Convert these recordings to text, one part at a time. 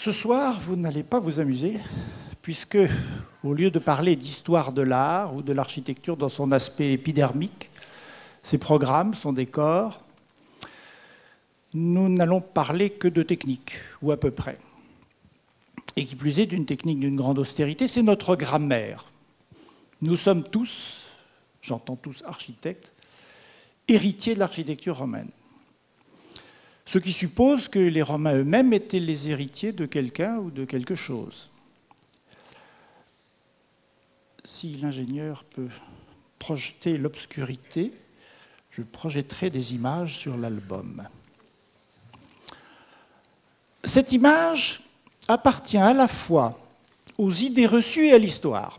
Ce soir, vous n'allez pas vous amuser, puisque, au lieu de parler d'histoire de l'art ou de l'architecture dans son aspect épidermique, ses programmes, son décor, nous n'allons parler que de technique, ou à peu près. Et qui plus est, d'une technique d'une grande austérité, c'est notre grammaire. Nous sommes tous, j'entends tous architectes, héritiers de l'architecture romaine. Ce qui suppose que les Romains eux-mêmes étaient les héritiers de quelqu'un ou de quelque chose. Si l'ingénieur peut projeter l'obscurité, je projetterai des images sur l'album. Cette image appartient à la fois aux idées reçues et à l'histoire.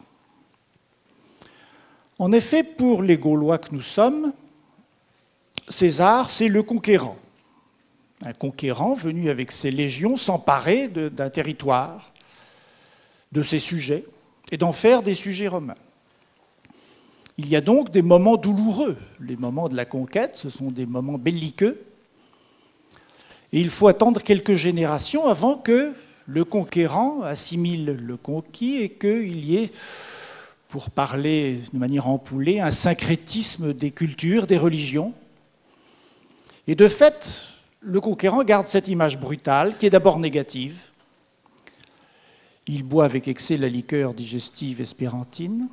En effet, pour les Gaulois que nous sommes, César, c'est le conquérant. Un conquérant venu avec ses légions s'emparer d'un territoire, de ses sujets, et d'en faire des sujets romains. Il y a donc des moments douloureux. Les moments de la conquête, ce sont des moments belliqueux. Et il faut attendre quelques générations avant que le conquérant assimile le conquis et qu'il y ait, pour parler de manière ampoulée, un syncrétisme des cultures, des religions. Et de fait, le conquérant garde cette image brutale, qui est d'abord négative. Il boit avec excès la liqueur digestive espérantine.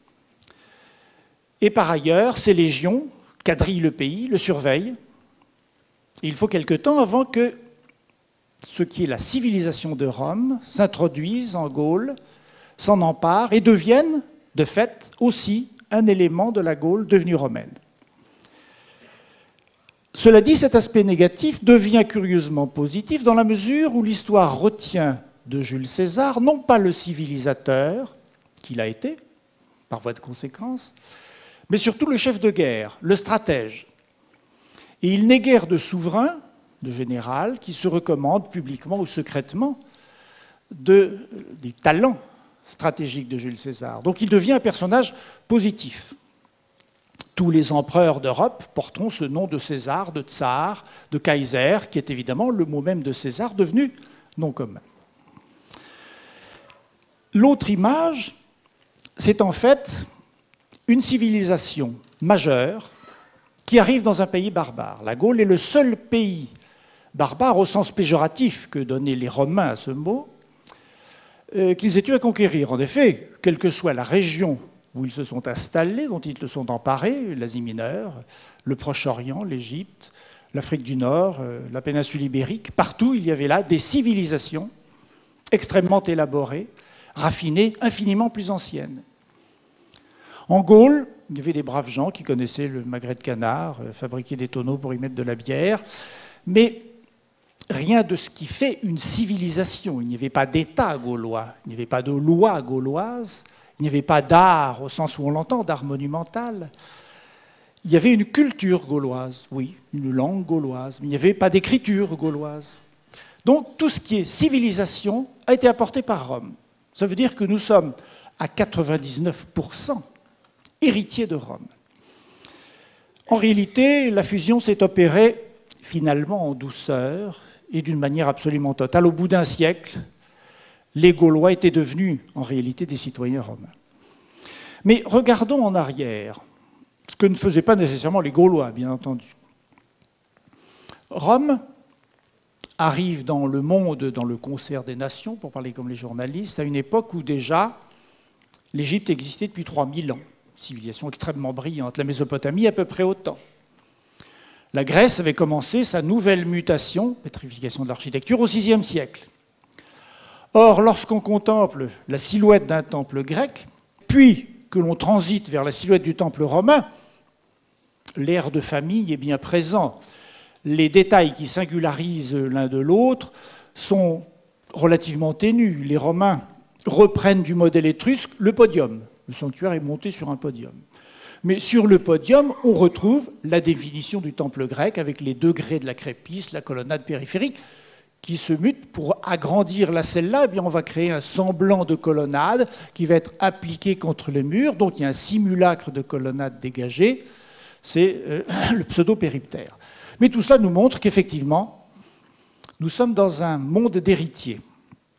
Et par ailleurs, ses légions quadrillent le pays, le surveillent. Et il faut quelque temps avant que ce qui est la civilisation de Rome s'introduise en Gaule, s'en empare et devienne, de fait, aussi un élément de la Gaule devenue romaine. Cela dit, cet aspect négatif devient curieusement positif dans la mesure où l'histoire retient de Jules César non pas le civilisateur, qu'il a été, par voie de conséquence, mais surtout le chef de guerre, le stratège. Et il n'est guère de souverain, de général, qui se recommande publiquement ou secrètement du talent stratégique de Jules César. Donc il devient un personnage positif. Tous les empereurs d'Europe porteront ce nom de César, de tsar, de Kaiser, qui est évidemment le mot même de César, devenu nom commun. L'autre image, c'est en fait une civilisation majeure qui arrive dans un pays barbare. La Gaule est le seul pays barbare, au sens péjoratif que donnaient les Romains à ce mot, qu'ils aient eu à conquérir. En effet, quelle que soit la région où ils se sont installés, dont ils se sont emparés, l'Asie mineure, le Proche-Orient, l'Égypte, l'Afrique du Nord, la péninsule ibérique, partout il y avait là des civilisations extrêmement élaborées, raffinées, infiniment plus anciennes. En Gaule, il y avait des braves gens qui connaissaient le magret de canard, fabriquaient des tonneaux pour y mettre de la bière, mais rien de ce qui fait une civilisation. Il n'y avait pas d'État gaulois, il n'y avait pas de loi gauloise, il n'y avait pas d'art au sens où on l'entend, d'art monumental. Il y avait une culture gauloise, oui, une langue gauloise, mais il n'y avait pas d'écriture gauloise. Donc tout ce qui est civilisation a été apporté par Rome. Ça veut dire que nous sommes à 99% héritiers de Rome. En réalité, la fusion s'est opérée finalement en douceur et d'une manière absolument totale. Au bout d'un siècle, les Gaulois étaient devenus en réalité des citoyens romains. Mais regardons en arrière, ce que ne faisaient pas nécessairement les Gaulois, bien entendu. Rome arrive dans le monde, dans le concert des nations, pour parler comme les journalistes, à une époque où déjà l'Égypte existait depuis 3000 ans, civilisation extrêmement brillante, la Mésopotamie à peu près autant. La Grèce avait commencé sa nouvelle mutation, pétrification de l'architecture, au VIe siècle. Or, lorsqu'on contemple la silhouette d'un temple grec, puis que l'on transite vers la silhouette du temple romain, l'air de famille est bien présent. Les détails qui singularisent l'un de l'autre sont relativement ténus. Les Romains reprennent du modèle étrusque le podium. Le sanctuaire est monté sur un podium. Mais sur le podium, on retrouve la définition du temple grec avec les degrés de la crépisse, la colonnade périphérique, qui se mutent pour agrandir la celle-là. Eh bien, on va créer un semblant de colonnade qui va être appliqué contre les murs. Donc il y a un simulacre de colonnade dégagée. C'est le pseudo-périptère. Mais tout cela nous montre qu'effectivement, nous sommes dans un monde d'héritiers.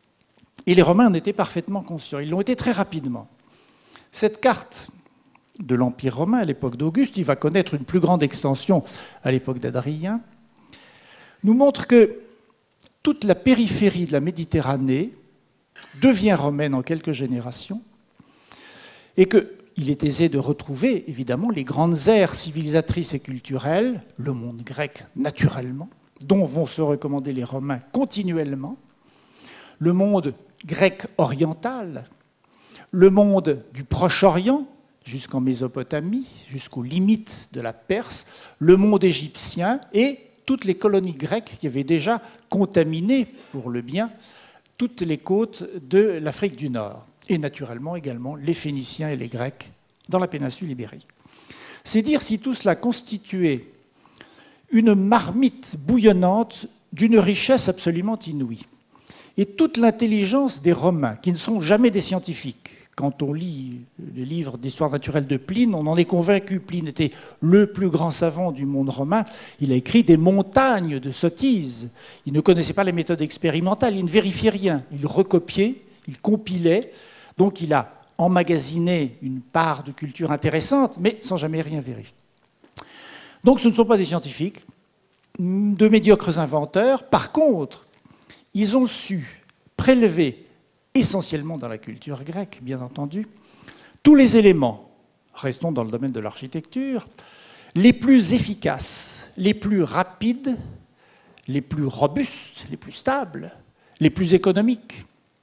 Et les Romains en étaient parfaitement conscients. Ils l'ont été très rapidement. Cette carte de l'Empire romain à l'époque d'Auguste, il va connaître une plus grande extension à l'époque d'Hadrien, nous montre que toute la périphérie de la Méditerranée devient romaine en quelques générations et qu'il est aisé de retrouver évidemment les grandes aires civilisatrices et culturelles, le monde grec naturellement, dont vont se recommander les Romains continuellement, le monde grec oriental, le monde du Proche-Orient, jusqu'en Mésopotamie, jusqu'aux limites de la Perse, le monde égyptien et toutes les colonies grecques qui avaient déjà contaminé, pour le bien, toutes les côtes de l'Afrique du Nord. Et naturellement également les Phéniciens et les Grecs dans la péninsule ibérique. C'est dire si tout cela constituait une marmite bouillonnante d'une richesse absolument inouïe. Et toute l'intelligence des Romains, qui ne sont jamais des scientifiques. Quand on lit le livre d'histoire naturelle de Pline, on en est convaincu. Pline était le plus grand savant du monde romain. Il a écrit des montagnes de sottises. Il ne connaissait pas les méthodes expérimentales, il ne vérifiait rien. Il recopiait, il compilait. Donc il a emmagasiné une part de culture intéressante, mais sans jamais rien vérifier. Donc ce ne sont pas des scientifiques, de médiocres inventeurs. Par contre, ils ont su prélever, essentiellement dans la culture grecque, bien entendu, tous les éléments, restons dans le domaine de l'architecture, les plus efficaces, les plus rapides, les plus robustes, les plus stables, les plus économiques,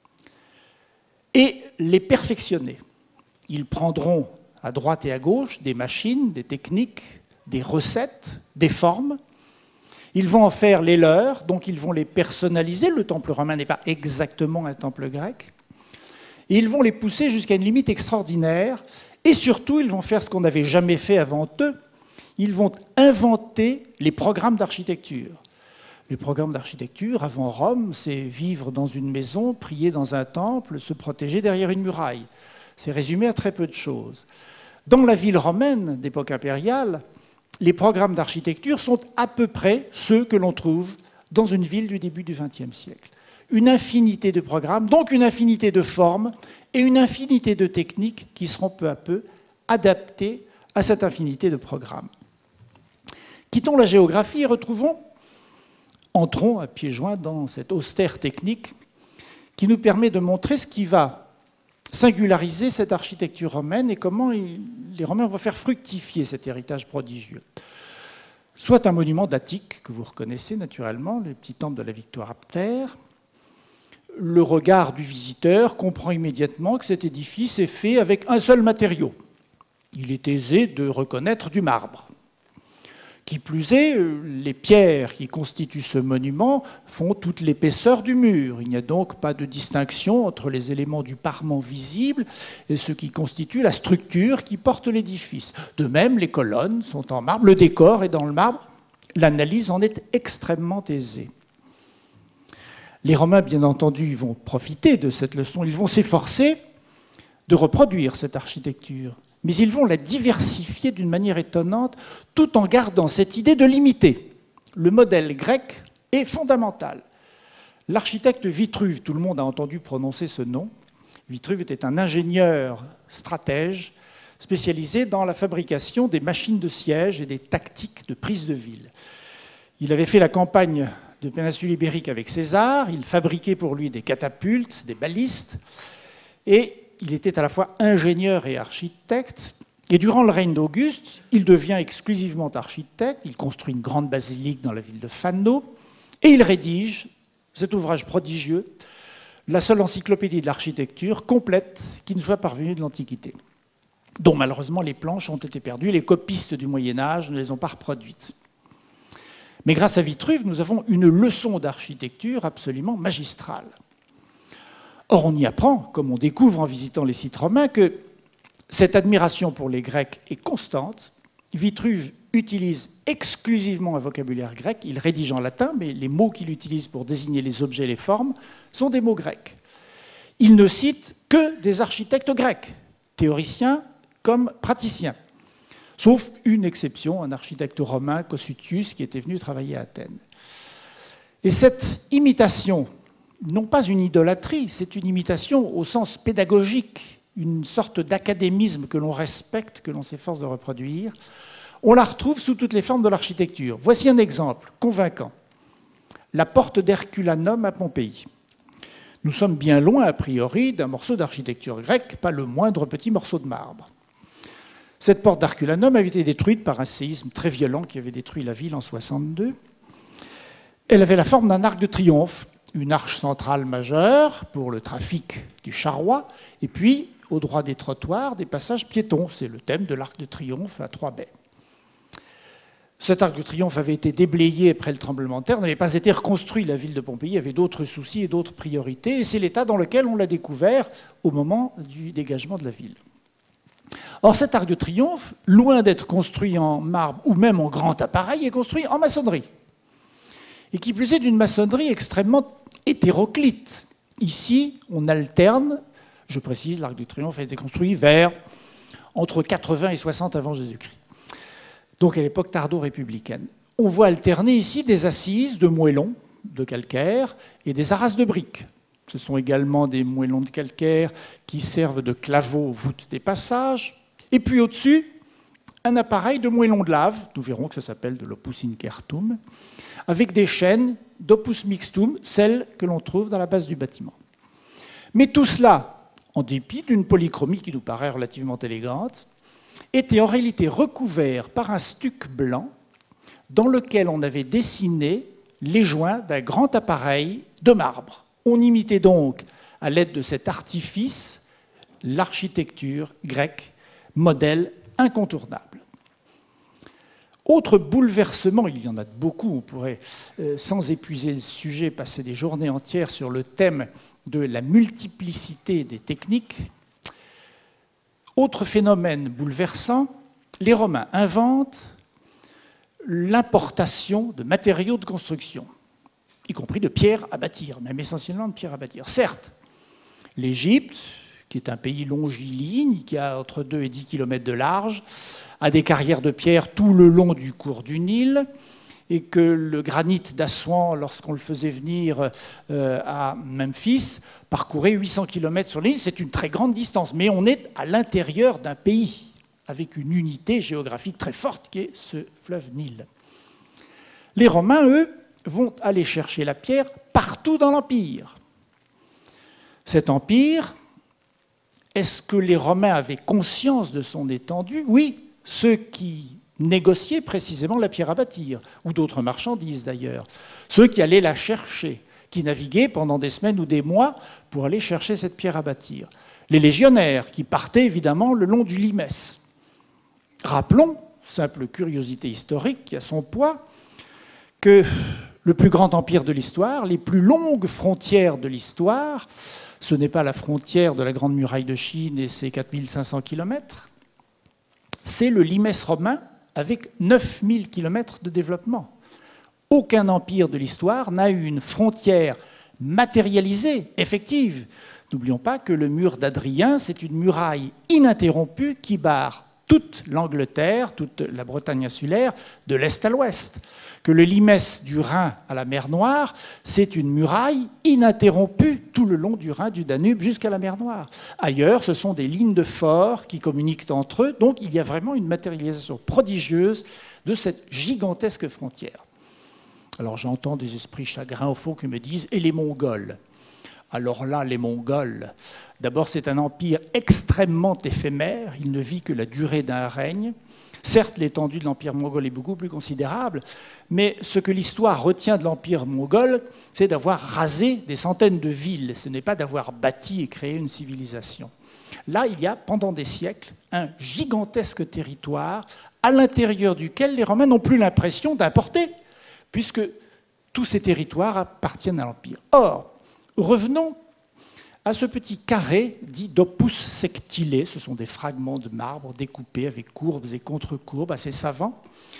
et les perfectionner. Ils prendront à droite et à gauche des machines, des techniques, des recettes, des formes. Ils vont en faire les leurs, donc ils vont les personnaliser. Le temple romain n'est pas exactement un temple grec. Et ils vont les pousser jusqu'à une limite extraordinaire. Et surtout, ils vont faire ce qu'on n'avait jamais fait avant eux. Ils vont inventer les programmes d'architecture. Les programmes d'architecture, avant Rome, c'est vivre dans une maison, prier dans un temple, se protéger derrière une muraille. C'est résumé à très peu de choses. Dans la ville romaine d'époque impériale, les programmes d'architecture sont à peu près ceux que l'on trouve dans une ville du début du XXe siècle. Une infinité de programmes, donc une infinité de formes et une infinité de techniques qui seront peu à peu adaptées à cette infinité de programmes. Quittons la géographie et entrons à pieds joints dans cette austère technique qui nous permet de montrer ce qui va singulariser cette architecture romaine et comment les Romains vont faire fructifier cet héritage prodigieux. Soit un monument datique, que vous reconnaissez naturellement, le petit temple de la Victoire Aptère. Le regard du visiteur comprend immédiatement que cet édifice est fait avec un seul matériau. Il est aisé de reconnaître du marbre. Qui plus est, les pierres qui constituent ce monument font toute l'épaisseur du mur. Il n'y a donc pas de distinction entre les éléments du parement visible et ce qui constitue la structure qui porte l'édifice. De même, les colonnes sont en marbre, le décor est dans le marbre. L'analyse en est extrêmement aisée. Les Romains, bien entendu, vont profiter de cette leçon. Ils vont s'efforcer de reproduire cette architecture. Mais ils vont la diversifier d'une manière étonnante, tout en gardant cette idée de limiter. Le modèle grec est fondamental. L'architecte Vitruve, tout le monde a entendu prononcer ce nom. Vitruve était un ingénieur stratège spécialisé dans la fabrication des machines de siège et des tactiques de prise de ville. Il avait fait la campagne de péninsule ibérique avec César, il fabriquait pour lui des catapultes, des balistes, et il était à la fois ingénieur et architecte. Et durant le règne d'Auguste, il devient exclusivement architecte. Il construit une grande basilique dans la ville de Phano. Et il rédige cet ouvrage prodigieux, la seule encyclopédie de l'architecture complète qui nous soit parvenue de l'Antiquité, dont malheureusement les planches ont été perdues. Les copistes du Moyen-Âge ne les ont pas reproduites. Mais grâce à Vitruve, nous avons une leçon d'architecture absolument magistrale. Or, on y apprend, comme on découvre en visitant les sites romains, que cette admiration pour les Grecs est constante. Vitruve utilise exclusivement un vocabulaire grec. Il rédige en latin, mais les mots qu'il utilise pour désigner les objets et les formes sont des mots grecs. Il ne cite que des architectes grecs, théoriciens comme praticiens. Sauf une exception, un architecte romain, Cossutius, qui était venu travailler à Athènes. Et cette imitation non pas une idolâtrie, c'est une imitation au sens pédagogique, une sorte d'académisme que l'on respecte, que l'on s'efforce de reproduire. On la retrouve sous toutes les formes de l'architecture. Voici un exemple convaincant. La porte d'Herculanum à Pompéi. Nous sommes bien loin, a priori, d'un morceau d'architecture grecque, pas le moindre petit morceau de marbre. Cette porte d'Herculanum avait été détruite par un séisme très violent qui avait détruit la ville en 62. Elle avait la forme d'un arc de triomphe, une arche centrale majeure pour le trafic du charroi, et puis, au droit des trottoirs, des passages piétons. C'est le thème de l'arc de triomphe à 3 baies. Cet arc de triomphe avait été déblayé après le tremblement de terre, n'avait pas été reconstruit. La ville de Pompéi avait d'autres soucis et d'autres priorités, et c'est l'état dans lequel on l'a découvert au moment du dégagement de la ville. Or, cet arc de triomphe, loin d'être construit en marbre ou même en grand appareil, est construit en maçonnerie. Et qui plus est d'une maçonnerie extrêmement hétéroclite. Ici, on alterne, je précise, l'arc de triomphe a été construit vers entre 80 et 60 avant Jésus-Christ. Donc à l'époque tardo-républicaine. On voit alterner ici des assises de moellons de calcaire et des arrases de briques. Ce sont également des moellons de calcaire qui servent de claveaux aux voûtes des passages. Et puis au-dessus, un appareil de moellons de lave, nous verrons que ça s'appelle de l'opus incertum, avec des chaînes d'opus mixtum, celles que l'on trouve dans la base du bâtiment. Mais tout cela, en dépit d'une polychromie qui nous paraît relativement élégante, était en réalité recouvert par un stuc blanc dans lequel on avait dessiné les joints d'un grand appareil de marbre. On imitait donc, à l'aide de cet artifice, l'architecture grecque, modèle incontournable. Autre bouleversement, il y en a beaucoup, on pourrait, sans épuiser le sujet, passer des journées entières sur le thème de la multiplicité des techniques. Autre phénomène bouleversant, les Romains inventent l'importation de matériaux de construction, y compris de pierres à bâtir, même essentiellement de pierres à bâtir. Certes, l'Égypte, qui est un pays longiligne, qui a entre 2 et 10 km de large, a des carrières de pierre tout le long du cours du Nil, et que le granit d'Assouan, lorsqu'on le faisait venir à Memphis, parcourait 800 km sur l'île. C'est une très grande distance, mais on est à l'intérieur d'un pays, avec une unité géographique très forte qui est ce fleuve Nil. Les Romains, eux, vont aller chercher la pierre partout dans l'Empire. Cet empire, est-ce que les Romains avaient conscience de son étendue? Oui, ceux qui négociaient précisément la pierre à bâtir, ou d'autres marchandises d'ailleurs, ceux qui allaient la chercher, qui naviguaient pendant des semaines ou des mois pour aller chercher cette pierre à bâtir. Les légionnaires, qui partaient évidemment le long du Limès. Rappelons, simple curiosité historique qui a son poids, que le plus grand empire de l'histoire, les plus longues frontières de l'histoire, ce n'est pas la frontière de la Grande Muraille de Chine et ses 4500 km, c'est le Limès romain avec 9000 km de développement. Aucun empire de l'histoire n'a eu une frontière matérialisée, effective. N'oublions pas que le mur d'Adrien, c'est une muraille ininterrompue qui barre toute l'Angleterre, toute la Bretagne insulaire, de l'est à l'ouest. Que le Limès du Rhin à la mer Noire, c'est une muraille ininterrompue tout le long du Rhin, du Danube, jusqu'à la mer Noire. Ailleurs, ce sont des lignes de forts qui communiquent entre eux, donc il y a vraiment une matérialisation prodigieuse de cette gigantesque frontière. Alors j'entends des esprits chagrins au fond qui me disent « et les Mongols ?» Alors là, les Mongols, d'abord c'est un empire extrêmement éphémère, il ne vit que la durée d'un règne. Certes, l'étendue de l'empire mongol est beaucoup plus considérable, mais ce que l'histoire retient de l'empire mongol, c'est d'avoir rasé des centaines de villes, ce n'est pas d'avoir bâti et créé une civilisation. Là, il y a, pendant des siècles, un gigantesque territoire à l'intérieur duquel les Romains n'ont plus l'impression d'importer, puisque tous ces territoires appartiennent à l'empire. Or, revenons à ce petit carré dit d'opus sectile. Ce sont des fragments de marbre découpés avec courbes et contre-courbes, assez savants,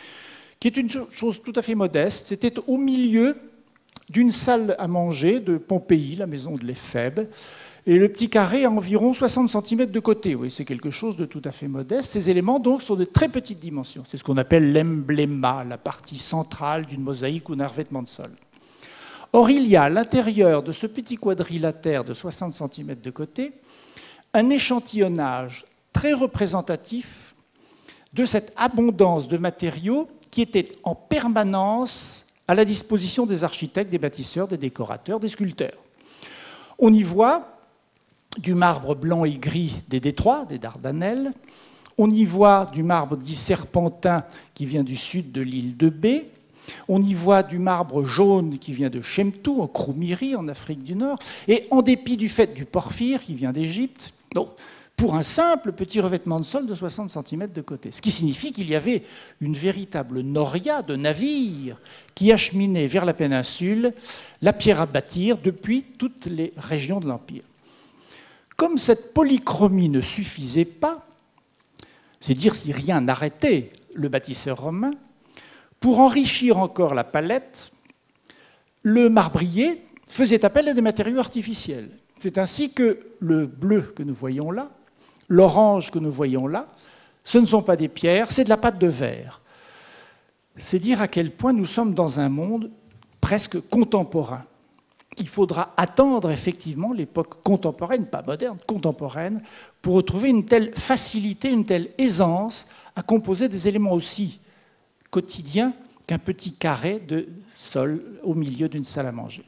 qui est une chose tout à fait modeste. C'était au milieu d'une salle à manger de Pompéi, la maison de l'Éphèbe, et le petit carré a environ 60 cm de côté. Oui, c'est quelque chose de tout à fait modeste. Ces éléments, donc, sont de très petites dimensions. C'est ce qu'on appelle l'embléma, la partie centrale d'une mosaïque ou d'un revêtement de sol. Or, il y a à l'intérieur de ce petit quadrilatère de 60 cm de côté un échantillonnage très représentatif de cette abondance de matériaux qui était en permanence à la disposition des architectes, des bâtisseurs, des décorateurs, des sculpteurs. On y voit du marbre blanc et gris des détroits, des Dardanelles. On y voit du marbre dit serpentin qui vient du sud de l'île de Bé. On y voit du marbre jaune qui vient de Chemtou, en Kroumiri, en Afrique du Nord. Et en dépit du fait du porphyre qui vient d'Égypte, pour un simple petit revêtement de sol de 60 cm de côté. Ce qui signifie qu'il y avait une véritable noria de navires qui acheminaient vers la péninsule la pierre à bâtir depuis toutes les régions de l'Empire. Comme cette polychromie ne suffisait pas, c'est dire si rien n'arrêtait le bâtisseur romain, pour enrichir encore la palette, le marbrier faisait appel à des matériaux artificiels. C'est ainsi que le bleu que nous voyons là, l'orange que nous voyons là, ce ne sont pas des pierres, c'est de la pâte de verre. C'est dire à quel point nous sommes dans un monde presque contemporain. Il faudra attendre effectivement l'époque contemporaine, pas moderne, contemporaine, pour retrouver une telle facilité, une telle aisance à composer des éléments aussi quotidiens qu'un petit carré de sol au milieu d'une salle à manger.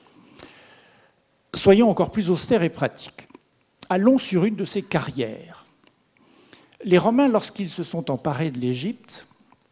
Soyons encore plus austères et pratiques. Allons sur une de ces carrières. Les Romains, lorsqu'ils se sont emparés de l'Égypte,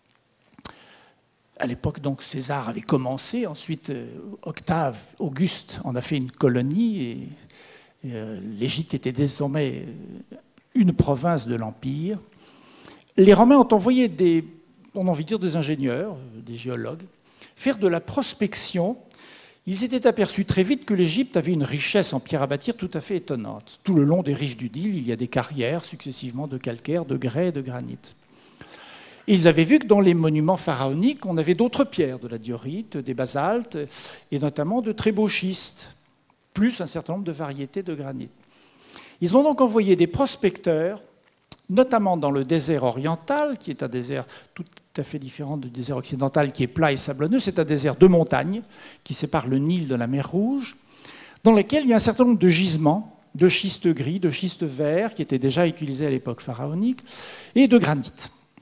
à l'époque, donc, César avait commencé, ensuite Octave, Auguste en a fait une colonie, et l'Égypte était désormais une province de l'Empire. Les Romains ont envoyé on a envie de dire des ingénieurs, des géologues, faire de la prospection. Ils s'étaient aperçus très vite que l'Égypte avait une richesse en pierre à bâtir tout à fait étonnante. Tout le long des rives du Nil, il y a des carrières successivement de calcaire, de grès et de granit. Et ils avaient vu que dans les monuments pharaoniques, on avait d'autres pierres, de la diorite, des basaltes, et notamment de très beaux schistes, plus un certain nombre de variétés de granit. Ils ont donc envoyé des prospecteurs, notamment dans le désert oriental, qui est un désert tout à fait différent du désert occidental, qui est plat et sablonneux. C'est un désert de montagne qui sépare le Nil de la mer Rouge, dans lequel il y a un certain nombre de gisements, de schistes gris, de schistes verts, qui étaient déjà utilisés à l'époque pharaonique, et de granit.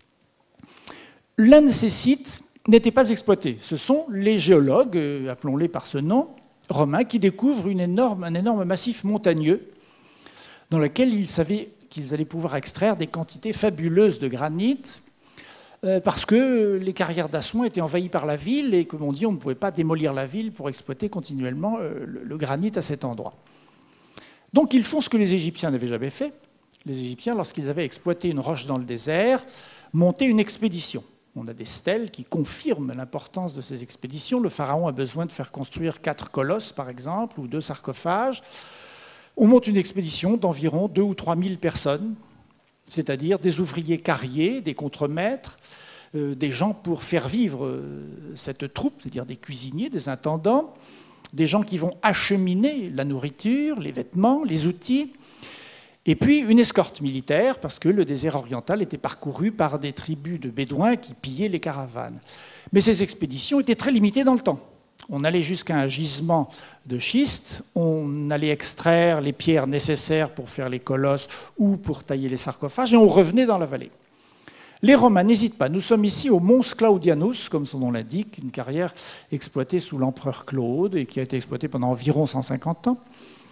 L'un de ces sites n'était pas exploité. Ce sont les géologues, appelons-les par ce nom, romains, qui découvrent un énorme massif montagneux dans lequel ils savaient qu'ils allaient pouvoir extraire des quantités fabuleuses de granit, parce que les carrières d'Assouan étaient envahies par la ville, et comme on dit, on ne pouvait pas démolir la ville pour exploiter continuellement le granit à cet endroit. Donc ils font ce que les Égyptiens n'avaient jamais fait. Les Égyptiens, lorsqu'ils avaient exploité une roche dans le désert, montaient une expédition. On a des stèles qui confirment l'importance de ces expéditions. Le pharaon a besoin de faire construire 4 colosses, par exemple, ou 2 sarcophages. On monte une expédition d'environ 2 ou 3 000 personnes, c'est-à-dire des ouvriers carriers, des contremaîtres, des gens pour faire vivre cette troupe, c'est-à-dire des cuisiniers, des intendants, des gens qui vont acheminer la nourriture, les vêtements, les outils, et puis une escorte militaire, parce que le désert oriental était parcouru par des tribus de bédouins qui pillaient les caravanes. Mais ces expéditions étaient très limitées dans le temps. On allait jusqu'à un gisement de schiste, on allait extraire les pierres nécessaires pour faire les colosses ou pour tailler les sarcophages, et on revenait dans la vallée. Les Romains n'hésitent pas. Nous sommes ici au Mons Claudianus, comme son nom l'indique, une carrière exploitée sous l'empereur Claude et qui a été exploitée pendant environ 150 ans,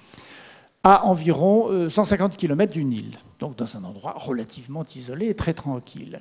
à environ 150 km du Nil, donc dans un endroit relativement isolé et très tranquille.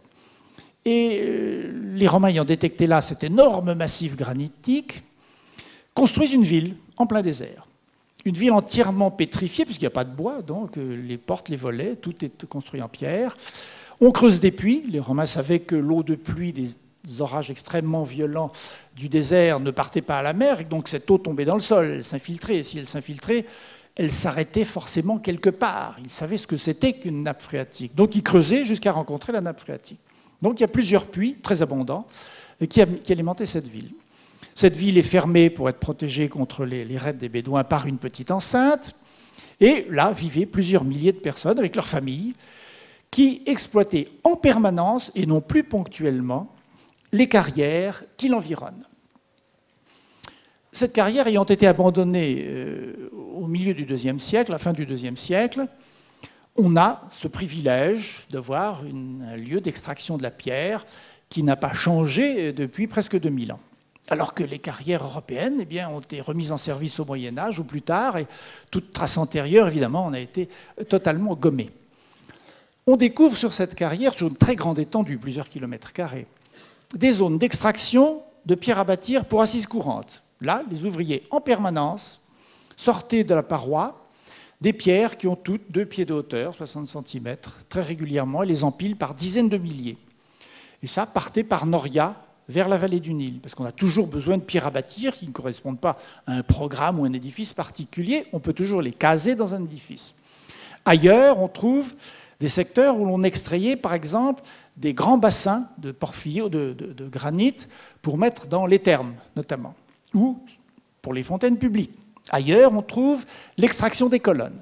Et les Romains ayant détecté là cet énorme massif granitique, construisent une ville en plein désert. Une ville entièrement pétrifiée, puisqu'il n'y a pas de bois, donc les portes, les volets, tout est construit en pierre. On creuse des puits. Les Romains savaient que l'eau de pluie des orages extrêmement violents du désert ne partait pas à la mer, et donc cette eau tombait dans le sol, elle s'infiltrait. Et si elle s'infiltrait, elle s'arrêtait forcément quelque part. Ils savaient ce que c'était qu'une nappe phréatique. Donc ils creusaient jusqu'à rencontrer la nappe phréatique. Donc il y a plusieurs puits très abondants qui alimentaient cette ville. Cette ville est fermée pour être protégée contre les raids des Bédouins par une petite enceinte. Et là vivaient plusieurs milliers de personnes avec leurs familles qui exploitaient en permanence et non plus ponctuellement les carrières qui l'environnent. Cette carrière ayant été abandonnée au milieu du IIe siècle, à la fin du IIe siècle, on a ce privilège de voir un lieu d'extraction de la pierre qui n'a pas changé depuis presque 2000 ans. Alors que les carrières européennes ont été remises en service au Moyen-Âge ou plus tard, et toute trace antérieure, évidemment, en a été totalement gommée. On découvre sur cette carrière, sur une très grande étendue, plusieurs kilomètres carrés, des zones d'extraction de pierres à bâtir pour assises courantes. Là, les ouvriers, en permanence, sortaient de la paroi des pierres qui ont toutes 2 pieds de hauteur, 60 cm, très régulièrement, et les empilent par dizaines de milliers. Et ça partait par Noria vers la vallée du Nil, parce qu'on a toujours besoin de pierres à bâtir qui ne correspondent pas à un programme ou un édifice particulier. On peut toujours les caser dans un édifice. Ailleurs, on trouve des secteurs où l'on extrayait, par exemple, des grands bassins de porphyre ou de granit pour mettre dans les thermes, notamment, ou pour les fontaines publiques. Ailleurs, on trouve l'extraction des colonnes.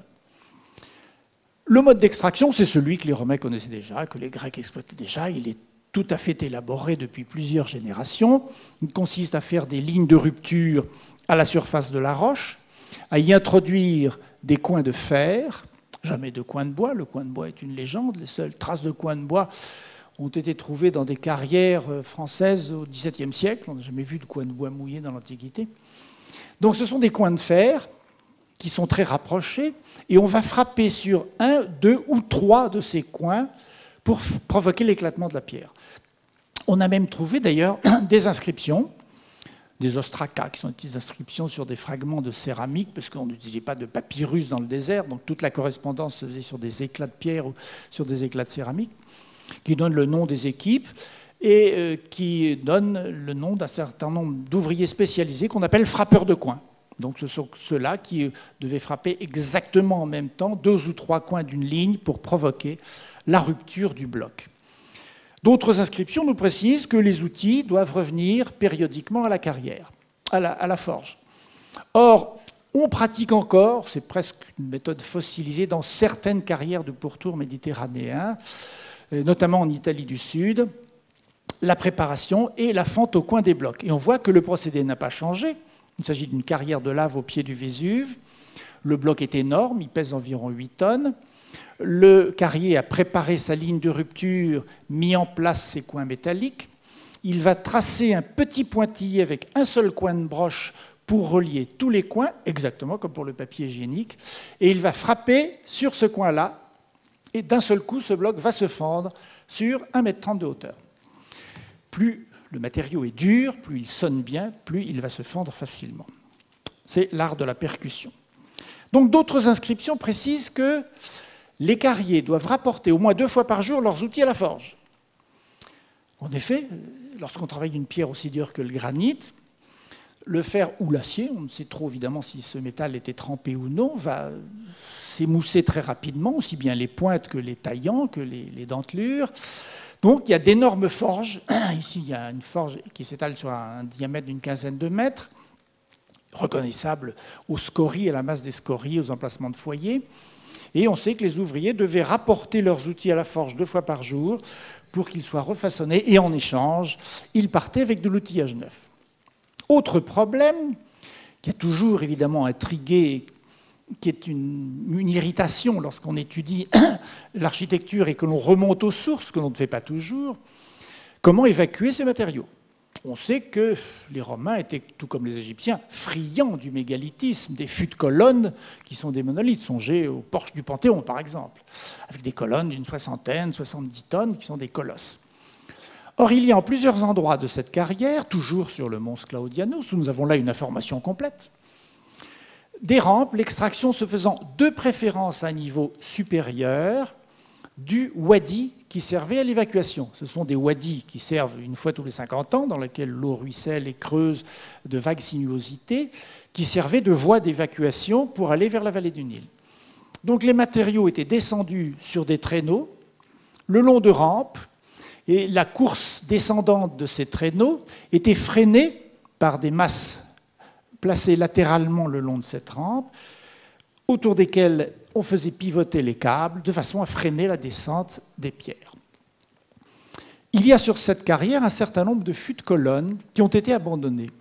Le mode d'extraction, c'est celui que les Romains connaissaient déjà, que les Grecs exploitaient déjà. Il est tout à fait élaboré depuis plusieurs générations. Il consiste à faire des lignes de rupture à la surface de la roche, à y introduire des coins de fer, jamais de coins de bois. Le coin de bois est une légende. Les seules traces de coins de bois ont été trouvées dans des carrières françaises au XVIIe siècle. On n'a jamais vu de coin de bois mouillé dans l'Antiquité. Donc ce sont des coins de fer qui sont très rapprochés, et on va frapper sur 1, 2 ou 3 de ces coins pour provoquer l'éclatement de la pierre. On a même trouvé d'ailleurs des inscriptions, des ostracas, qui sont des petites inscriptions sur des fragments de céramique, parce qu'on n'utilisait pas de papyrus dans le désert, donc toute la correspondance se faisait sur des éclats de pierre ou sur des éclats de céramique, qui donnent le nom des équipes et qui donnent le nom d'un certain nombre d'ouvriers spécialisés qu'on appelle frappeurs de coins. Donc ce sont ceux-là qui devaient frapper exactement en même temps 2 ou 3 coins d'une ligne pour provoquer la rupture du bloc. D'autres inscriptions nous précisent que les outils doivent revenir périodiquement à la carrière, à la forge. Or, on pratique encore, c'est presque une méthode fossilisée dans certaines carrières de pourtour méditerranéen, notamment en Italie du Sud, la préparation et la fente au coin des blocs. Et on voit que le procédé n'a pas changé. Il s'agit d'une carrière de lave au pied du Vésuve. Le bloc est énorme, il pèse environ 8 tonnes. Le carrier a préparé sa ligne de rupture, mis en place ses coins métalliques. Il va tracer un petit pointillé avec un seul coin de broche pour relier tous les coins, exactement comme pour le papier hygiénique. Et il va frapper sur ce coin-là, et d'un seul coup, ce bloc va se fendre sur 1,30 m de hauteur. Plus le matériau est dur, plus il sonne bien, plus il va se fendre facilement. C'est l'art de la percussion. Donc d'autres inscriptions précisent que les carriers doivent rapporter au moins 2 fois par jour leurs outils à la forge. En effet, lorsqu'on travaille une pierre aussi dure que le granit, le fer ou l'acier, on ne sait trop évidemment si ce métal était trempé ou non, va s'émousser très rapidement, aussi bien les pointes que les taillants, que les dentelures. Donc il y a d'énormes forges. Ici, il y a une forge qui s'étale sur un diamètre d'une quinzaine de mètres, reconnaissable aux scories, à la masse des scories, aux emplacements de foyer. Et on sait que les ouvriers devaient rapporter leurs outils à la forge 2 fois par jour pour qu'ils soient refaçonnés. Et en échange, ils partaient avec de l'outillage neuf. Autre problème, qui a toujours évidemment intrigué, qui est une irritation lorsqu'on étudie l'architecture et que l'on remonte aux sources, que l'on ne fait pas toujours, comment évacuer ces matériaux? On sait que les Romains étaient, tout comme les Égyptiens, friands du mégalithisme, des fûts de colonnes qui sont des monolithes. Songez au porche du Panthéon, par exemple, avec des colonnes d'une 60aine, 70 tonnes, qui sont des colosses. Or, il y a en plusieurs endroits de cette carrière, toujours sur le mont Claudianus, où nous avons là une information complète, des rampes, l'extraction se faisant de préférence à un niveau supérieur du wadi qui servait à l'évacuation. Ce sont des wadis qui servent une fois tous les 50 ans, dans lesquels l'eau ruisselle et creuse de vagues sinuosités, qui servaient de voie d'évacuation pour aller vers la vallée du Nil. Donc les matériaux étaient descendus sur des traîneaux, le long de rampes, et la course descendante de ces traîneaux était freinée par des masses placées latéralement le long de cette rampe, autour desquelles on faisait pivoter les câbles de façon à freiner la descente des pierres. Il y a sur cette carrière un certain nombre de fûts de colonnes qui ont été abandonnés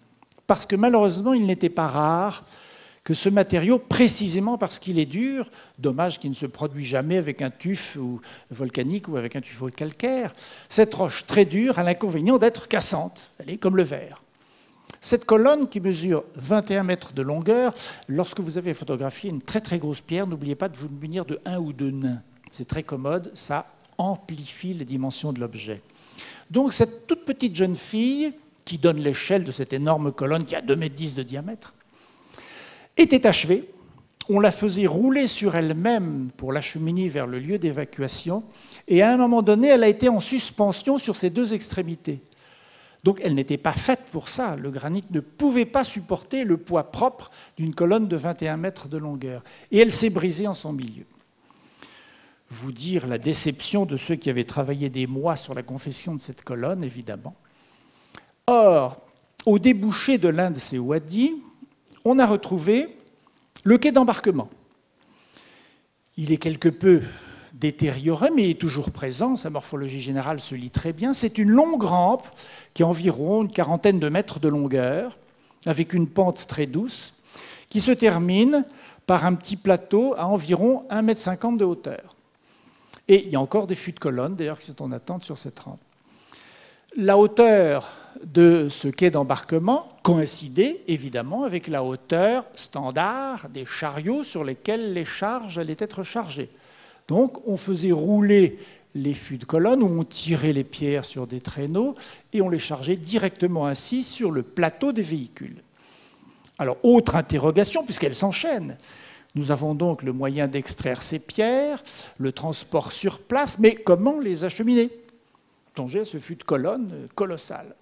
parce que malheureusement, il n'était pas rare que ce matériau, précisément parce qu'il est dur, dommage qu'il ne se produit jamais avec un tuf volcanique ou avec un tuffeau de calcaire, cette roche très dure a l'inconvénient d'être cassante, elle est comme le verre. Cette colonne qui mesure 21 mètres de longueur, lorsque vous avez photographié une très très grosse pierre, n'oubliez pas de vous munir de 1 ou 2 nains. C'est très commode, ça amplifie les dimensions de l'objet. Donc cette toute petite jeune fille, qui donne l'échelle de cette énorme colonne qui a 2,10 mètres de diamètre, était achevée. On la faisait rouler sur elle-même pour l'acheminer vers le lieu d'évacuation, et à un moment donné, elle a été en suspension sur ses 2 extrémités. Donc elle n'était pas faite pour ça. Le granit ne pouvait pas supporter le poids propre d'une colonne de 21 mètres de longueur. Et elle s'est brisée en son milieu. Vous dire la déception de ceux qui avaient travaillé des mois sur la confection de cette colonne, évidemment. Or, au débouché de l'un de ces wadis, on a retrouvé le quai d'embarquement. Il est quelque peu détérioré, mais il est toujours présent. Sa morphologie générale se lit très bien. C'est une longue rampe qui a environ une quarantaine de mètres de longueur, avec une pente très douce, qui se termine par un petit plateau à environ 1,50 m de hauteur. Et il y a encore des fûts de colonne, d'ailleurs, qui sont en attente sur cette rampe. La hauteur de ce quai d'embarquement coïncidait évidemment avec la hauteur standard des chariots sur lesquels les charges allaient être chargées. Donc on faisait rouler les fûts de colonne où on tirait les pierres sur des traîneaux et on les chargeait directement ainsi sur le plateau des véhicules. Alors, autre interrogation, puisqu'elle s'enchaîne. Nous avons donc le moyen d'extraire ces pierres, le transport sur place, mais comment les acheminer? Songez à ce fût de colonne colossal.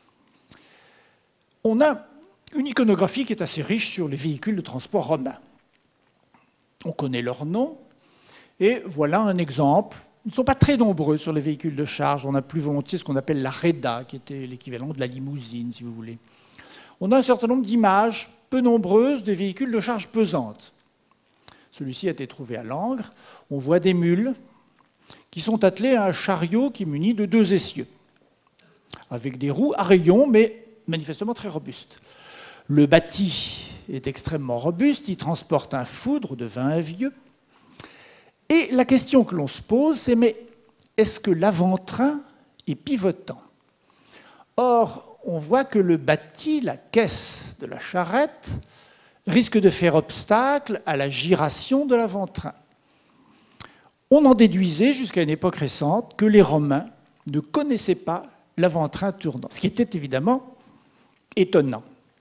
On a une iconographie qui est assez riche sur les véhicules de transport romains. On connaît leurs noms, et voilà un exemple. Ils ne sont pas très nombreux sur les véhicules de charge. On a plus volontiers ce qu'on appelle la Reda, qui était l'équivalent de la limousine, si vous voulez. On a un certain nombre d'images, peu nombreuses, des véhicules de charge pesante. Celui-ci a été trouvé à Langres. On voit des mules qui sont attelées à un chariot qui est muni de 2 essieux, avec des roues à rayons, mais manifestement très robustes. Le bâti est extrêmement robuste, il transporte un foudre de vin vieux. Et la question que l'on se pose, c'est mais est-ce que l'avant-train est pivotant? Or, on voit que le bâti, la caisse de la charrette, risque de faire obstacle à la giration de l'avant-train. On en déduisait, jusqu'à une époque récente, que les Romains ne connaissaient pas l'avant-train tournant, ce qui était évidemment étonnant.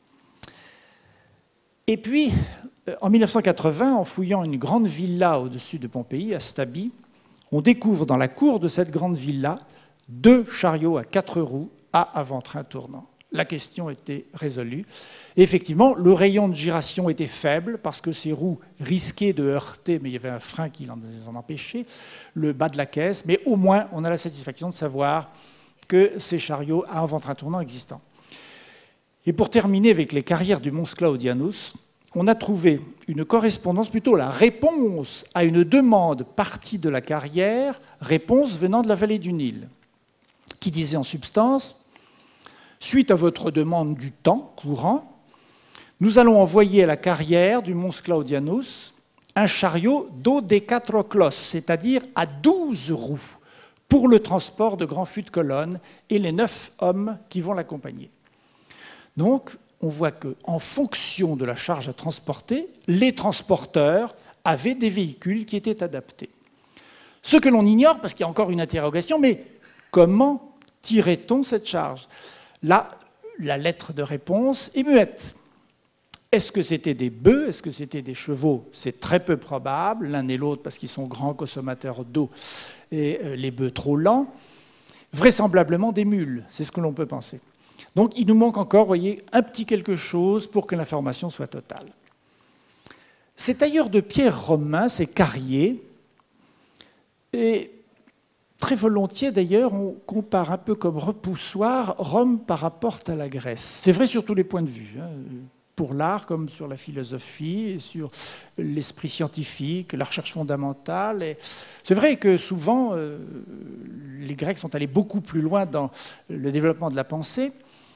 Et puis, en 1980, en fouillant une grande villa au-dessus de Pompéi, à Stabi, on découvre dans la cour de cette grande villa 2 chariots à 4 roues à avant-train tournant. La question était résolue. Et effectivement, le rayon de giration était faible parce que ces roues risquaient de heurter, mais il y avait un frein qui en empêchait, le bas de la caisse. Mais au moins, on a la satisfaction de savoir que ces chariots à avant-train tournant existent. Et pour terminer avec les carrières du Mons Claudianus, on a trouvé une correspondance, plutôt la réponse à une demande partie de la carrière, réponse venant de la vallée du Nil, qui disait en substance: suite à votre demande du temps courant, nous allons envoyer à la carrière du Mons Claudianus un chariot dodécatroclos, c'est-à-dire à 12 roues, pour le transport de grands fûts de colonne et les 9 hommes qui vont l'accompagner. Donc, on voit qu'en fonction de la charge à transporter, les transporteurs avaient des véhicules qui étaient adaptés. Ce que l'on ignore, parce qu'il y a encore une interrogation, mais comment tirait-on cette charge? Là, la lettre de réponse est muette. Est-ce que c'était des bœufs? Est-ce que c'était des chevaux? C'est très peu probable, l'un et l'autre, parce qu'ils sont grands consommateurs d'eau et les bœufs trop lents. Vraisemblablement des mules, c'est ce que l'on peut penser. Donc il nous manque encore, voyez, un petit quelque chose pour que l'information soit totale. Ces tailleurs de pierre romains, ces carriers, et très volontiers d'ailleurs, on compare un peu comme repoussoir Rome par rapport à la Grèce. C'est vrai sur tous les points de vue, hein, pour l'art comme sur la philosophie, sur l'esprit scientifique, la recherche fondamentale. C'est vrai que souvent, les Grecs sont allés beaucoup plus loin dans le développement de la pensée.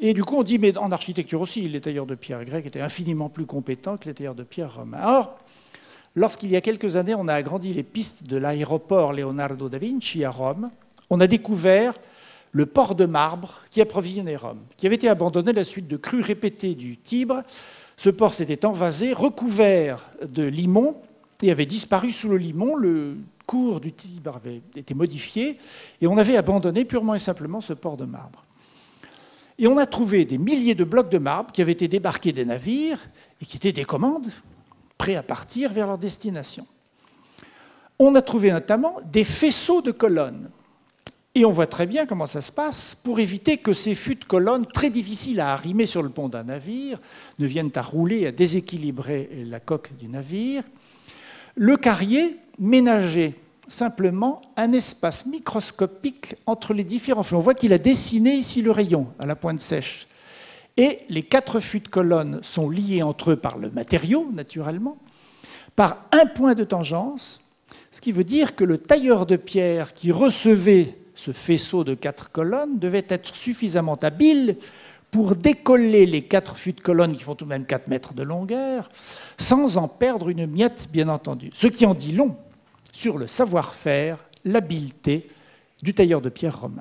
Et du coup, on dit, mais en architecture aussi, les tailleurs de pierre grecs étaient infiniment plus compétents que les tailleurs de pierre romains. Alors, lorsqu'il y a quelques années, on a agrandi les pistes de l'aéroport Leonardo da Vinci à Rome, on a découvert le port de marbre qui approvisionnait Rome, qui avait été abandonné à la suite de crues répétées du Tibre. Ce port s'était envasé, recouvert de limon, et avait disparu sous le limon. Le cours du Tibre avait été modifié, et on avait abandonné purement et simplement ce port de marbre. Et on a trouvé des milliers de blocs de marbre qui avaient été débarqués des navires et qui étaient des commandes, prêts à partir vers leur destination. On a trouvé notamment des faisceaux de colonnes. Et on voit très bien comment ça se passe pour éviter que ces fûts de colonnes, très difficiles à arrimer sur le pont d'un navire, ne viennent à rouler, à déséquilibrer la coque du navire. Le carrier ménageait simplement un espace microscopique entre les différents fûts. On voit qu'il a dessiné ici le rayon à la pointe sèche. Et les 4 fûts de colonne sont liés entre eux par le matériau, naturellement, par un point de tangence, ce qui veut dire que le tailleur de pierre qui recevait ce faisceau de 4 colonnes devait être suffisamment habile pour décoller les 4 fûts de colonne, qui font tout de même 4 mètres de longueur, sans en perdre une miette, bien entendu. Ce qui en dit long sur le savoir-faire, l'habileté du tailleur de pierre romain.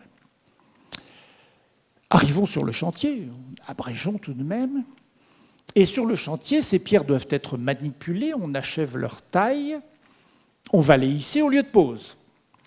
Arrivons sur le chantier, abrégeons tout de même. Et sur le chantier, ces pierres doivent être manipulées, on achève leur taille, on va les hisser au lieu de pose.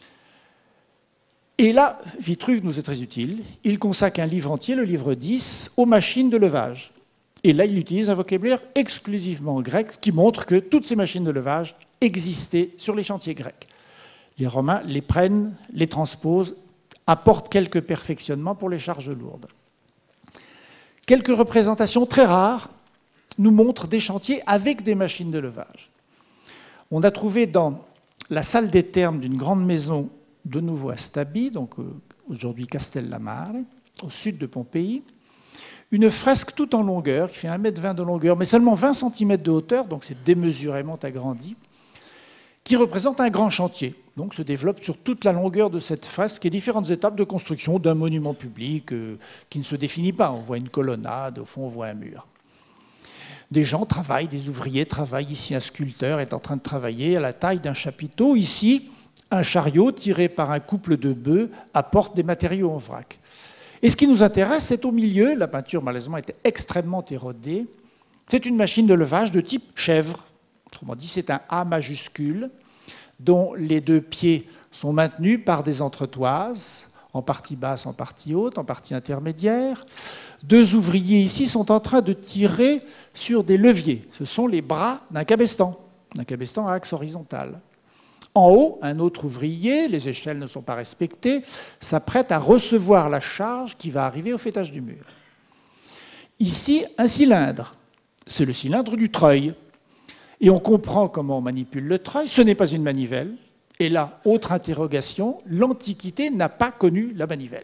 Et là, Vitruve nous est très utile. Il consacre un livre entier, le livre 10, aux machines de levage. Et là, il utilise un vocabulaire exclusivement grec, ce qui montre que toutes ces machines de levage existaient sur les chantiers grecs. Les Romains les prennent, les transposent, apportent quelques perfectionnements pour les charges lourdes. Quelques représentations très rares nous montrent des chantiers avec des machines de levage. On a trouvé dans la salle des thermes d'une grande maison de nouveau à Stabi, donc aujourd'hui Castellammare, au sud de Pompéi, une fresque toute en longueur, qui fait 1,20 m de longueur, mais seulement 20 cm de hauteur, donc c'est démesurément agrandi, qui représente un grand chantier. Donc se développe sur toute la longueur de cette fresque et différentes étapes de construction d'un monument public qui ne se définit pas. On voit une colonnade, au fond on voit un mur. Des gens travaillent, des ouvriers travaillent. Ici, un sculpteur est en train de travailler à la taille d'un chapiteau. Ici, un chariot tiré par un couple de bœufs apporte des matériaux en vrac. Et ce qui nous intéresse, c'est au milieu, la peinture malheureusement était extrêmement érodée, c'est une machine de levage de type chèvre. Autrement dit, c'est un A majuscule dont les 2 pieds sont maintenus par des entretoises, en partie basse, en partie haute, en partie intermédiaire. 2 ouvriers ici sont en train de tirer sur des leviers. Ce sont les bras d'un cabestan à axe horizontal. En haut, un autre ouvrier, les échelles ne sont pas respectées, s'apprête à recevoir la charge qui va arriver au faîtage du mur. Ici, un cylindre. C'est le cylindre du treuil. Et on comprend comment on manipule le treuil. Ce n'est pas une manivelle. Et là, autre interrogation, l'Antiquité n'a pas connu la manivelle.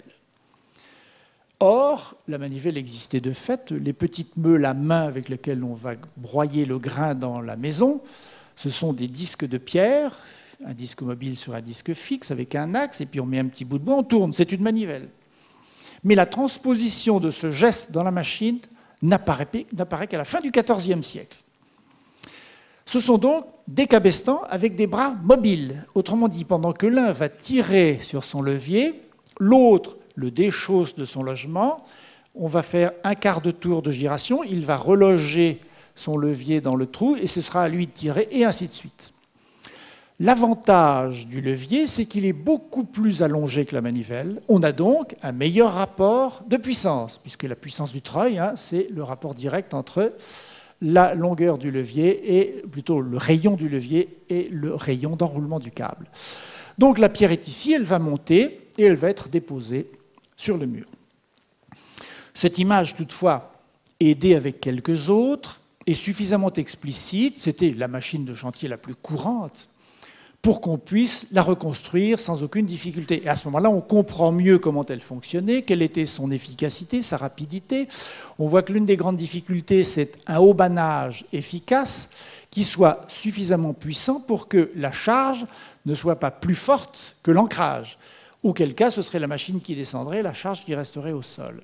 Or, la manivelle existait de fait. Les petites meules à main avec lesquelles on va broyer le grain dans la maison, ce sont des disques de pierre, un disque mobile sur un disque fixe avec un axe, et puis on met un petit bout de bois, on tourne, c'est une manivelle. Mais la transposition de ce geste dans la machine n'apparaît qu'à la fin du XIVe siècle. Ce sont donc des cabestans avec des bras mobiles. Autrement dit, pendant que l'un va tirer sur son levier, l'autre le déchausse de son logement, on va faire un quart de tour de giration, il va reloger son levier dans le trou, et ce sera à lui de tirer, et ainsi de suite. L'avantage du levier, c'est qu'il est beaucoup plus allongé que la manivelle. On a donc un meilleur rapport de puissance, puisque la puissance du treuil, c'est le rapport direct entre la longueur du levier, et plutôt le rayon du levier et le rayon d'enroulement du câble. Donc la pierre est ici, elle va monter et elle va être déposée sur le mur. Cette image, toutefois, aidée avec quelques autres, est suffisamment explicite. C'était la machine de chantier la plus courante pour qu'on puisse la reconstruire sans aucune difficulté. Et à ce moment-là, on comprend mieux comment elle fonctionnait, quelle était son efficacité, sa rapidité. On voit que l'une des grandes difficultés, c'est un haubanage efficace qui soit suffisamment puissant pour que la charge ne soit pas plus forte que l'ancrage. Auquel cas, ce serait la machine qui descendrait, la charge qui resterait au sol.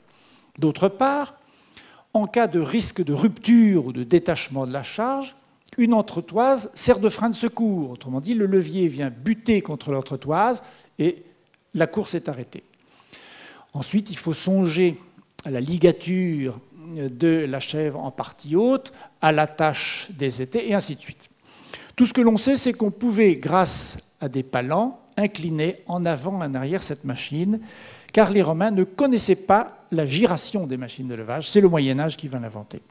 D'autre part, en cas de risque de rupture ou de détachement de la charge, une entretoise sert de frein de secours. Autrement dit, le levier vient buter contre l'entretoise et la course est arrêtée. Ensuite, il faut songer à la ligature de la chèvre en partie haute, à l'attache des étais, et ainsi de suite. Tout ce que l'on sait, c'est qu'on pouvait, grâce à des palans, incliner en avant et en arrière cette machine, car les Romains ne connaissaient pas la giration des machines de levage. C'est le Moyen-Âge qui va l'inventer.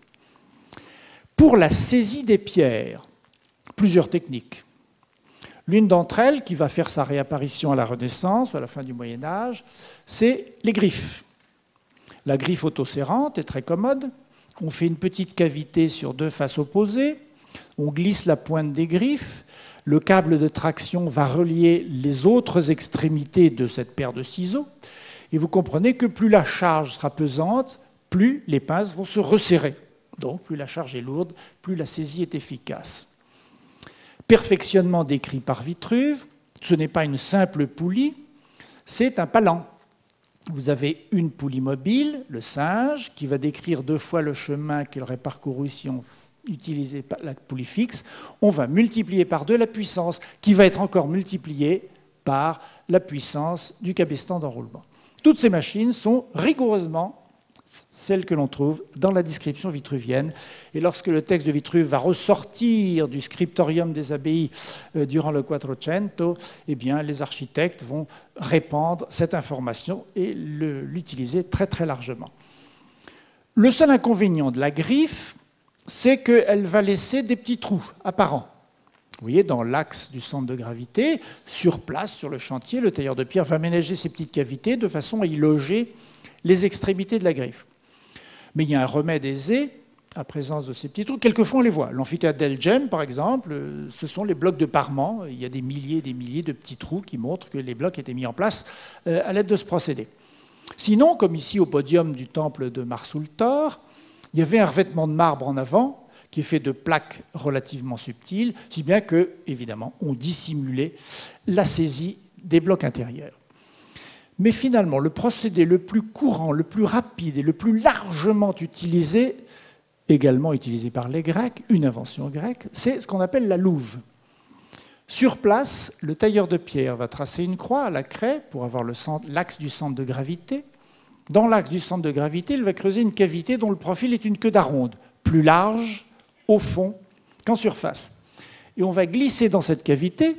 Pour la saisie des pierres, plusieurs techniques. L'une d'entre elles, qui va faire sa réapparition à la Renaissance, à la fin du Moyen-Âge, c'est les griffes. La griffe autoserrante est très commode. On fait une petite cavité sur deux faces opposées. On glisse la pointe des griffes. Le câble de traction va relier les autres extrémités de cette paire de ciseaux. Et vous comprenez que plus la charge sera pesante, plus les pinces vont se resserrer. Donc, plus la charge est lourde, plus la saisie est efficace. Perfectionnement décrit par Vitruve. Ce n'est pas une simple poulie, c'est un palan. Vous avez une poulie mobile, le singe, qui va décrire 2 fois le chemin qu'il aurait parcouru si on utilisait la poulie fixe. On va multiplier par 2 la puissance, qui va être encore multipliée par la puissance du cabestan d'enroulement. Toutes ces machines sont rigoureusement celles que l'on trouve dans la description vitruvienne. Et lorsque le texte de Vitruve va ressortir du scriptorium des abbayes durant le Quattrocento, eh bien, les architectes vont répandre cette information et l'utiliser très très largement. Le seul inconvénient de la griffe, c'est qu'elle va laisser des petits trous apparents. Vous voyez, dans l'axe du centre de gravité, sur place, sur le chantier, le tailleur de pierre va aménager ces petites cavités de façon à y loger les extrémités de la griffe. Mais il y a un remède aisé à présence de ces petits trous. Quelquefois, on les voit. L'amphithéâtre d'Elgem, par exemple, ce sont les blocs de parement. Il y a des milliers et des milliers de petits trous qui montrent que les blocs étaient mis en place à l'aide de ce procédé. Sinon, comme ici au podium du temple de Marsultor, il y avait un revêtement de marbre en avant qui est fait de plaques relativement subtiles, si bien que, évidemment, on dissimulait la saisie des blocs intérieurs. Mais finalement, le procédé le plus courant, le plus rapide et le plus largement utilisé, également utilisé par les Grecs, une invention grecque, c'est ce qu'on appelle la louve. Sur place, le tailleur de pierre va tracer une croix à la craie pour avoir l'axe du centre de gravité. Dans l'axe du centre de gravité, il va creuser une cavité dont le profil est une queue d'aronde, plus large au fond qu'en surface. Et on va glisser dans cette cavité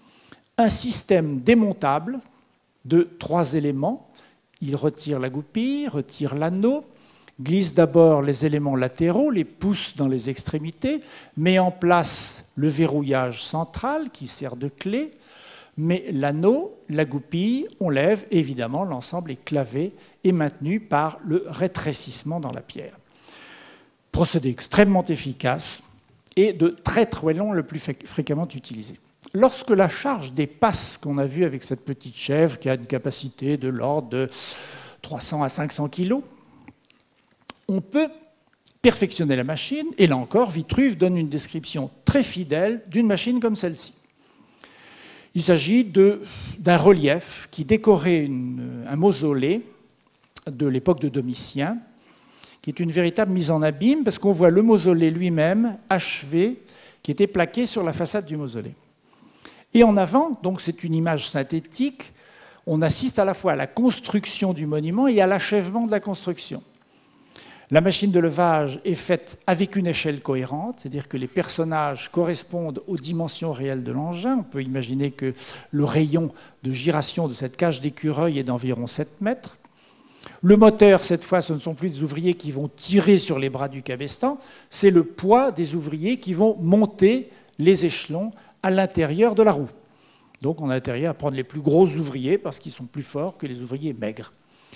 un système démontable de 3 éléments. Il retire la goupille, retire l'anneau, glisse d'abord les éléments latéraux, les pousse dans les extrémités, met en place le verrouillage central qui sert de clé, met l'anneau, la goupille, on lève, et évidemment l'ensemble est clavé et maintenu par le rétrécissement dans la pierre. Procédé extrêmement efficace et de très très long, le plus fréquemment utilisé. Lorsque la charge dépasse ce qu'on a vu avec cette petite chèvre qui a une capacité de l'ordre de 300 à 500 kg, on peut perfectionner la machine. Et là encore, Vitruve donne une description très fidèle d'une machine comme celle-ci. Il s'agit d'un relief qui décorait un mausolée de l'époque de Domitien, qui est une véritable mise en abîme, parce qu'on voit le mausolée lui-même achevé, qui était plaqué sur la façade du mausolée. Et en avant, donc c'est une image synthétique, on assiste à la fois à la construction du monument et à l'achèvement de la construction. La machine de levage est faite avec une échelle cohérente, c'est-à-dire que les personnages correspondent aux dimensions réelles de l'engin. On peut imaginer que le rayon de giration de cette cage d'écureuil est d'environ 7 mètres. Le moteur, cette fois, ce ne sont plus des ouvriers qui vont tirer sur les bras du cabestan, c'est le poids des ouvriers qui vont monter les échelons à l'intérieur de la roue. Donc on a intérêt à prendre les plus gros ouvriers parce qu'ils sont plus forts que les ouvriers maigres.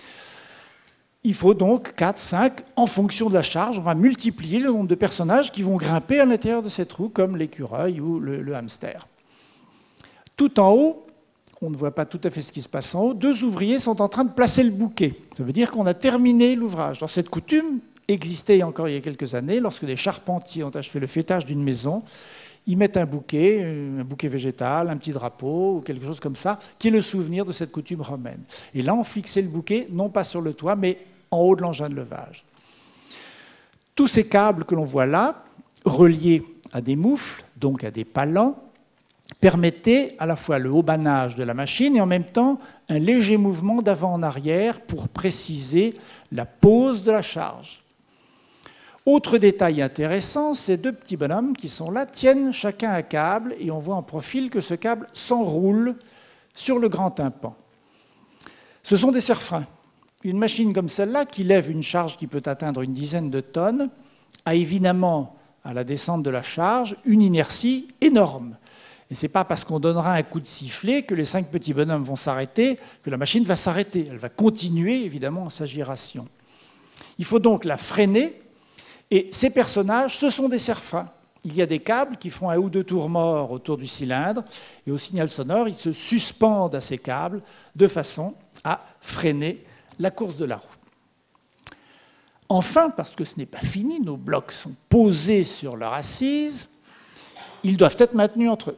Il faut donc 4, 5, en fonction de la charge, on va multiplier le nombre de personnages qui vont grimper à l'intérieur de cette roue, comme l'écureuil ou le hamster. Tout en haut, on ne voit pas tout à fait ce qui se passe en haut, 2 ouvriers sont en train de placer le bouquet. Ça veut dire qu'on a terminé l'ouvrage. Dans cette coutume existait encore il y a quelques années, lorsque des charpentiers ont achevé le fêtage d'une maison, ils mettent un bouquet végétal, un petit drapeau, ou quelque chose comme ça, qui est le souvenir de cette coutume romaine. Et là, on fixait le bouquet, non pas sur le toit, mais en haut de l'engin de levage. Tous ces câbles que l'on voit là, reliés à des moufles, donc à des palans, permettaient à la fois le haubanage de la machine et en même temps un léger mouvement d'avant en arrière pour préciser la pose de la charge. Autre détail intéressant, ces deux petits bonhommes qui sont là tiennent chacun un câble et on voit en profil que ce câble s'enroule sur le grand tympan. Ce sont des serre-freins. Une machine comme celle-là, qui lève une charge qui peut atteindre une dizaine de tonnes, a évidemment, à la descente de la charge, une inertie énorme. Et ce n'est pas parce qu'on donnera un coup de sifflet que les 5 petits bonhommes vont s'arrêter, que la machine va s'arrêter. Elle va continuer, évidemment, sa giration. Il faut donc la freiner, et ces personnages, ce sont des serre-freins. Il y a des câbles qui font 1 ou 2 tours morts autour du cylindre, et au signal sonore, ils se suspendent à ces câbles de façon à freiner la course de la roue. Enfin, parce que ce n'est pas fini, nos blocs sont posés sur leur assise, ils doivent être maintenus entre eux.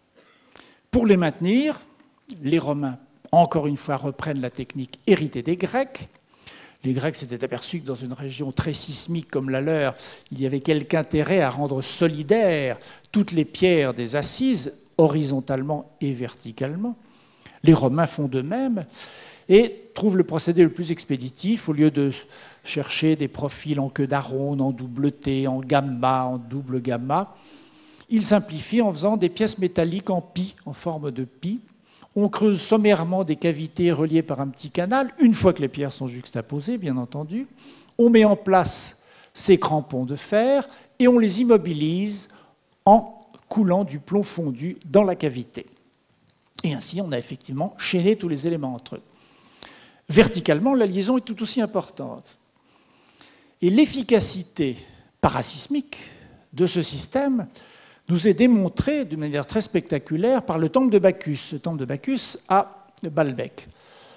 Pour les maintenir, les Romains, encore une fois, reprennent la technique héritée des Grecs. Les Grecs s'étaient aperçus que dans une région très sismique comme la leur, il y avait quelque intérêt à rendre solidaires toutes les pierres des assises, horizontalement et verticalement. Les Romains font de même et trouvent le procédé le plus expéditif. Au lieu de chercher des profils en queue d'aronde, en double T, en gamma, en double gamma, ils simplifient en faisant des pièces métalliques en pie, en forme de pie. On creuse sommairement des cavités reliées par un petit canal, une fois que les pierres sont juxtaposées, bien entendu. On met en place ces crampons de fer et on les immobilise en coulant du plomb fondu dans la cavité. Et ainsi, on a effectivement chaîné tous les éléments entre eux. Verticalement, la liaison est tout aussi importante. Et l'efficacité parasismique de ce système nous est démontrée de manière très spectaculaire par le temple de Bacchus, le temple de Bacchus à Baalbek.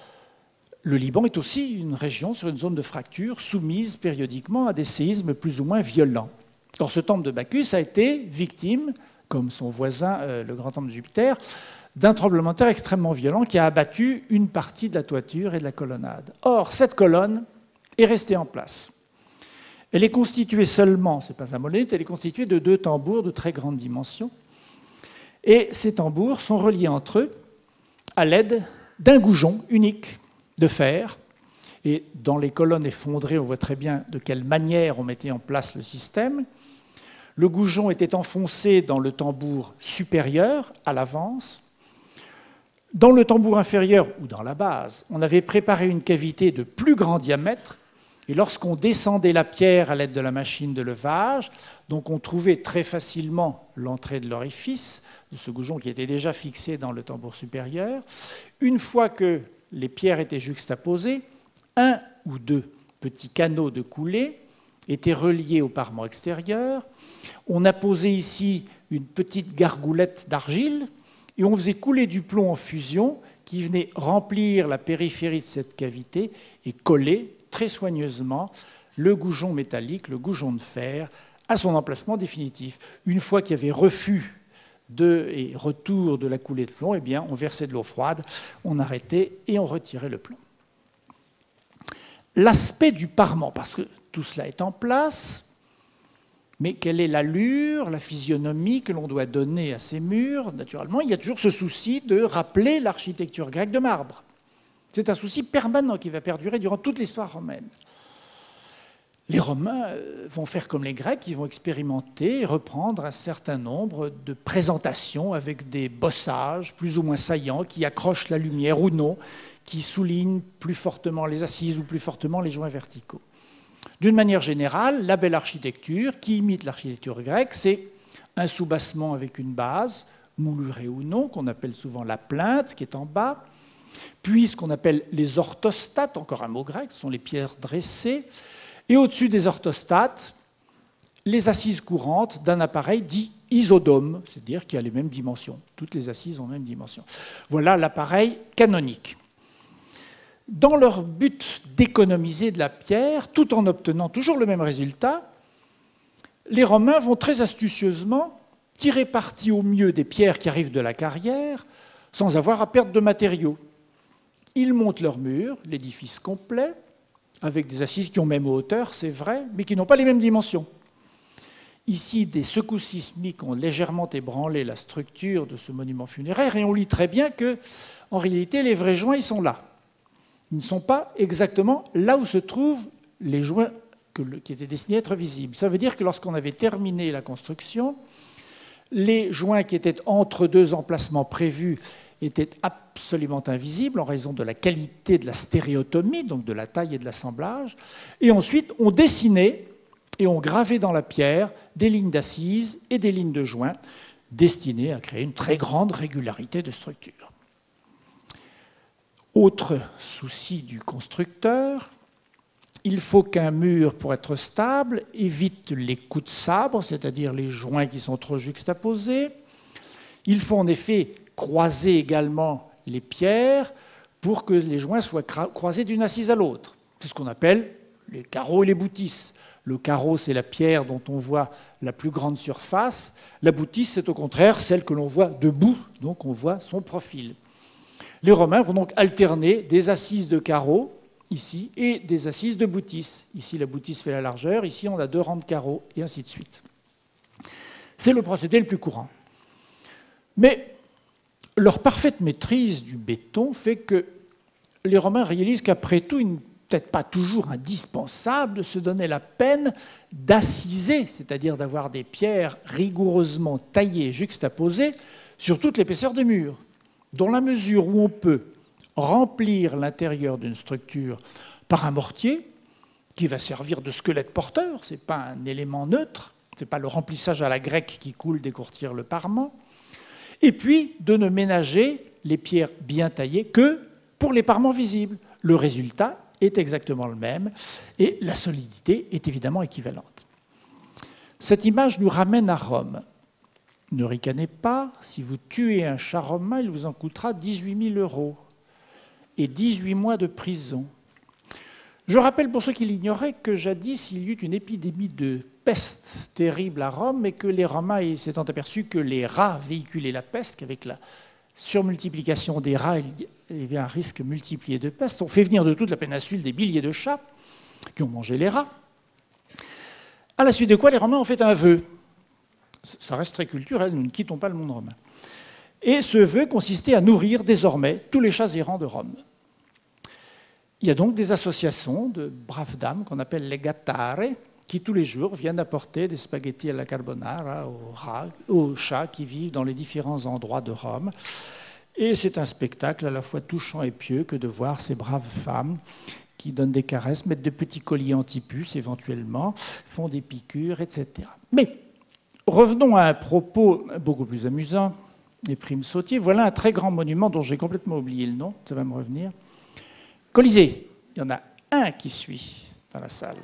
Le Liban est aussi une région sur une zone de fracture soumise périodiquement à des séismes plus ou moins violents. Or, ce temple de Bacchus a été victime, comme son voisin, le grand temple de Jupiter, d'un tremblement de terre extrêmement violent qui a abattu une partie de la toiture et de la colonnade. Or, cette colonne est restée en place. Elle est constituée seulement, ce n'est pas un monolithe, elle est constituée de 2 tambours de très grande dimension. Et ces tambours sont reliés entre eux à l'aide d'un goujon unique de fer. Et dans les colonnes effondrées, on voit très bien de quelle manière on mettait en place le système. Le goujon était enfoncé dans le tambour supérieur, à l'avance. Dans le tambour inférieur, ou dans la base, on avait préparé une cavité de plus grand diamètre. Et lorsqu'on descendait la pierre à l'aide de la machine de levage, donc on trouvait très facilement l'entrée de l'orifice, de ce goujon qui était déjà fixé dans le tambour supérieur. Une fois que les pierres étaient juxtaposées, 1 ou 2 petits canaux de coulée étaient reliés au parement extérieur. On a posé ici une petite gargoulette d'argile et on faisait couler du plomb en fusion qui venait remplir la périphérie de cette cavité et coller très soigneusement le goujon métallique, le goujon de fer, à son emplacement définitif. Une fois qu'il y avait refus et retour de la coulée de plomb, eh bien, on versait de l'eau froide, on arrêtait et on retirait le plomb. L'aspect du parement, parce que tout cela est en place, mais quelle est l'allure, la physionomie que l'on doit donner à ces murs? Naturellement, il y a toujours ce souci de rappeler l'architecture grecque de marbre. C'est un souci permanent qui va perdurer durant toute l'histoire romaine. Les Romains vont faire comme les Grecs, ils vont expérimenter et reprendre un certain nombre de présentations avec des bossages plus ou moins saillants qui accrochent la lumière ou non, qui soulignent plus fortement les assises ou plus fortement les joints verticaux. D'une manière générale, la belle architecture, qui imite l'architecture grecque, c'est un soubassement avec une base, moulurée ou non, qu'on appelle souvent la plinthe, qui est en bas, puis ce qu'on appelle les orthostates, encore un mot grec, ce sont les pierres dressées, et au-dessus des orthostates, les assises courantes d'un appareil dit isodome, c'est-à-dire qui a les mêmes dimensions. Toutes les assises ont les mêmes dimensions. Voilà l'appareil canonique. Dans leur but d'économiser de la pierre, tout en obtenant toujours le même résultat, les Romains vont très astucieusement tirer parti au mieux des pierres qui arrivent de la carrière, sans avoir à perdre de matériaux. Ils montent leur mur, l'édifice complet, avec des assises qui ont même hauteur, c'est vrai, mais qui n'ont pas les mêmes dimensions. Ici, des secousses sismiques ont légèrement ébranlé la structure de ce monument funéraire et on lit très bien que, en réalité, les vrais joints, ils sont là. Ils ne sont pas exactement là où se trouvent les joints qui étaient destinés à être visibles. Ça veut dire que lorsqu'on avait terminé la construction, les joints qui étaient entre deux emplacements prévus étaient absolument invisibles en raison de la qualité de la stéréotomie, donc de la taille et de l'assemblage. Et ensuite, on dessinait et on gravait dans la pierre des lignes d'assises et des lignes de joints destinées à créer une très grande régularité de structure. Autre souci du constructeur, il faut qu'un mur, pour être stable, évite les coups de sabre, c'est-à-dire les joints qui sont trop juxtaposés. Il faut en effet croiser également les pierres pour que les joints soient croisés d'une assise à l'autre. C'est ce qu'on appelle les carreaux et les boutisses. Le carreau, c'est la pierre dont on voit la plus grande surface. La boutisse, c'est au contraire celle que l'on voit debout, donc on voit son profil. Les Romains vont donc alterner des assises de carreaux, ici, et des assises de boutisse. Ici, la boutisse fait la largeur, ici, on a 2 rangs de carreaux, et ainsi de suite. C'est le procédé le plus courant. Mais leur parfaite maîtrise du béton fait que les Romains réalisent qu'après tout, il n'est peut-être pas toujours indispensable de se donner la peine d'assiser, c'est-à-dire d'avoir des pierres rigoureusement taillées, juxtaposées, sur toute l'épaisseur des murs. Dans la mesure où on peut remplir l'intérieur d'une structure par un mortier, qui va servir de squelette porteur, ce n'est pas un élément neutre, ce n'est pas le remplissage à la grecque qui coule décourtir le parement, et puis de ne ménager les pierres bien taillées que pour les parements visibles. Le résultat est exactement le même, et la solidité est évidemment équivalente. Cette image nous ramène à Rome. Ne ricanez pas, si vous tuez un chat romain, il vous en coûtera 18 000 € et 18 mois de prison. Je rappelle pour ceux qui l'ignoraient que jadis il y eut une épidémie de peste terrible à Rome et que les Romains s'étant aperçus que les rats véhiculaient la peste, qu'avec la surmultiplication des rats, il y avait un risque multiplié de peste, ont fait venir de toute la péninsule des milliers de chats qui ont mangé les rats, à la suite de quoi les Romains ont fait un vœu. Ça reste très culturel, nous ne quittons pas le monde romain. Et ce vœu consistait à nourrir désormais tous les chats errants de Rome. Il y a donc des associations de braves dames qu'on appelle les gattare, qui tous les jours viennent apporter des spaghettis à la carbonara aux chats qui vivent dans les différents endroits de Rome. Et c'est un spectacle à la fois touchant et pieux que de voir ces braves femmes qui donnent des caresses, mettent de petits colliers anti-puces éventuellement, font des piqûres, etc. Mais revenons à un propos beaucoup plus amusant. Et Prime Sautier, voilà un très grand monument dont j'ai complètement oublié le nom, ça va me revenir. Colisée, il y en a un qui suit dans la salle.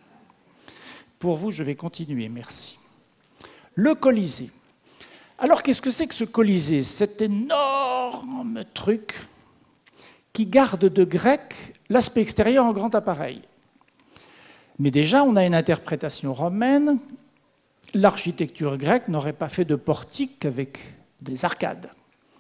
Pour vous, je vais continuer, merci. Le Colisée. Alors, qu'est-ce que c'est que ce Colisée? Cet énorme truc qui garde de grec l'aspect extérieur en grand appareil. Mais déjà, on a une interprétation romaine. L'architecture grecque n'aurait pas fait de portique avec des arcades.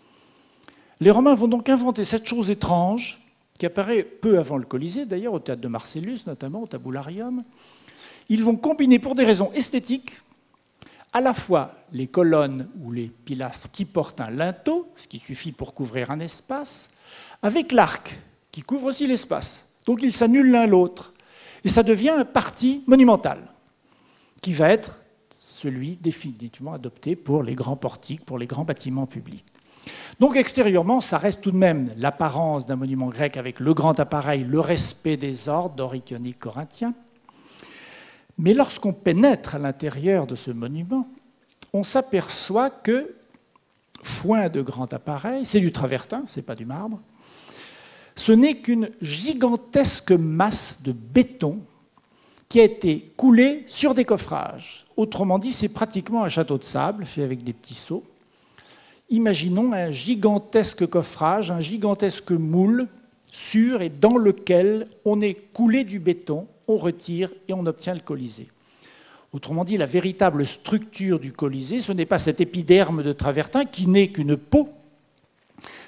Les Romains vont donc inventer cette chose étrange qui apparaît peu avant le Colisée, d'ailleurs au théâtre de Marcellus, notamment au Tabularium. Ils vont combiner pour des raisons esthétiques à la fois les colonnes ou les pilastres qui portent un linteau, ce qui suffit pour couvrir un espace, avec l'arc qui couvre aussi l'espace. Donc ils s'annulent l'un l'autre. Et ça devient un parti monumental qui va être celui définitivement adopté pour les grands portiques, pour les grands bâtiments publics. Donc extérieurement, ça reste tout de même l'apparence d'un monument grec avec le grand appareil, le respect des ordres doriques, ioniques, corinthiens. Mais lorsqu'on pénètre à l'intérieur de ce monument, on s'aperçoit que, foin de grand appareil, c'est du travertin, ce n'est pas du marbre, ce n'est qu'une gigantesque masse de béton qui a été coulée sur des coffrages. Autrement dit, c'est pratiquement un château de sable fait avec des petits seaux. Imaginons un gigantesque coffrage, un gigantesque moule sur et dans lequel on est coulé du béton, on retire et on obtient le Colisée. Autrement dit, la véritable structure du Colisée, ce n'est pas cet épiderme de travertin qui n'est qu'une peau,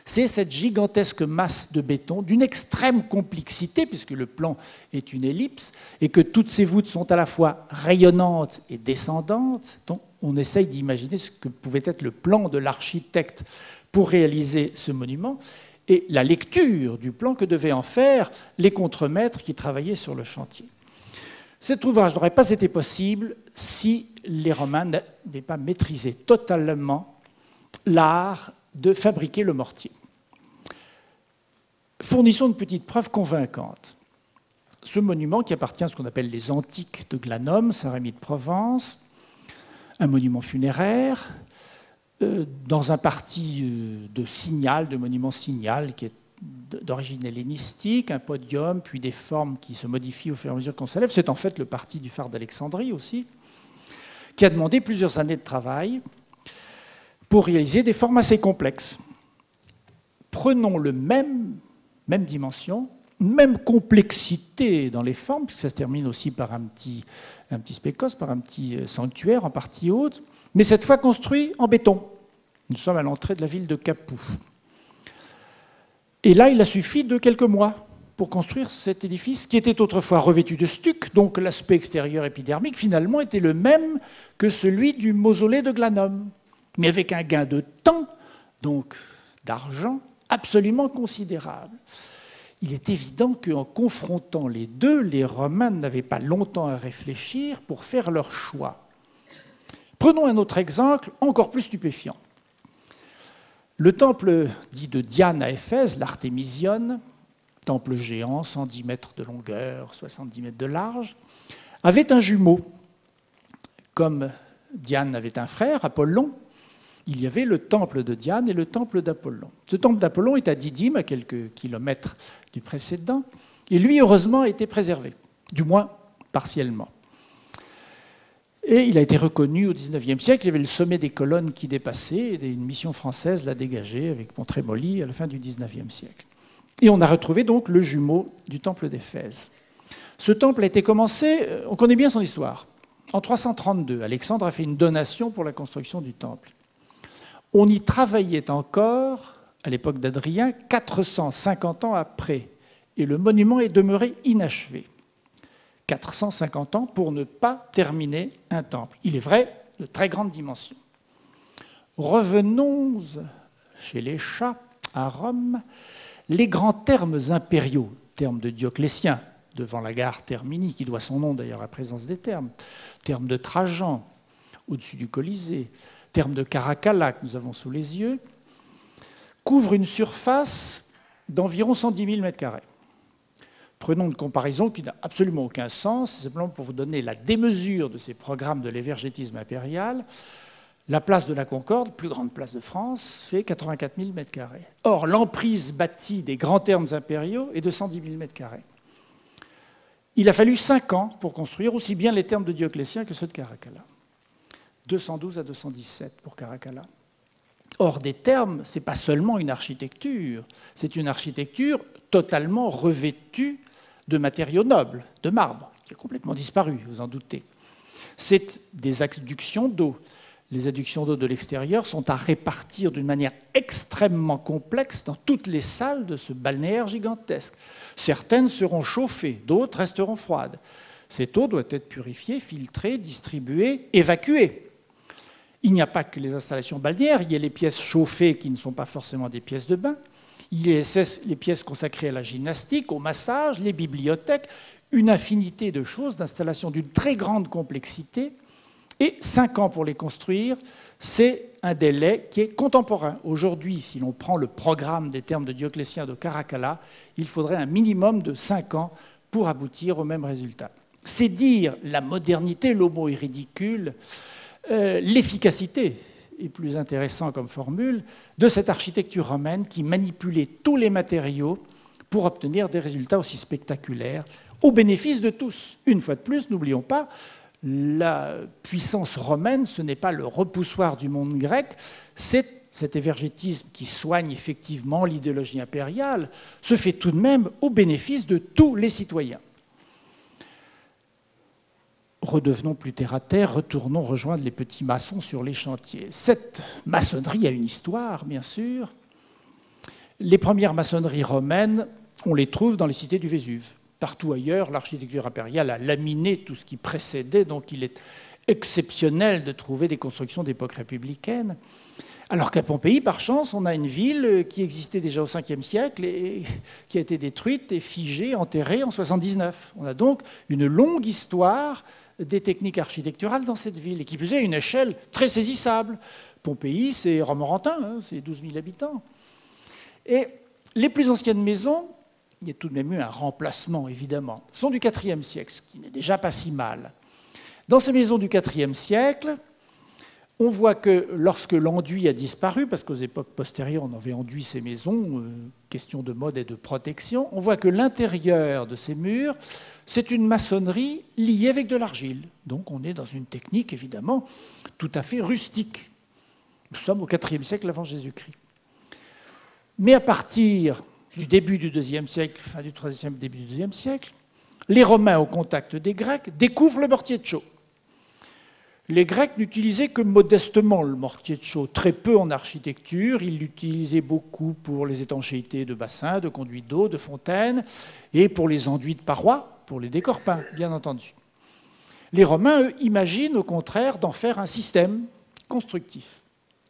c'est cette gigantesque masse de béton d'une extrême complexité, puisque le plan est une ellipse, et que toutes ces voûtes sont à la fois rayonnantes et descendantes. Donc on essaye d'imaginer ce que pouvait être le plan de l'architecte pour réaliser ce monument, et la lecture du plan que devaient en faire les contremaîtres qui travaillaient sur le chantier. Cet ouvrage n'aurait pas été possible si les Romains n'avaient pas maîtrisé totalement l'art de fabriquer le mortier. Fournissons une petite preuve convaincante. Ce monument, qui appartient à ce qu'on appelle les Antiques de Glanum, Saint-Rémy de Provence, un monument funéraire, dans un parti de signal, de monument signal, qui est d'origine hellénistique, un podium, puis des formes qui se modifient au fur et à mesure qu'on s'élève. C'est en fait le parti du phare d'Alexandrie aussi, qui a demandé plusieurs années de travail pour réaliser des formes assez complexes. Prenons le même dimension, même complexité dans les formes, puisque ça se termine aussi par un petit spécos, par un petit sanctuaire en partie haute, mais cette fois construit en béton. Nous sommes à l'entrée de la ville de Capoue. Et là, il a suffi de quelques mois pour construire cet édifice qui était autrefois revêtu de stuc, donc l'aspect extérieur épidermique finalement était le même que celui du mausolée de Glanum, mais avec un gain de temps, donc d'argent, absolument considérable. Il est évident qu'en confrontant les deux, les Romains n'avaient pas longtemps à réfléchir pour faire leur choix. Prenons un autre exemple encore plus stupéfiant. Le temple dit de Diane à Éphèse, l'Artémision, temple géant, 110 mètres de longueur, 70 mètres de large, avait un jumeau. Comme Diane avait un frère, Apollon, il y avait le temple de Diane et le temple d'Apollon. Ce temple d'Apollon est à Didyme, à quelques kilomètres du précédent, et lui, heureusement, a été préservé, du moins partiellement. Et il a été reconnu au XIXe siècle. Il y avait le sommet des colonnes qui dépassait, et une mission française l'a dégagé avec Montrémoli à la fin du XIXe siècle. Et on a retrouvé donc le jumeau du temple d'Éphèse. Ce temple a été commencé, on connaît bien son histoire. En 332, Alexandre a fait une donation pour la construction du temple. On y travaillait encore, à l'époque d'Adrien, 450 ans après, et le monument est demeuré inachevé. 450 ans pour ne pas terminer un temple. Il est vrai, de très grande dimension. Revenons chez les chats, à Rome. Les grands thermes impériaux, termes de Dioclétien, devant la gare Termini, qui doit son nom d'ailleurs à la présence des thermes, termes de Trajan, au-dessus du Colisée, termes de Caracalla, que nous avons sous les yeux, couvrent une surface d'environ 110 000 m². Prenons une comparaison qui n'a absolument aucun sens, c'est simplement pour vous donner la démesure de ces programmes de l'évergétisme impérial. La place de la Concorde, plus grande place de France, fait 84 000 m². Or, l'emprise bâtie des grands thermes impériaux est de 110 000 m². Il a fallu 5 ans pour construire aussi bien les thermes de Dioclétien que ceux de Caracalla. 212 à 217 pour Caracalla. Or, des thermes, ce n'est pas seulement une architecture, c'est une architecture totalement revêtue de matériaux nobles, de marbre, qui a complètement disparu, vous en doutez. C'est des adductions d'eau. Les adductions d'eau de l'extérieur sont à répartir d'une manière extrêmement complexe dans toutes les salles de ce balnéaire gigantesque. Certaines seront chauffées, d'autres resteront froides. Cette eau doit être purifiée, filtrée, distribuée, évacuée. Il n'y a pas que les installations balnéaires, il y a les pièces chauffées qui ne sont pas forcément des pièces de bain. Il y a les pièces consacrées à la gymnastique, au massage, les bibliothèques, une infinité de choses, d'installations d'une très grande complexité. Et 5 ans pour les construire, c'est un délai qui est contemporain. Aujourd'hui, si l'on prend le programme des thermes de Dioclétien de Caracalla, il faudrait un minimum de 5 ans pour aboutir au même résultat. C'est dire la modernité, le mot est ridicule, l'efficacité est plus intéressant comme formule, de cette architecture romaine qui manipulait tous les matériaux pour obtenir des résultats aussi spectaculaires, au bénéfice de tous. Une fois de plus, n'oublions pas, la puissance romaine, ce n'est pas le repoussoir du monde grec, c'est cet évergétisme qui soigne effectivement l'idéologie impériale, se fait tout de même au bénéfice de tous les citoyens. Redevenons plus terre à terre, retournons rejoindre les petits maçons sur les chantiers. Cette maçonnerie a une histoire, bien sûr, Les premières maçonneries romaines, on les trouve dans les cités du Vésuve. Partout ailleurs, l'architecture impériale a laminé tout ce qui précédait, donc il est exceptionnel de trouver des constructions d'époque républicaine. Alors qu'à Pompéi, par chance, on a une ville qui existait déjà au 5e siècle et qui a été détruite et figée, enterrée en 79. On a donc une longue histoire des techniques architecturales dans cette ville et qui plus est à une échelle très saisissable. Pompéi, c'est Romorantin, hein, c'est 12 000 habitants. Et les plus anciennes maisons, il y a tout de même eu un remplacement, évidemment, sont du IVe siècle, ce qui n'est déjà pas si mal. Dans ces maisons du IVe siècle, on voit que lorsque l'enduit a disparu, parce qu'aux époques postérieures, on avait enduit ces maisons, question de mode et de protection, on voit que l'intérieur de ces murs, c'est une maçonnerie liée avec de l'argile. Donc on est dans une technique, évidemment, tout à fait rustique. Nous sommes au IVe siècle avant Jésus-Christ. Mais à partir du début du IIe siècle, fin du IIIe, début du IIe siècle, les Romains, au contact des Grecs, découvrent le mortier de chaux. Les Grecs n'utilisaient que modestement le mortier de chaux, très peu en architecture. Ils l'utilisaient beaucoup pour les étanchéités de bassins, de conduits d'eau, de fontaines, et pour les enduits de parois, pour les décors peints, bien entendu. Les Romains, eux, imaginent au contraire d'en faire un système constructif.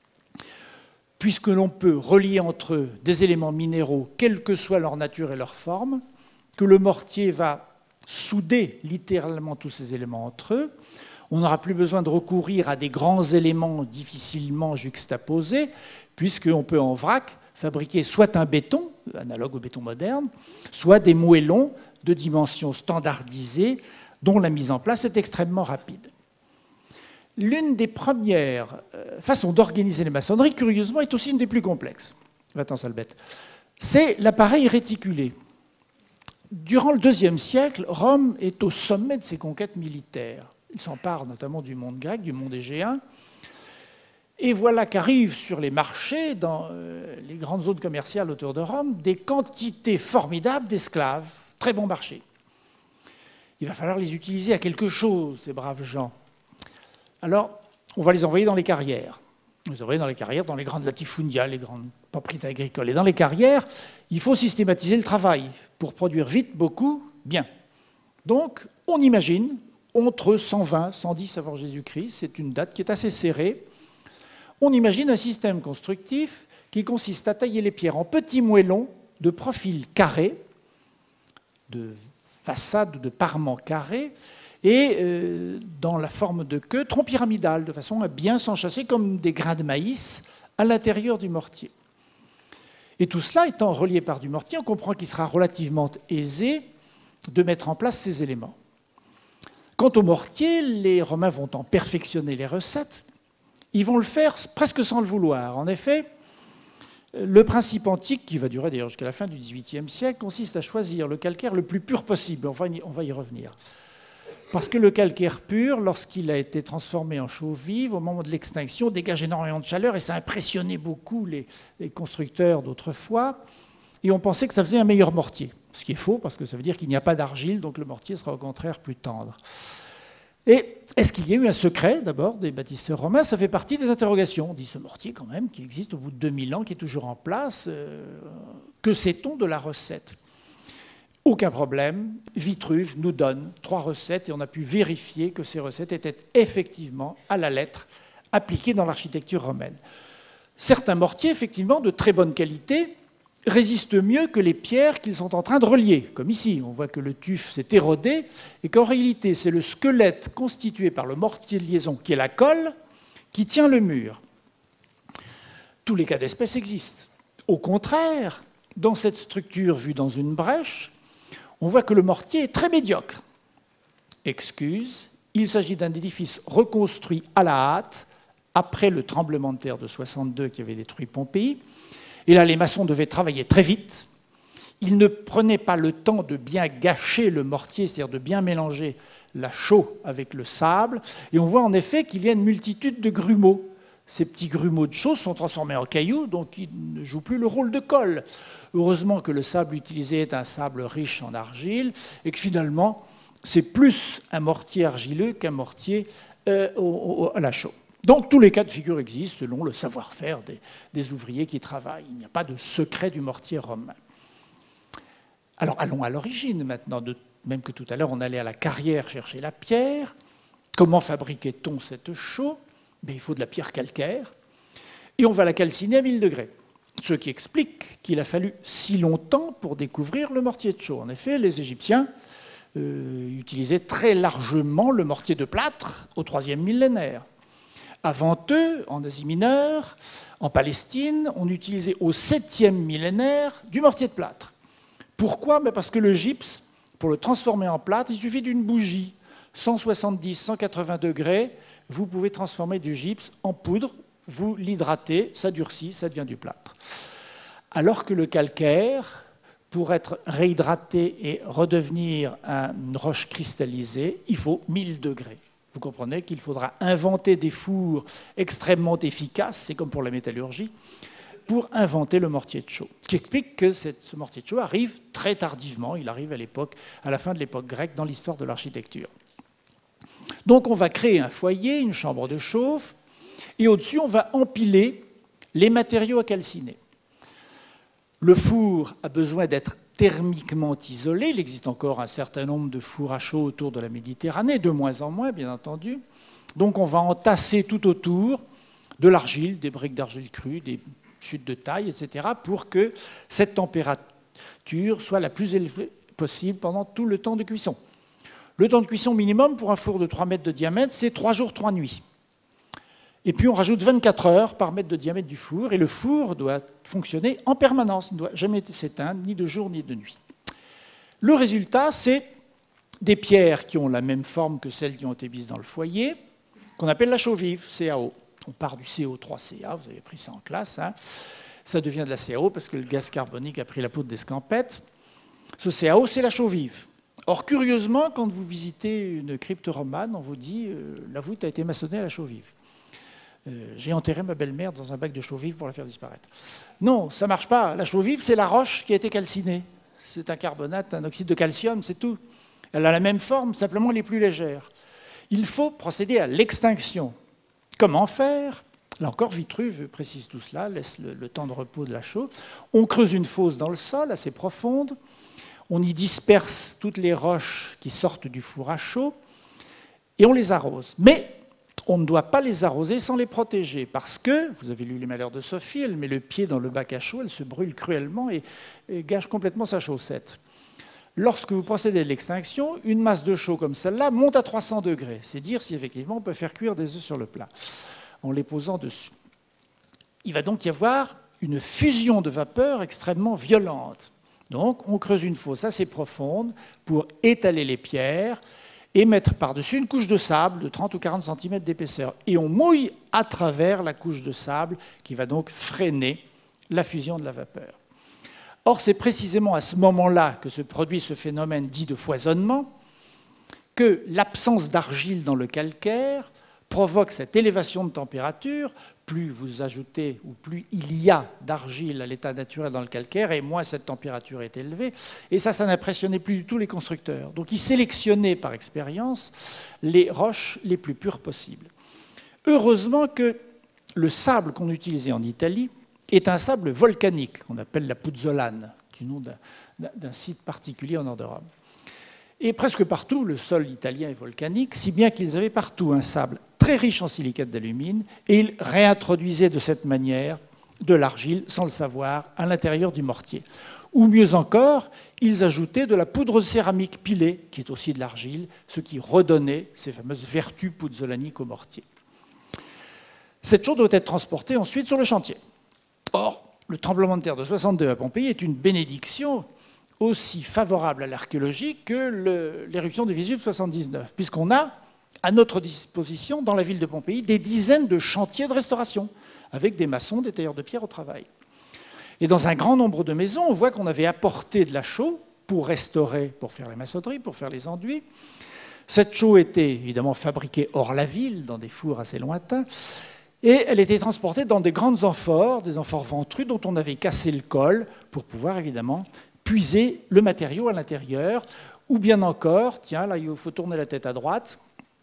Puisque l'on peut relier entre eux des éléments minéraux, quelle que soit leur nature et leur forme, que le mortier va souder littéralement tous ces éléments entre eux, on n'aura plus besoin de recourir à des grands éléments difficilement juxtaposés, puisqu'on peut en vrac fabriquer soit un béton, analogue au béton moderne, soit des moellons de dimensions standardisées, dont la mise en place est extrêmement rapide. L'une des premières façons d'organiser les maçonneries, curieusement, est aussi une des plus complexes. Va-t'en, sale bête. C'est l'appareil réticulé. Durant le IIe siècle, Rome est au sommet de ses conquêtes militaires. Il s'empare notamment du monde grec, du monde égéen. Et voilà qu'arrivent sur les marchés, dans les grandes zones commerciales autour de Rome, des quantités formidables d'esclaves, très bon marché. Il va falloir les utiliser à quelque chose, ces braves gens. Alors, on va les envoyer dans les carrières. On les envoie dans les carrières, dans les grandes latifundia, les grandes propriétés agricoles. Et dans les carrières, il faut systématiser le travail pour produire vite, beaucoup, bien. Donc, on imagine, entre 120 et 110 avant Jésus-Christ, c'est une date qui est assez serrée, on imagine un système constructif qui consiste à tailler les pierres en petits moellons de profil carré, de façade ou de parement carré, et dans la forme de queue tronc pyramidal, de façon à bien s'enchâsser comme des grains de maïs à l'intérieur du mortier. Et tout cela étant relié par du mortier, on comprend qu'il sera relativement aisé de mettre en place ces éléments. Quant au mortier, les Romains vont en perfectionner les recettes. Ils vont le faire presque sans le vouloir. En effet, le principe antique, qui va durer d'ailleurs jusqu'à la fin du XVIIIe siècle, consiste à choisir le calcaire le plus pur possible. On va y revenir. Parce que le calcaire pur, lorsqu'il a été transformé en chaux vive, au moment de l'extinction, dégage énormément de chaleur et ça impressionnait beaucoup les constructeurs d'autrefois. Et on pensait que ça faisait un meilleur mortier. Ce qui est faux, parce que ça veut dire qu'il n'y a pas d'argile, donc le mortier sera au contraire plus tendre. Et est-ce qu'il y a eu un secret, d'abord, des bâtisseurs romains? Ça fait partie des interrogations. On dit ce mortier, quand même, qui existe au bout de 2000 ans, qui est toujours en place, que sait-on de la recette? Aucun problème. Vitruve nous donne 3 recettes et on a pu vérifier que ces recettes étaient effectivement, à la lettre, appliquées dans l'architecture romaine. Certains mortiers, effectivement, de très bonne qualité, résistent mieux que les pierres qu'ils sont en train de relier. Comme ici, on voit que le tuf s'est érodé et qu'en réalité, c'est le squelette constitué par le mortier de liaison, qui est la colle, qui tient le mur. Tous les cas d'espèce existent. Au contraire, dans cette structure vue dans une brèche, on voit que le mortier est très médiocre. Excuse, il s'agit d'un édifice reconstruit à la hâte après le tremblement de terre de 62 qui avait détruit Pompéi. Et là, les maçons devaient travailler très vite. Ils ne prenaient pas le temps de bien gâcher le mortier, c'est-à-dire de bien mélanger la chaux avec le sable. Et on voit en effet qu'il y a une multitude de grumeaux. Ces petits grumeaux de chaux sont transformés en cailloux, donc ils ne jouent plus le rôle de colle. Heureusement que le sable utilisé est un sable riche en argile et que finalement, c'est plus un mortier argileux qu'un mortier à la chaux. Donc tous les cas de figure existent selon le savoir-faire des ouvriers qui travaillent. Il n'y a pas de secret du mortier romain. Alors allons à l'origine maintenant, même que tout à l'heure on allait à la carrière chercher la pierre. Comment fabriquait-on cette chaux? Il faut de la pierre calcaire et on va la calciner à 1000 degrés. Ce qui explique qu'il a fallu si longtemps pour découvrir le mortier de chaux. En effet, les Égyptiens utilisaient très largement le mortier de plâtre au IIIe millénaire. Avant eux, en Asie mineure, en Palestine, on utilisait au 7e millénaire du mortier de plâtre. Pourquoi? Parce que le gypse, pour le transformer en plâtre, il suffit d'une bougie. 170, 180 degrés, vous pouvez transformer du gypse en poudre, vous l'hydratez, ça durcit, ça devient du plâtre. Alors que le calcaire, pour être réhydraté et redevenir une roche cristallisée, il faut 1000 degrés. Vous comprenez qu'il faudra inventer des fours extrêmement efficaces, c'est comme pour la métallurgie, pour inventer le mortier de chaux. Ce qui explique que ce mortier de chaux arrive très tardivement, il arrive à la fin de l'époque grecque dans l'histoire de l'architecture. Donc on va créer un foyer, une chambre de chauffe, et au-dessus on va empiler les matériaux à calciner. Le four a besoin d'être thermiquement isolé. Il existe encore un certain nombre de fours à chaud autour de la Méditerranée, de moins en moins, bien entendu. Donc on va entasser tout autour de l'argile, des briques d'argile crue, des chutes de taille, etc., pour que cette température soit la plus élevée possible pendant tout le temps de cuisson. Le temps de cuisson minimum pour un four de 3 mètres de diamètre, c'est 3 jours, 3 nuits. Et puis on rajoute 24 heures par mètre de diamètre du four, et le four doit fonctionner en permanence, il ne doit jamais s'éteindre, ni de jour ni de nuit. Le résultat, c'est des pierres qui ont la même forme que celles qui ont été mises dans le foyer, qu'on appelle la chaux vive, CaO. On part du CO3Ca, vous avez pris ça en classe, hein. Ça devient de la CaO parce que le gaz carbonique a pris la poudre d'escampette. Ce CaO, c'est la chaux vive. Or, curieusement, quand vous visitez une crypte romane, on vous dit la voûte a été maçonnée à la chaux vive. J'ai enterré ma belle-mère dans un bac de chaux vive pour la faire disparaître. Non, ça ne marche pas. La chaux vive, c'est la roche qui a été calcinée. C'est un carbonate, un oxyde de calcium, c'est tout. Elle a la même forme, simplement elle est plus légère. Il faut procéder à l'extinction. Comment faire? Là encore, Vitruve précise tout cela, laisse le temps de repos de la chaux. On creuse une fosse dans le sol, assez profonde. On y disperse toutes les roches qui sortent du four à chaud et on les arrose. Mais on ne doit pas les arroser sans les protéger parce que, vous avez lu Les Malheurs de Sophie, elle met le pied dans le bac à chaud, elle se brûle cruellement et gâche complètement sa chaussette. Lorsque vous procédez à l'extinction, une masse de chaux comme celle-là monte à 300 degrés. C'est dire si effectivement on peut faire cuire des œufs sur le plat en les posant dessus. Il va donc y avoir une fusion de vapeur extrêmement violente. Donc on creuse une fosse assez profonde pour étaler les pierres et mettre par-dessus une couche de sable de 30 ou 40 cm d'épaisseur. Et on mouille à travers la couche de sable qui va donc freiner la fusion de la vapeur. Or, c'est précisément à ce moment-là que se produit ce phénomène dit de foisonnement, que l'absence d'argile dans le calcaire provoque cette élévation de température. Plus vous ajoutez ou plus il y a d'argile à l'état naturel dans le calcaire, et moins cette température est élevée. Et ça n'impressionnait plus du tout les constructeurs. Donc ils sélectionnaient par expérience les roches les plus pures possibles. Heureusement que le sable qu'on utilisait en Italie est un sable volcanique, qu'on appelle la puzzolane, du nom d'un site particulier au nord de Rome. Et presque partout, le sol italien est volcanique, si bien qu'ils avaient partout un sable très riche en silicate d'alumine, et ils réintroduisaient de cette manière de l'argile, sans le savoir, à l'intérieur du mortier. Ou mieux encore, ils ajoutaient de la poudre de céramique pilée, qui est aussi de l'argile, ce qui redonnait ces fameuses vertus puzzolaniques au mortier. Cette chaux doit être transportée ensuite sur le chantier. Or, le tremblement de terre de 62 à Pompéi est une bénédiction aussi favorable à l'archéologie que l'éruption de Vésuve 79, puisqu'on a à notre disposition, dans la ville de Pompéi, des dizaines de chantiers de restauration, avec des maçons, des tailleurs de pierre au travail. Et dans un grand nombre de maisons, on voit qu'on avait apporté de la chaux pour restaurer, pour faire les maçonneries, pour faire les enduits. Cette chaux était évidemment fabriquée hors la ville, dans des fours assez lointains, et elle était transportée dans des grandes amphores, des amphores ventrus dont on avait cassé le col pour pouvoir évidemment puiser le matériau à l'intérieur. Ou bien encore, tiens, là il faut tourner la tête à droite,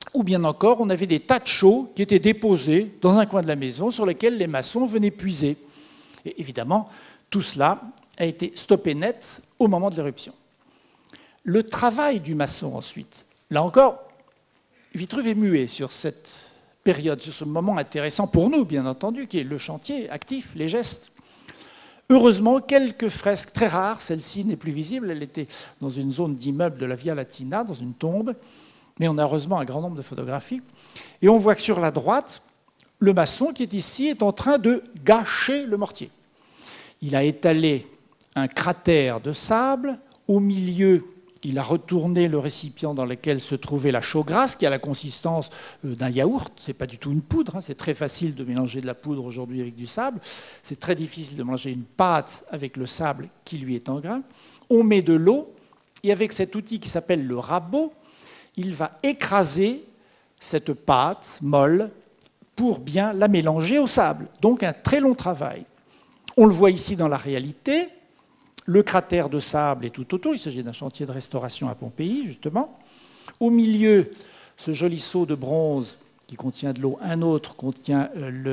ou bien encore, on avait des tas de chaux qui étaient déposés dans un coin de la maison sur lesquels les maçons venaient puiser. Et évidemment, tout cela a été stoppé net au moment de l'éruption. Le travail du maçon ensuite, là encore, Vitruve est muet sur cette période, sur ce moment intéressant pour nous, bien entendu, qui est le chantier actif, les gestes. Heureusement, quelques fresques très rares, celle-ci n'est plus visible, elle était dans une zone d'immeuble de la Via Latina, dans une tombe, mais on a heureusement un grand nombre de photographies. Et on voit que sur la droite, le maçon qui est ici est en train de gâcher le mortier. Il a étalé un cratère de sable, au milieu, il a retourné le récipient dans lequel se trouvait la chaux grasse, qui a la consistance d'un yaourt. Ce n'est pas du tout une poudre. C'est très facile de mélanger de la poudre aujourd'hui avec du sable. C'est très difficile de mélanger une pâte avec le sable qui lui est en grain. On met de l'eau, et avec cet outil qui s'appelle le rabot, il va écraser cette pâte molle pour bien la mélanger au sable. Donc un très long travail. On le voit ici dans la réalité. Le cratère de sable est tout autour. Il s'agit d'un chantier de restauration à Pompéi, justement. Au milieu, ce joli seau de bronze qui contient de l'eau. Un autre contient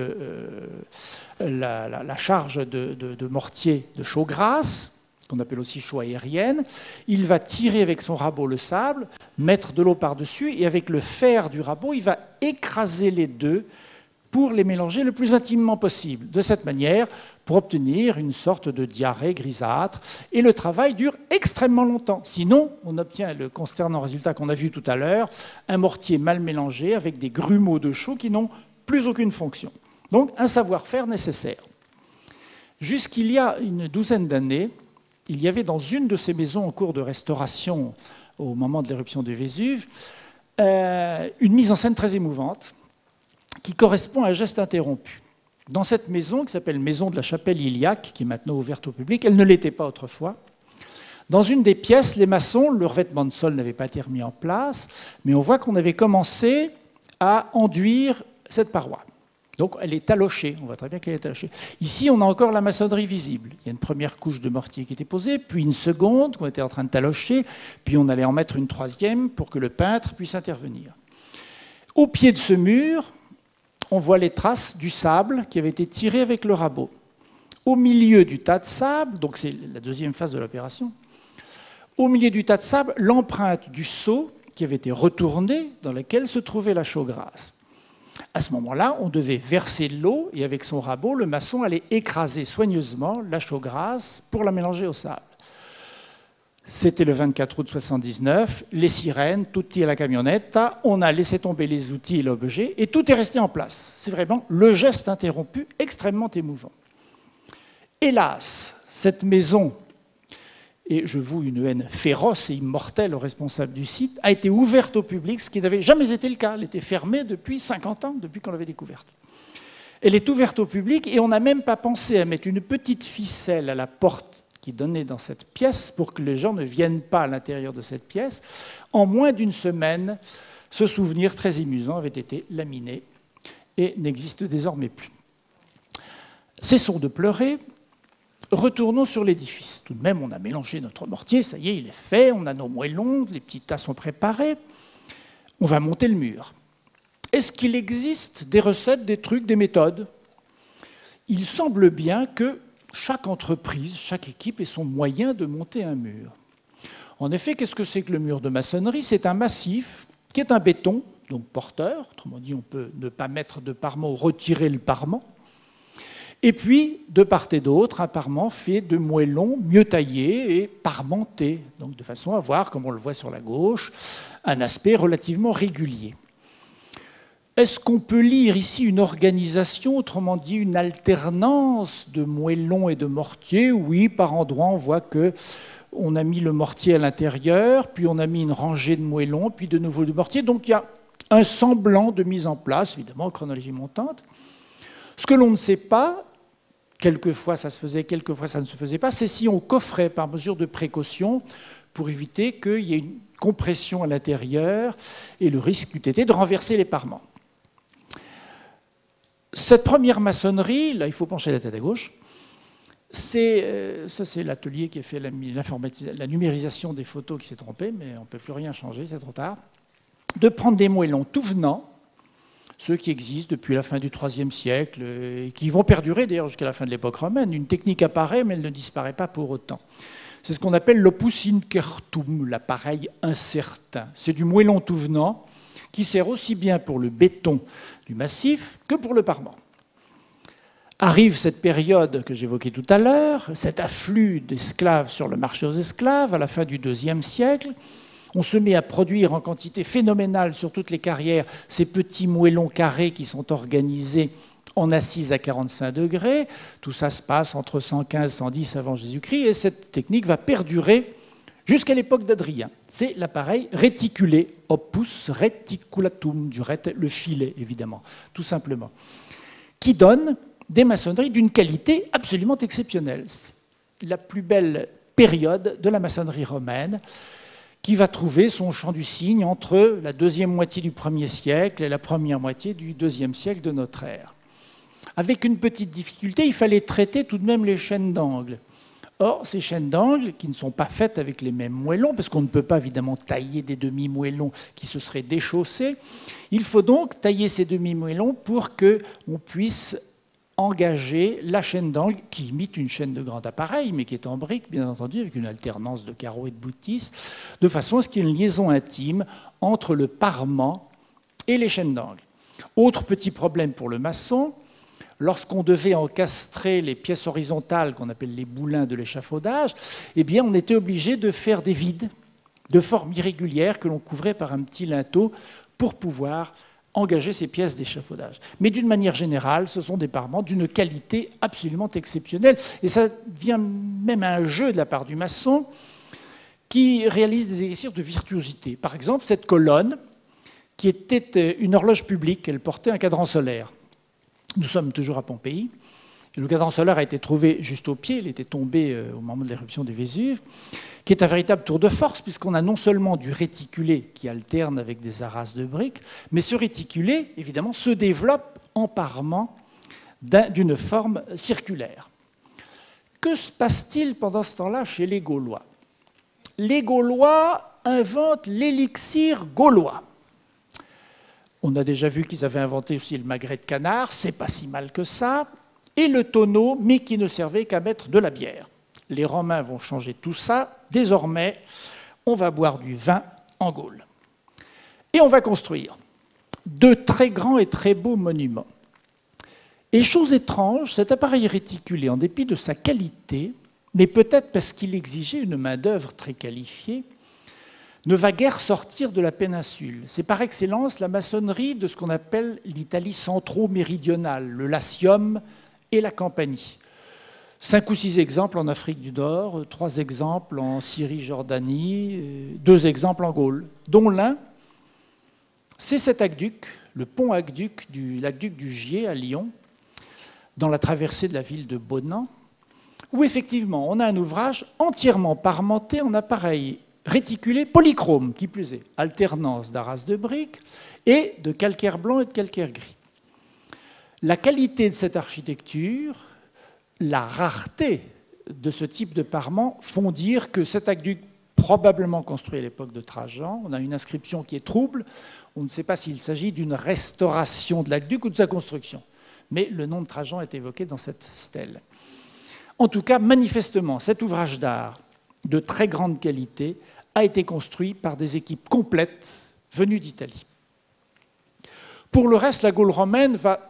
la charge de mortier de chaux grasse, qu'on appelle aussi chaux aérienne. Il va tirer avec son rabot le sable, mettre de l'eau par-dessus, et avec le fer du rabot, il va écraser les deux pour les mélanger le plus intimement possible. De cette manière, pour obtenir une sorte de diarrhée grisâtre. Et le travail dure extrêmement longtemps. Sinon, on obtient le consternant résultat qu'on a vu tout à l'heure, un mortier mal mélangé avec des grumeaux de chaux qui n'ont plus aucune fonction. Donc, un savoir-faire nécessaire. Jusqu'il y a une douzaine d'années, il y avait dans une de ces maisons en cours de restauration au moment de l'éruption du Vésuve, une mise en scène très émouvante qui correspond à un geste interrompu. Dans cette maison, qui s'appelle Maison de la Chapelle Iliaque, qui est maintenant ouverte au public, elle ne l'était pas autrefois. Dans une des pièces, les maçons, le revêtement de sol n'avait pas été remis en place, mais on voit qu'on avait commencé à enduire cette paroi. Donc elle est talochée, on voit très bien qu'elle est talochée. Ici, on a encore la maçonnerie visible. Il y a une première couche de mortier qui était posée, puis une seconde qu'on était en train de talocher, puis on allait en mettre une troisième pour que le peintre puisse intervenir. Au pied de ce mur, on voit les traces du sable qui avait été tiré avec le rabot. Au milieu du tas de sable, donc c'est la deuxième phase de l'opération, au milieu du tas de sable, l'empreinte du seau qui avait été retourné dans lequel se trouvait la chaux grasse. À ce moment-là, on devait verser de l'eau et avec son rabot, le maçon allait écraser soigneusement la chaux grasse pour la mélanger au sable. C'était le 24 août 1979, les sirènes, tutti à la camionnette, on a laissé tomber les outils et l'objet, et tout est resté en place. C'est vraiment le geste interrompu, extrêmement émouvant. Hélas, cette maison, et je voue une haine féroce et immortelle aux responsables du site, a été ouverte au public, ce qui n'avait jamais été le cas. Elle était fermée depuis 50 ans, depuis qu'on l'avait découverte. Elle est ouverte au public, et on n'a même pas pensé à mettre une petite ficelle à la porte qui donnait dans cette pièce pour que les gens ne viennent pas à l'intérieur de cette pièce. En moins d'une semaine, ce souvenir très amusant avait été laminé et n'existe désormais plus. Cessons de pleurer, retournons sur l'édifice. Tout de même, on a mélangé notre mortier, ça y est, il est fait, on a nos moellons, les petits tas sont préparés, on va monter le mur. Est-ce qu'il existe des recettes, des trucs, des méthodes? Il semble bien que chaque entreprise, chaque équipe ait son moyen de monter un mur. En effet, qu'est-ce que c'est que le mur de maçonnerie? C'est un massif qui est un béton, donc porteur. Autrement dit, on peut ne pas mettre de parement ou retirer le parement. Et puis, de part et d'autre, un parement fait de moellons mieux taillés et parmentés, donc de façon à avoir, comme on le voit sur la gauche, un aspect relativement régulier. Est-ce qu'on peut lire ici une organisation, autrement dit une alternance de moellons et de mortiers? Oui, par endroits, on voit qu'on a mis le mortier à l'intérieur, puis on a mis une rangée de moellons, puis de nouveau de mortier. Donc il y a un semblant de mise en place, évidemment en chronologie montante. Ce que l'on ne sait pas, quelquefois ça se faisait, quelquefois ça ne se faisait pas, c'est si on coffrait par mesure de précaution pour éviter qu'il y ait une compression à l'intérieur et le risque eût été de renverser les parements. Cette première maçonnerie, là il faut pencher la tête à gauche, ça c'est l'atelier qui a fait la numérisation des photos qui s'est trompé, mais on ne peut plus rien changer, c'est trop tard. de prendre des moellons tout venant, ceux qui existent depuis la fin du IIIe siècle, et qui vont perdurer d'ailleurs jusqu'à la fin de l'époque romaine. Une technique apparaît, mais elle ne disparaît pas pour autant. C'est ce qu'on appelle l'opus incertum, l'appareil incertain. C'est du moellon tout venant qui sert aussi bien pour le béton du massif que pour le parement. Arrive cette période que j'évoquais tout à l'heure, cet afflux d'esclaves sur le marché aux esclaves à la fin du IIe siècle. On se met à produire en quantité phénoménale sur toutes les carrières ces petits moellons carrés qui sont organisés en assise à 45 degrés. Tout ça se passe entre 115 et 110 avant Jésus-Christ, et cette technique va perdurer jusqu'à l'époque d'Adrien. C'est l'appareil réticulé, opus reticulatum, le filet évidemment, tout simplement, qui donne des maçonneries d'une qualité absolument exceptionnelle. La plus belle période de la maçonnerie romaine, qui va trouver son champ du cygne entre la deuxième moitié du 1er siècle et la première moitié du 2e siècle de notre ère. Avec une petite difficulté, il fallait traiter tout de même les chaînes d'angle. Or, ces chaînes d'angle, qui ne sont pas faites avec les mêmes moellons, parce qu'on ne peut pas évidemment tailler des demi-moellons qui se seraient déchaussés, il faut donc tailler ces demi-moellons pour qu'on puisse engager la chaîne d'angle qui imite une chaîne de grand appareil, mais qui est en brique, bien entendu, avec une alternance de carreaux et de boutisses, de façon à ce qu'il y ait une liaison intime entre le parement et les chaînes d'angle. Autre petit problème pour le maçon, lorsqu'on devait encastrer les pièces horizontales, qu'on appelle les boulins de l'échafaudage, eh bien, on était obligé de faire des vides de forme irrégulière que l'on couvrait par un petit linteau pour pouvoir engager ces pièces d'échafaudage. Mais d'une manière générale, ce sont des parements d'une qualité absolument exceptionnelle. Et ça vient même à un jeu de la part du maçon qui réalise des exercices de virtuosité. Par exemple, cette colonne, qui était une horloge publique, elle portait un cadran solaire. Nous sommes toujours à Pompéi. Et le cadran solaire a été trouvé juste au pied, il était tombé au moment de l'éruption du Vésuve, qui est un véritable tour de force, puisqu'on a non seulement du réticulé qui alterne avec des arrases de briques, mais ce réticulé, évidemment, se développe en parement d'une forme circulaire. Que se passe-t-il pendant ce temps-là chez les Gaulois? Les Gaulois inventent l'élixir gaulois. On a déjà vu qu'ils avaient inventé aussi le magret de canard, c'est pas si mal que ça, et le tonneau, mais qui ne servait qu'à mettre de la bière. Les Romains vont changer tout ça. Désormais, on va boire du vin en Gaule. Et on va construire de très grands et très beaux monuments. Et chose étrange, cet appareil réticulé, en dépit de sa qualité, mais peut-être parce qu'il exigeait une main-d'œuvre très qualifiée, ne va guère sortir de la péninsule. C'est par excellence la maçonnerie de ce qu'on appelle l'Italie centro-méridionale, le Latium et la Campanie. 5 ou 6 exemples en Afrique du Nord, 3 exemples en Syrie, Jordanie, 2 exemples en Gaule, dont l'un, c'est cet aqueduc, le pont aqueduc l'aqueduc du Gier à Lyon, dans la traversée de la ville de Bonan, où effectivement on a un ouvrage entièrement parmenté en appareil réticulé polychrome, qui plus est, alternance d'arras de briques et de calcaire blanc et de calcaire gris. La qualité de cette architecture, la rareté de ce type de parement font dire que cet aqueduc, probablement construit à l'époque de Trajan, on a une inscription qui est trouble, on ne sait pas s'il s'agit d'une restauration de l'aqueduc ou de sa construction, mais le nom de Trajan est évoqué dans cette stèle. En tout cas, manifestement, cet ouvrage d'art de très grande qualité a été construit par des équipes complètes venues d'Italie. Pour le reste, la Gaule romaine va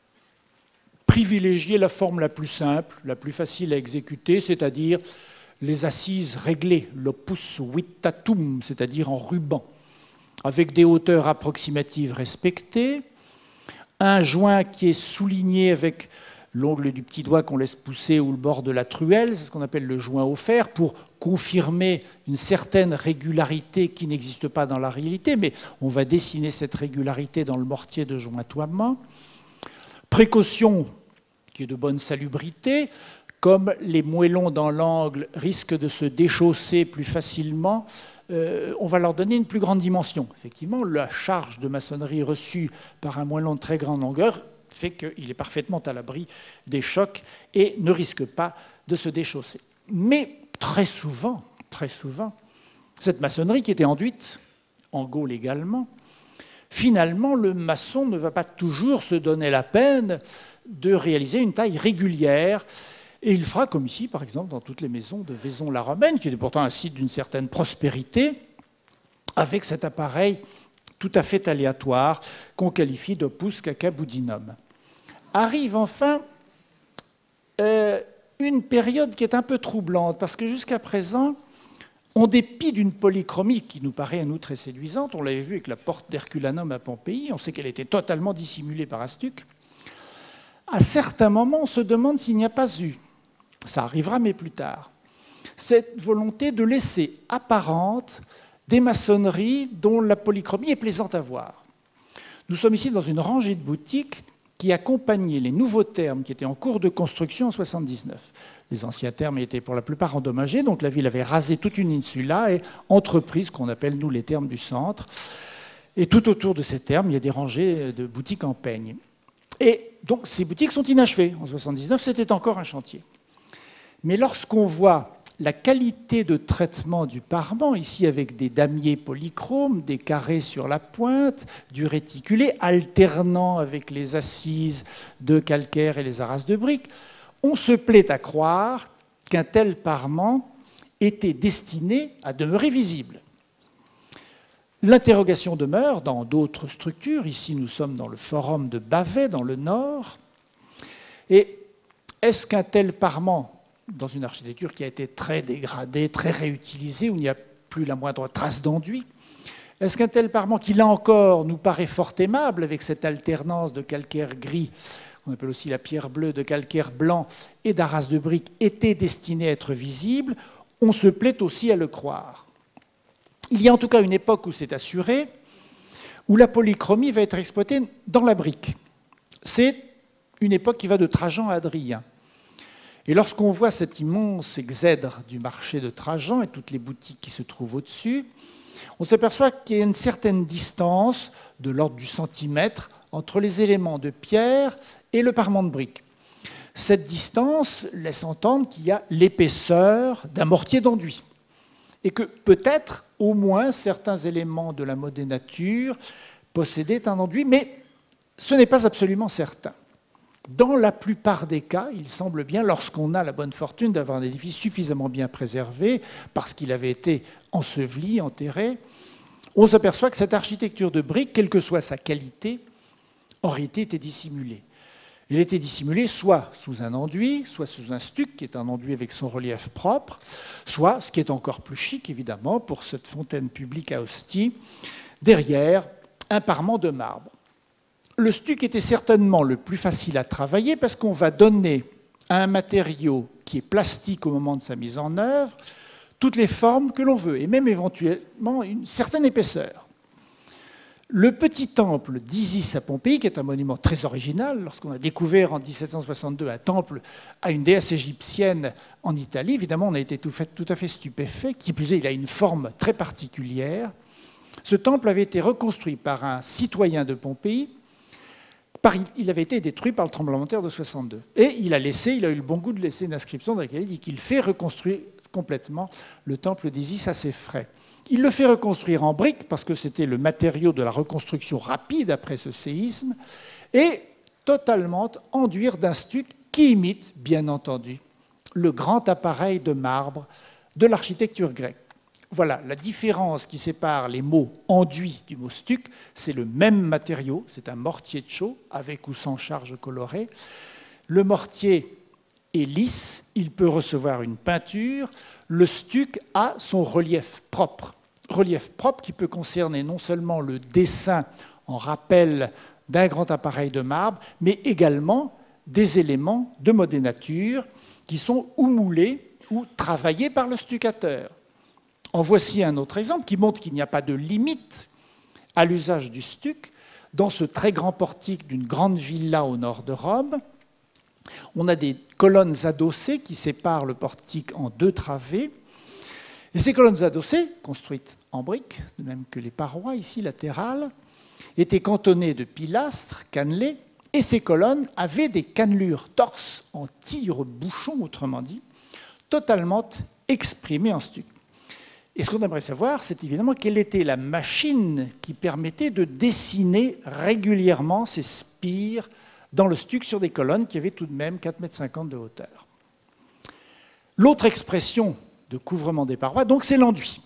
privilégier la forme la plus simple, la plus facile à exécuter, c'est-à-dire les assises réglées, l'opus vittatum, c'est-à-dire en ruban, avec des hauteurs approximatives respectées, un joint qui est souligné avec l'ongle du petit doigt qu'on laisse pousser ou le bord de la truelle, c'est ce qu'on appelle le joint au fer, pour confirmer une certaine régularité qui n'existe pas dans la réalité, mais on va dessiner cette régularité dans le mortier de jointoiement. Précaution qui est de bonne salubrité, comme les moellons dans l'angle risquent de se déchausser plus facilement, on va leur donner une plus grande dimension. Effectivement, la charge de maçonnerie reçue par un moellon de très grande longueur fait qu'il est parfaitement à l'abri des chocs et ne risque pas de se déchausser. Mais très souvent, cette maçonnerie qui était enduite, en Gaule également, finalement, le maçon ne va pas toujours se donner la peine de réaliser une taille régulière. Et il fera comme ici, par exemple, dans toutes les maisons de Vaison-la-Romaine, qui était pourtant un site d'une certaine prospérité, avec cet appareil tout à fait aléatoire qu'on qualifie d'opus cacabudinum. Arrive enfin une période qui est un peu troublante, parce que jusqu'à présent, en dépit d'une polychromie qui nous paraît à nous très séduisante, on l'avait vu avec la porte d'Herculanum à Pompéi, on sait qu'elle était totalement dissimulée par un stuc, à certains moments, on se demande s'il n'y a pas eu, ça arrivera mais plus tard, cette volonté de laisser apparente des maçonneries dont la polychromie est plaisante à voir. Nous sommes ici dans une rangée de boutiques qui accompagnaient les nouveaux thermes qui étaient en cours de construction en 1979. Les anciens thermes étaient pour la plupart endommagés, donc la ville avait rasé toute une insula et entrepris ce qu'on appelle, nous, les thermes du centre. Et tout autour de ces thermes, il y a des rangées de boutiques en peigne. Et donc ces boutiques sont inachevées. En 1979, c'était encore un chantier. Mais lorsqu'on voit la qualité de traitement du parement, ici avec des damiers polychromes, des carrés sur la pointe, du réticulé, alternant avec les assises de calcaire et les arrases de briques, on se plaît à croire qu'un tel parement était destiné à demeurer visible. L'interrogation demeure dans d'autres structures. Ici, nous sommes dans le forum de Bavay, dans le nord. Et est-ce qu'un tel parement, dans une architecture qui a été très dégradée, très réutilisée, où il n'y a plus la moindre trace d'enduit, est-ce qu'un tel parement, qui là encore nous paraît fort aimable, avec cette alternance de calcaire gris, qu'on appelle aussi la pierre bleue, de calcaire blanc et d'arras de briques, était destiné à être visible, on se plaît aussi à le croire. Il y a en tout cas une époque où c'est assuré, où la polychromie va être exploitée dans la brique. C'est une époque qui va de Trajan à Adrien. Et lorsqu'on voit cet immense exèdre du marché de Trajan et toutes les boutiques qui se trouvent au-dessus, on s'aperçoit qu'il y a une certaine distance, de l'ordre du centimètre, entre les éléments de pierre et le parement de briques. Cette distance laisse entendre qu'il y a l'épaisseur d'un mortier d'enduit. Et que peut-être, au moins, certains éléments de la modénature possédaient un enduit, mais ce n'est pas absolument certain. Dans la plupart des cas, il semble bien, lorsqu'on a la bonne fortune d'avoir un édifice suffisamment bien préservé, parce qu'il avait été enseveli, enterré, on s'aperçoit que cette architecture de briques, quelle que soit sa qualité, en réalité était dissimulée. Elle était dissimulée soit sous un enduit, soit sous un stuc, qui est un enduit avec son relief propre, soit, ce qui est encore plus chic évidemment, pour cette fontaine publique à Ostie, derrière un parement de marbre. Le stuc était certainement le plus facile à travailler parce qu'on va donner à un matériau qui est plastique au moment de sa mise en œuvre toutes les formes que l'on veut, et même éventuellement une certaine épaisseur. Le petit temple d'Isis à Pompéi, qui est un monument très original, lorsqu'on a découvert en 1762 un temple à une déesse égyptienne en Italie, évidemment on a été tout à fait stupéfait, qui plus est, il a une forme très particulière. Ce temple avait été reconstruit par un citoyen de Pompéi, il avait été détruit par le tremblement de terre de 62. Et il a eu le bon goût de laisser une inscription dans laquelle il dit qu'il fait reconstruire complètement le temple d'Isis à ses frais. Il le fait reconstruire en briques parce que c'était le matériau de la reconstruction rapide après ce séisme et totalement enduire d'un stuc qui imite, bien entendu, le grand appareil de marbre de l'architecture grecque. Voilà, la différence qui sépare les mots enduit du mot stuc, c'est le même matériau, c'est un mortier de chaux avec ou sans charge colorée. Le mortier est lisse, il peut recevoir une peinture. Le stuc a son relief propre qui peut concerner non seulement le dessin en rappel d'un grand appareil de marbre, mais également des éléments de modénature qui sont ou moulés ou travaillés par le stuccateur. En voici un autre exemple qui montre qu'il n'y a pas de limite à l'usage du stuc. Dans ce très grand portique d'une grande villa au nord de Rome, on a des colonnes adossées qui séparent le portique en deux travées. Et ces colonnes adossées, construites en briques, de même que les parois ici latérales, étaient cantonnées de pilastres cannelés, et ces colonnes avaient des cannelures torses en tire-bouchon, autrement dit, totalement exprimées en stuc. Et ce qu'on aimerait savoir, c'est évidemment quelle était la machine qui permettait de dessiner régulièrement ces spires dans le stuc sur des colonnes qui avaient tout de même 4,50 m de hauteur. L'autre expression de couvrement des parois, donc, c'est l'enduit.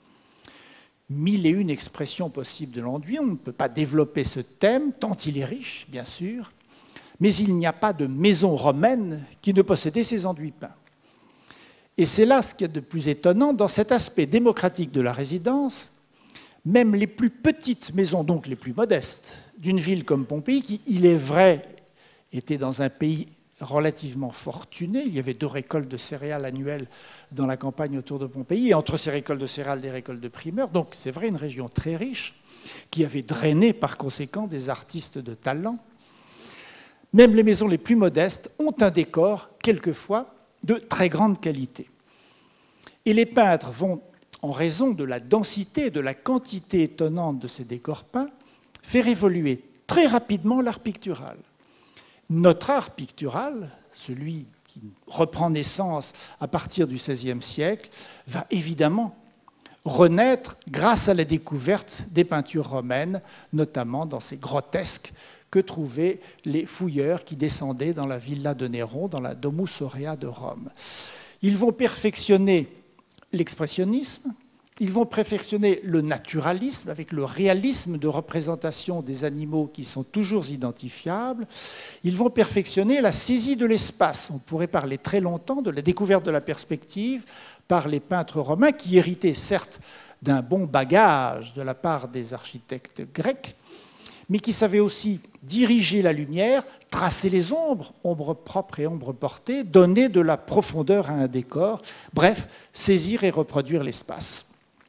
1001 expressions possibles de l'enduit. On ne peut pas développer ce thème, tant il est riche, bien sûr, mais il n'y a pas de maison romaine qui ne possédait ces enduits peints. Et c'est là ce qu'il y a de plus étonnant, dans cet aspect démocratique de la résidence, même les plus petites maisons, donc les plus modestes, d'une ville comme Pompéi, qui, il est vrai, était dans un pays relativement fortuné. Il y avait 2 récoltes de céréales annuelles dans la campagne autour de Pompéi, et entre ces récoltes de céréales, des récoltes de primeurs. Donc c'est vrai, une région très riche, qui avait drainé par conséquent des artistes de talent. Même les maisons les plus modestes ont un décor, quelquefois, de très grande qualité. Et les peintres vont, en raison de la densité et de la quantité étonnante de ces décors peints, faire évoluer très rapidement l'art pictural. Notre art pictural, celui qui reprend naissance à partir du XVIe siècle, va évidemment renaître grâce à la découverte des peintures romaines, notamment dans ces grotesques que trouvaient les fouilleurs qui descendaient dans la villa de Néron, dans la Domus Aurea de Rome. Ils vont perfectionner l'expressionnisme, ils vont perfectionner le naturalisme avec le réalisme de représentation des animaux qui sont toujours identifiables. Ils vont perfectionner la saisie de l'espace. On pourrait parler très longtemps de la découverte de la perspective par les peintres romains qui héritaient certes d'un bon bagage de la part des architectes grecs, mais qui savaient aussi diriger la lumière, tracer les ombres, ombres propres et ombres portées, donner de la profondeur à un décor, bref, saisir et reproduire l'espace.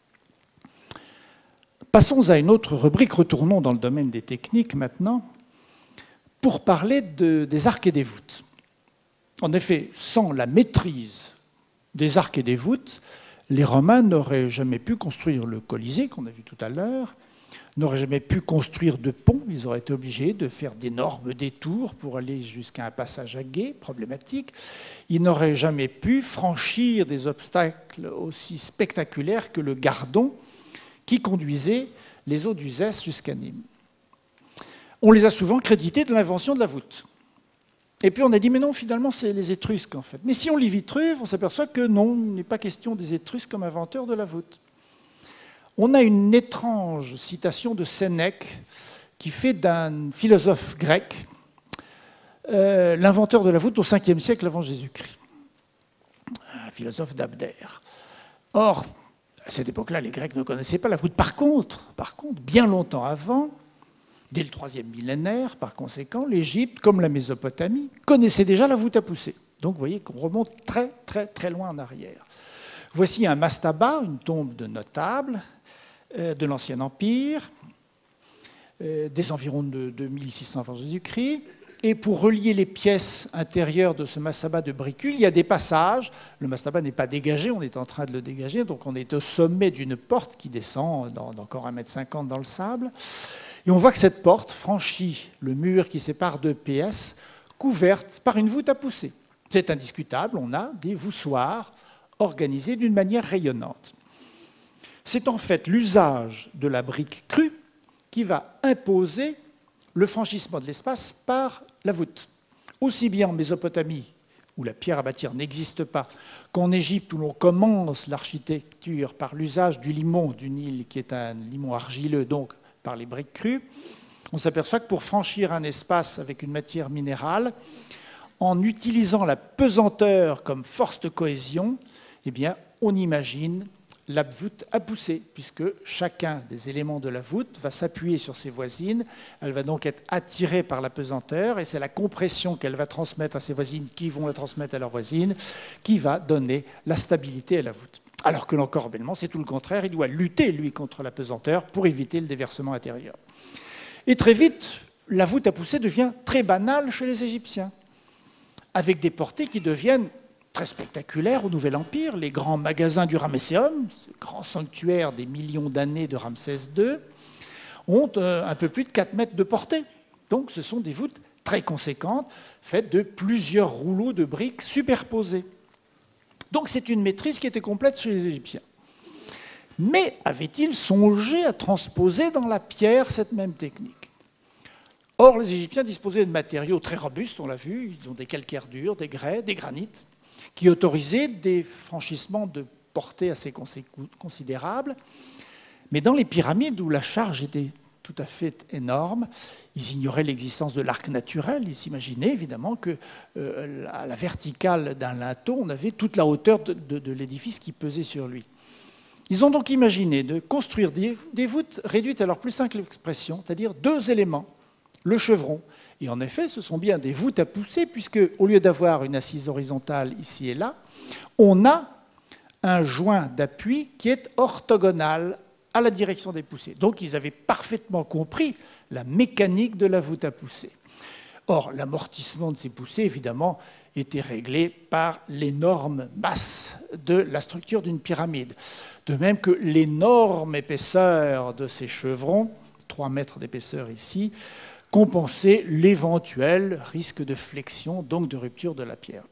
Passons à une autre rubrique, retournons dans le domaine des techniques maintenant, pour parler des arcs et des voûtes. En effet, sans la maîtrise des arcs et des voûtes, les Romains n'auraient jamais pu construire le Colisée, qu'on a vu tout à l'heure, n'auraient jamais pu construire de pont, ils auraient été obligés de faire d'énormes détours pour aller jusqu'à un passage à gué, problématique. Ils n'auraient jamais pu franchir des obstacles aussi spectaculaires que le Gardon qui conduisait les eaux d'Uzès jusqu'à Nîmes. On les a souvent crédités de l'invention de la voûte. Et puis on a dit, mais non, finalement, c'est les Étrusques, en fait. Mais si on lit Vitruve, on s'aperçoit que non, il n'est pas question des Étrusques comme inventeurs de la voûte. On a une étrange citation de Sénèque qui fait d'un philosophe grec l'inventeur de la voûte au 5e siècle avant Jésus-Christ, un philosophe d'Abdère. Or, à cette époque-là, les Grecs ne connaissaient pas la voûte. Par contre, bien longtemps avant, dès le 3e millénaire, par conséquent, l'Égypte, comme la Mésopotamie, connaissait déjà la voûte à pousser. Donc vous voyez qu'on remonte très, très, très loin en arrière. Voici un mastaba, une tombe de notable, de l'Ancien Empire, des environs de 2600 avant Jésus-Christ. Et pour relier les pièces intérieures de ce mastaba de bricule, il y a des passages. Le mastaba n'est pas dégagé, on est en train de le dégager, donc on est au sommet d'une porte qui descend d'encore 1,50 m dans le sable. Et on voit que cette porte franchit le mur qui sépare deux pièces, couverte par une voûte à pousser. C'est indiscutable, on a des voussoirs organisés d'une manière rayonnante. C'est en fait l'usage de la brique crue qui va imposer le franchissement de l'espace par la voûte. Aussi bien en Mésopotamie, où la pierre à bâtir n'existe pas, qu'en Égypte, où l'on commence l'architecture par l'usage du limon du Nil, qui est un limon argileux, donc par les briques crues, on s'aperçoit que pour franchir un espace avec une matière minérale, en utilisant la pesanteur comme force de cohésion, eh bien, on imagine la voûte à pousser, puisque chacun des éléments de la voûte va s'appuyer sur ses voisines. Elle va donc être attirée par la pesanteur, et c'est la compression qu'elle va transmettre à ses voisines, qui vont la transmettre à leurs voisines, qui va donner la stabilité à la voûte. Alors que l'encorbellement, c'est tout le contraire, il doit lutter, lui, contre la pesanteur pour éviter le déversement intérieur. Et très vite, la voûte à pousser devient très banale chez les Égyptiens, avec des portées qui deviennent très spectaculaires au Nouvel Empire. Les grands magasins du Ramesséum, ce grand sanctuaire des millions d'années de Ramsès II, ont un peu plus de 4 mètres de portée. Donc ce sont des voûtes très conséquentes, faites de plusieurs rouleaux de briques superposés. Donc c'est une maîtrise qui était complète chez les Égyptiens. Mais avait-il songé à transposer dans la pierre cette même technique? Or, les Égyptiens disposaient de matériaux très robustes, on l'a vu, ils ont des calcaires durs, des grès, des granites, qui autorisaient des franchissements de portée assez considérables. Mais dans les pyramides, où la charge était tout à fait énorme, ils ignoraient l'existence de l'arc naturel. Ils s'imaginaient évidemment que à la verticale d'un linteau, on avait toute la hauteur de l'édifice qui pesait sur lui. Ils ont donc imaginé de construire des voûtes réduites à leur plus simple expression, c'est-à-dire deux éléments, le chevron. Et en effet, ce sont bien des voûtes à pousser, puisque au lieu d'avoir une assise horizontale ici et là, on a un joint d'appui qui est orthogonal à la direction des poussées. Donc ils avaient parfaitement compris la mécanique de la voûte à pousser. Or, l'amortissement de ces poussées, évidemment, était réglé par l'énorme masse de la structure d'une pyramide. De même que l'énorme épaisseur de ces chevrons, 3 mètres d'épaisseur ici, compensait l'éventuel risque de flexion, donc de rupture de la pierre.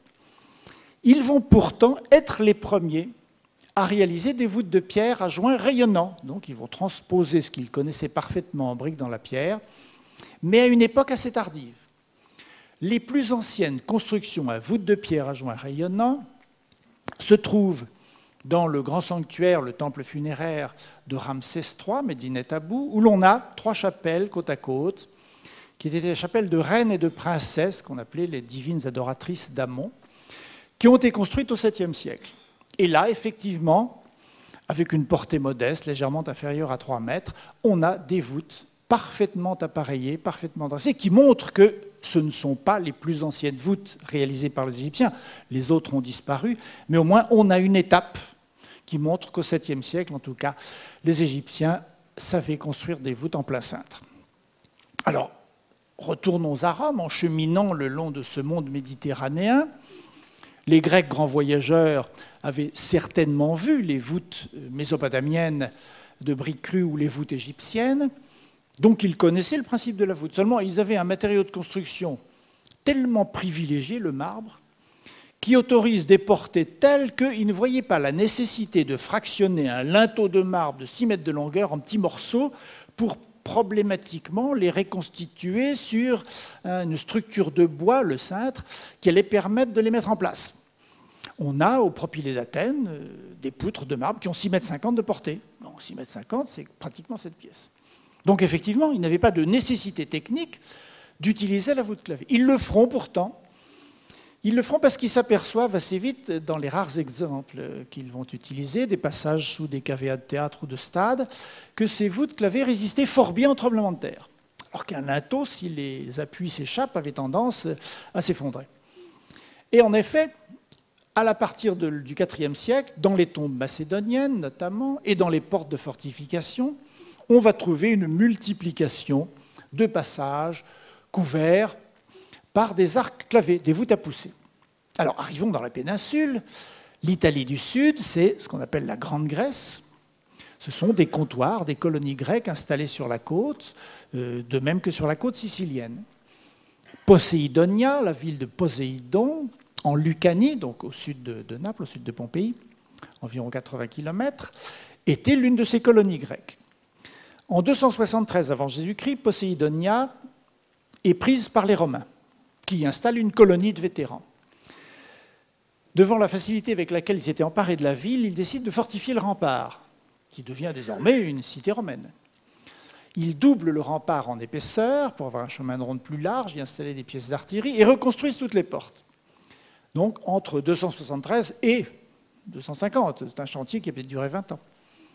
Ils vont pourtant être les premiers à réaliser des voûtes de pierre à joints rayonnants. Donc ils vont transposer ce qu'ils connaissaient parfaitement en briques dans la pierre, mais à une époque assez tardive. Les plus anciennes constructions à voûtes de pierre à joints rayonnants se trouvent dans le grand sanctuaire, le temple funéraire de Ramsès III, Medinet Abou, où l'on a 3 chapelles côte à côte, qui étaient des chapelles de reines et de princesses, qu'on appelait les divines adoratrices d'Amon, qui ont été construites au 7e siècle. Et là, effectivement, avec une portée modeste, légèrement inférieure à 3 mètres, on a des voûtes parfaitement appareillées, parfaitement dressées, qui montrent que ce ne sont pas les plus anciennes voûtes réalisées par les Égyptiens. Les autres ont disparu, mais au moins on a une étape qui montre qu'au 7e siècle, en tout cas, les Égyptiens savaient construire des voûtes en plein cintre. Alors, retournons à Rome en cheminant le long de ce monde méditerranéen. Les Grecs grands voyageurs avaient certainement vu les voûtes mésopotamiennes de briques crues ou les voûtes égyptiennes, donc ils connaissaient le principe de la voûte. Seulement, ils avaient un matériau de construction tellement privilégié, le marbre, qui autorise des portées telles qu'ils ne voyaient pas la nécessité de fractionner un linteau de marbre de 6 mètres de longueur en petits morceaux pour problématiquement les reconstituer sur une structure de bois, le cintre, qui allait permettre de les mettre en place. On a au propylée d'Athènes des poutres de marbre qui ont 6,50 m de portée. Bon, 6,50 m, c'est pratiquement cette pièce. Donc effectivement, ils n'avaient pas de nécessité technique d'utiliser la voûte clavée. Ils le feront pourtant. Ils le feront parce qu'ils s'aperçoivent assez vite, dans les rares exemples qu'ils vont utiliser, des passages sous des cavéas de théâtre ou de stade, que ces voûtes clavées résistaient fort bien au tremblement de terre. Alors qu'un linteau, si les appuis s'échappent, avait tendance à s'effondrer. Et en effet, à partir du IVe siècle, dans les tombes macédoniennes notamment, et dans les portes de fortification, on va trouver une multiplication de passages couverts par des arcs clavés, des voûtes à pousser. Alors, arrivons dans la péninsule. L'Italie du Sud, c'est ce qu'on appelle la Grande Grèce. Ce sont des comptoirs, des colonies grecques installées sur la côte, de même que sur la côte sicilienne. Poséidonia, la ville de Poséidon, en Lucanie, donc au sud de Naples, au sud de Pompéi, environ 80 km, était l'une de ces colonies grecques. En 273 avant Jésus-Christ, Poséidonia est prise par les Romains, qui installent une colonie de vétérans. Devant la facilité avec laquelle ils s'étaient emparés de la ville, ils décident de fortifier le rempart, qui devient désormais une cité romaine. Ils doublent le rempart en épaisseur pour avoir un chemin de ronde plus large, y installer des pièces d'artillerie et reconstruisent toutes les portes. Donc entre 273 et 250, c'est un chantier qui a peut-être duré 20 ans.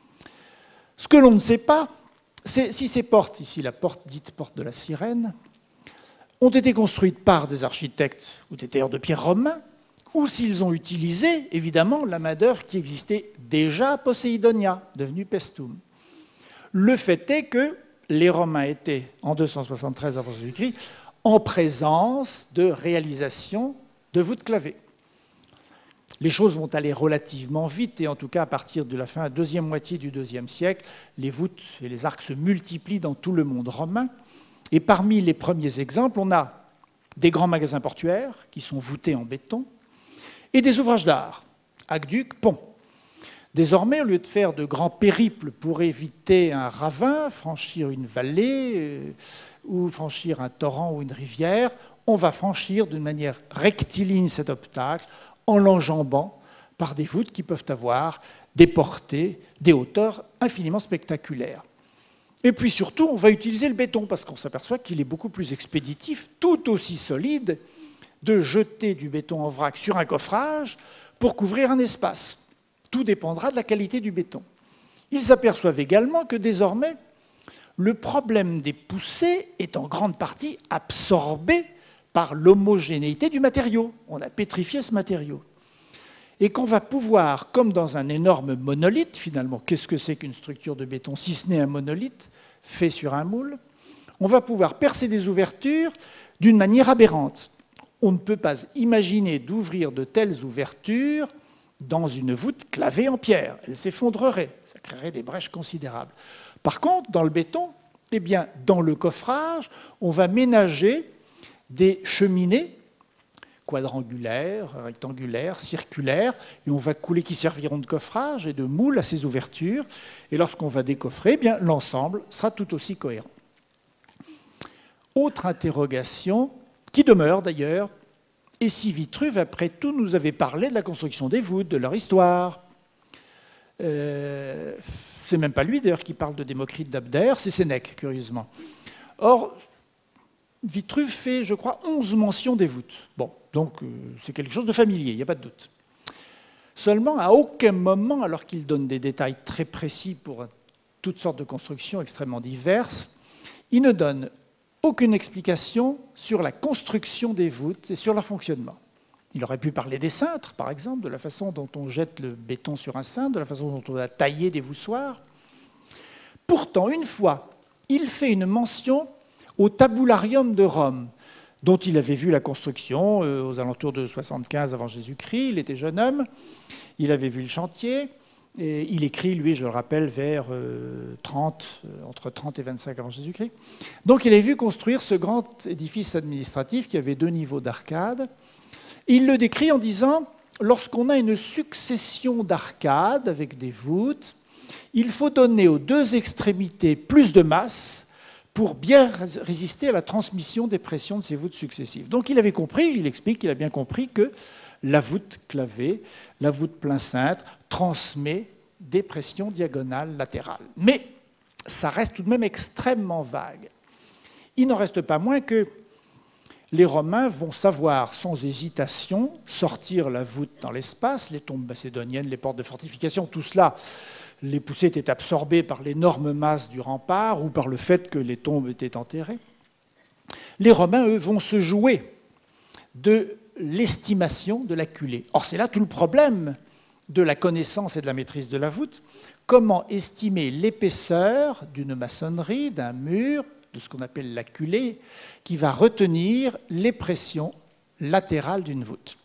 Ce que l'on ne sait pas, c'est si ces portes, ici la porte dite porte de la Sirène, ont été construites par des architectes ou des tailleurs de pierre romains, ou s'ils ont utilisé, évidemment, la main-d'œuvre qui existait déjà à Poséidonia, devenue Paestum. Le fait est que les Romains étaient, en 273 avant Jésus-Christ, en présence de réalisation de voûtes clavées. Les choses vont aller relativement vite, et en tout cas, à partir de la fin, deuxième moitié du IIe siècle, les voûtes et les arcs se multiplient dans tout le monde romain. Et parmi les premiers exemples, on a des grands magasins portuaires qui sont voûtés en béton et des ouvrages d'art, aqueducs, ponts. Désormais, au lieu de faire de grands périples pour éviter un ravin, franchir une vallée ou franchir un torrent ou une rivière, on va franchir d'une manière rectiligne cet obstacle en l'enjambant par des voûtes qui peuvent avoir des portées, des hauteurs infiniment spectaculaires. Et puis surtout, on va utiliser le béton parce qu'on s'aperçoit qu'il est beaucoup plus expéditif, tout aussi solide, de jeter du béton en vrac sur un coffrage pour couvrir un espace. Tout dépendra de la qualité du béton. Ils s'aperçoivent également que désormais, le problème des poussées est en grande partie absorbé par l'homogénéité du matériau. On a pétrifié ce matériau. Et qu'on va pouvoir, comme dans un énorme monolithe, finalement, qu'est-ce que c'est qu'une structure de béton, si ce n'est un monolithe fait sur un moule, on va pouvoir percer des ouvertures d'une manière aberrante. On ne peut pas imaginer d'ouvrir de telles ouvertures dans une voûte clavée en pierre. Elle s'effondrerait, ça créerait des brèches considérables. Par contre, dans le béton, eh bien, dans le coffrage, on va ménager des cheminées quadrangulaires, rectangulaires, circulaires, et on va couler, qui serviront de coffrage et de moule à ces ouvertures. Et lorsqu'on va décoffrer, eh bien, l'ensemble sera tout aussi cohérent. Autre interrogation, qui demeure d'ailleurs, et si Vitruve, après tout, nous avait parlé de la construction des voûtes, de leur histoire. C'est même pas lui d'ailleurs qui parle de Démocrite d'Abdère, c'est Sénèque, curieusement. Or, Vitruve fait, je crois, 11 mentions des voûtes. Bon, donc c'est quelque chose de familier, il n'y a pas de doute. Seulement, à aucun moment, alors qu'il donne des détails très précis pour toutes sortes de constructions extrêmement diverses, il ne donne aucune explication sur la construction des voûtes et sur leur fonctionnement. Il aurait pu parler des cintres, par exemple, de la façon dont on jette le béton sur un cintre, de la façon dont on a taillé des voussoirs. Pourtant, une fois, il fait une mention au Tabularium de Rome, dont il avait vu la construction aux alentours de 75 avant Jésus-Christ. Il était jeune homme, il avait vu le chantier. Et il écrit, lui, je le rappelle, vers entre 30 et 25 avant Jésus-Christ. Donc il a vu construire ce grand édifice administratif qui avait 2 niveaux d'arcades. Il le décrit en disant, lorsqu'on a une succession d'arcades avec des voûtes, il faut donner aux 2 extrémités plus de masse pour bien résister à la transmission des pressions de ces voûtes successives. Donc il avait compris, il explique qu'il a bien compris que la voûte clavée, la voûte plein cintre, transmet des pressions diagonales latérales. Mais ça reste tout de même extrêmement vague. Il n'en reste pas moins que les Romains vont savoir sans hésitation sortir la voûte dans l'espace, les tombes macédoniennes, les portes de fortification, tout cela, les poussées étaient absorbées par l'énorme masse du rempart ou par le fait que les tombes étaient enterrées. Les Romains, eux, vont se jouer de l'estimation de la culée. Or, c'est là tout le problème de la connaissance et de la maîtrise de la voûte. Comment estimer l'épaisseur d'une maçonnerie, d'un mur, de ce qu'on appelle la culée, qui va retenir les pressions latérales d'une voûte.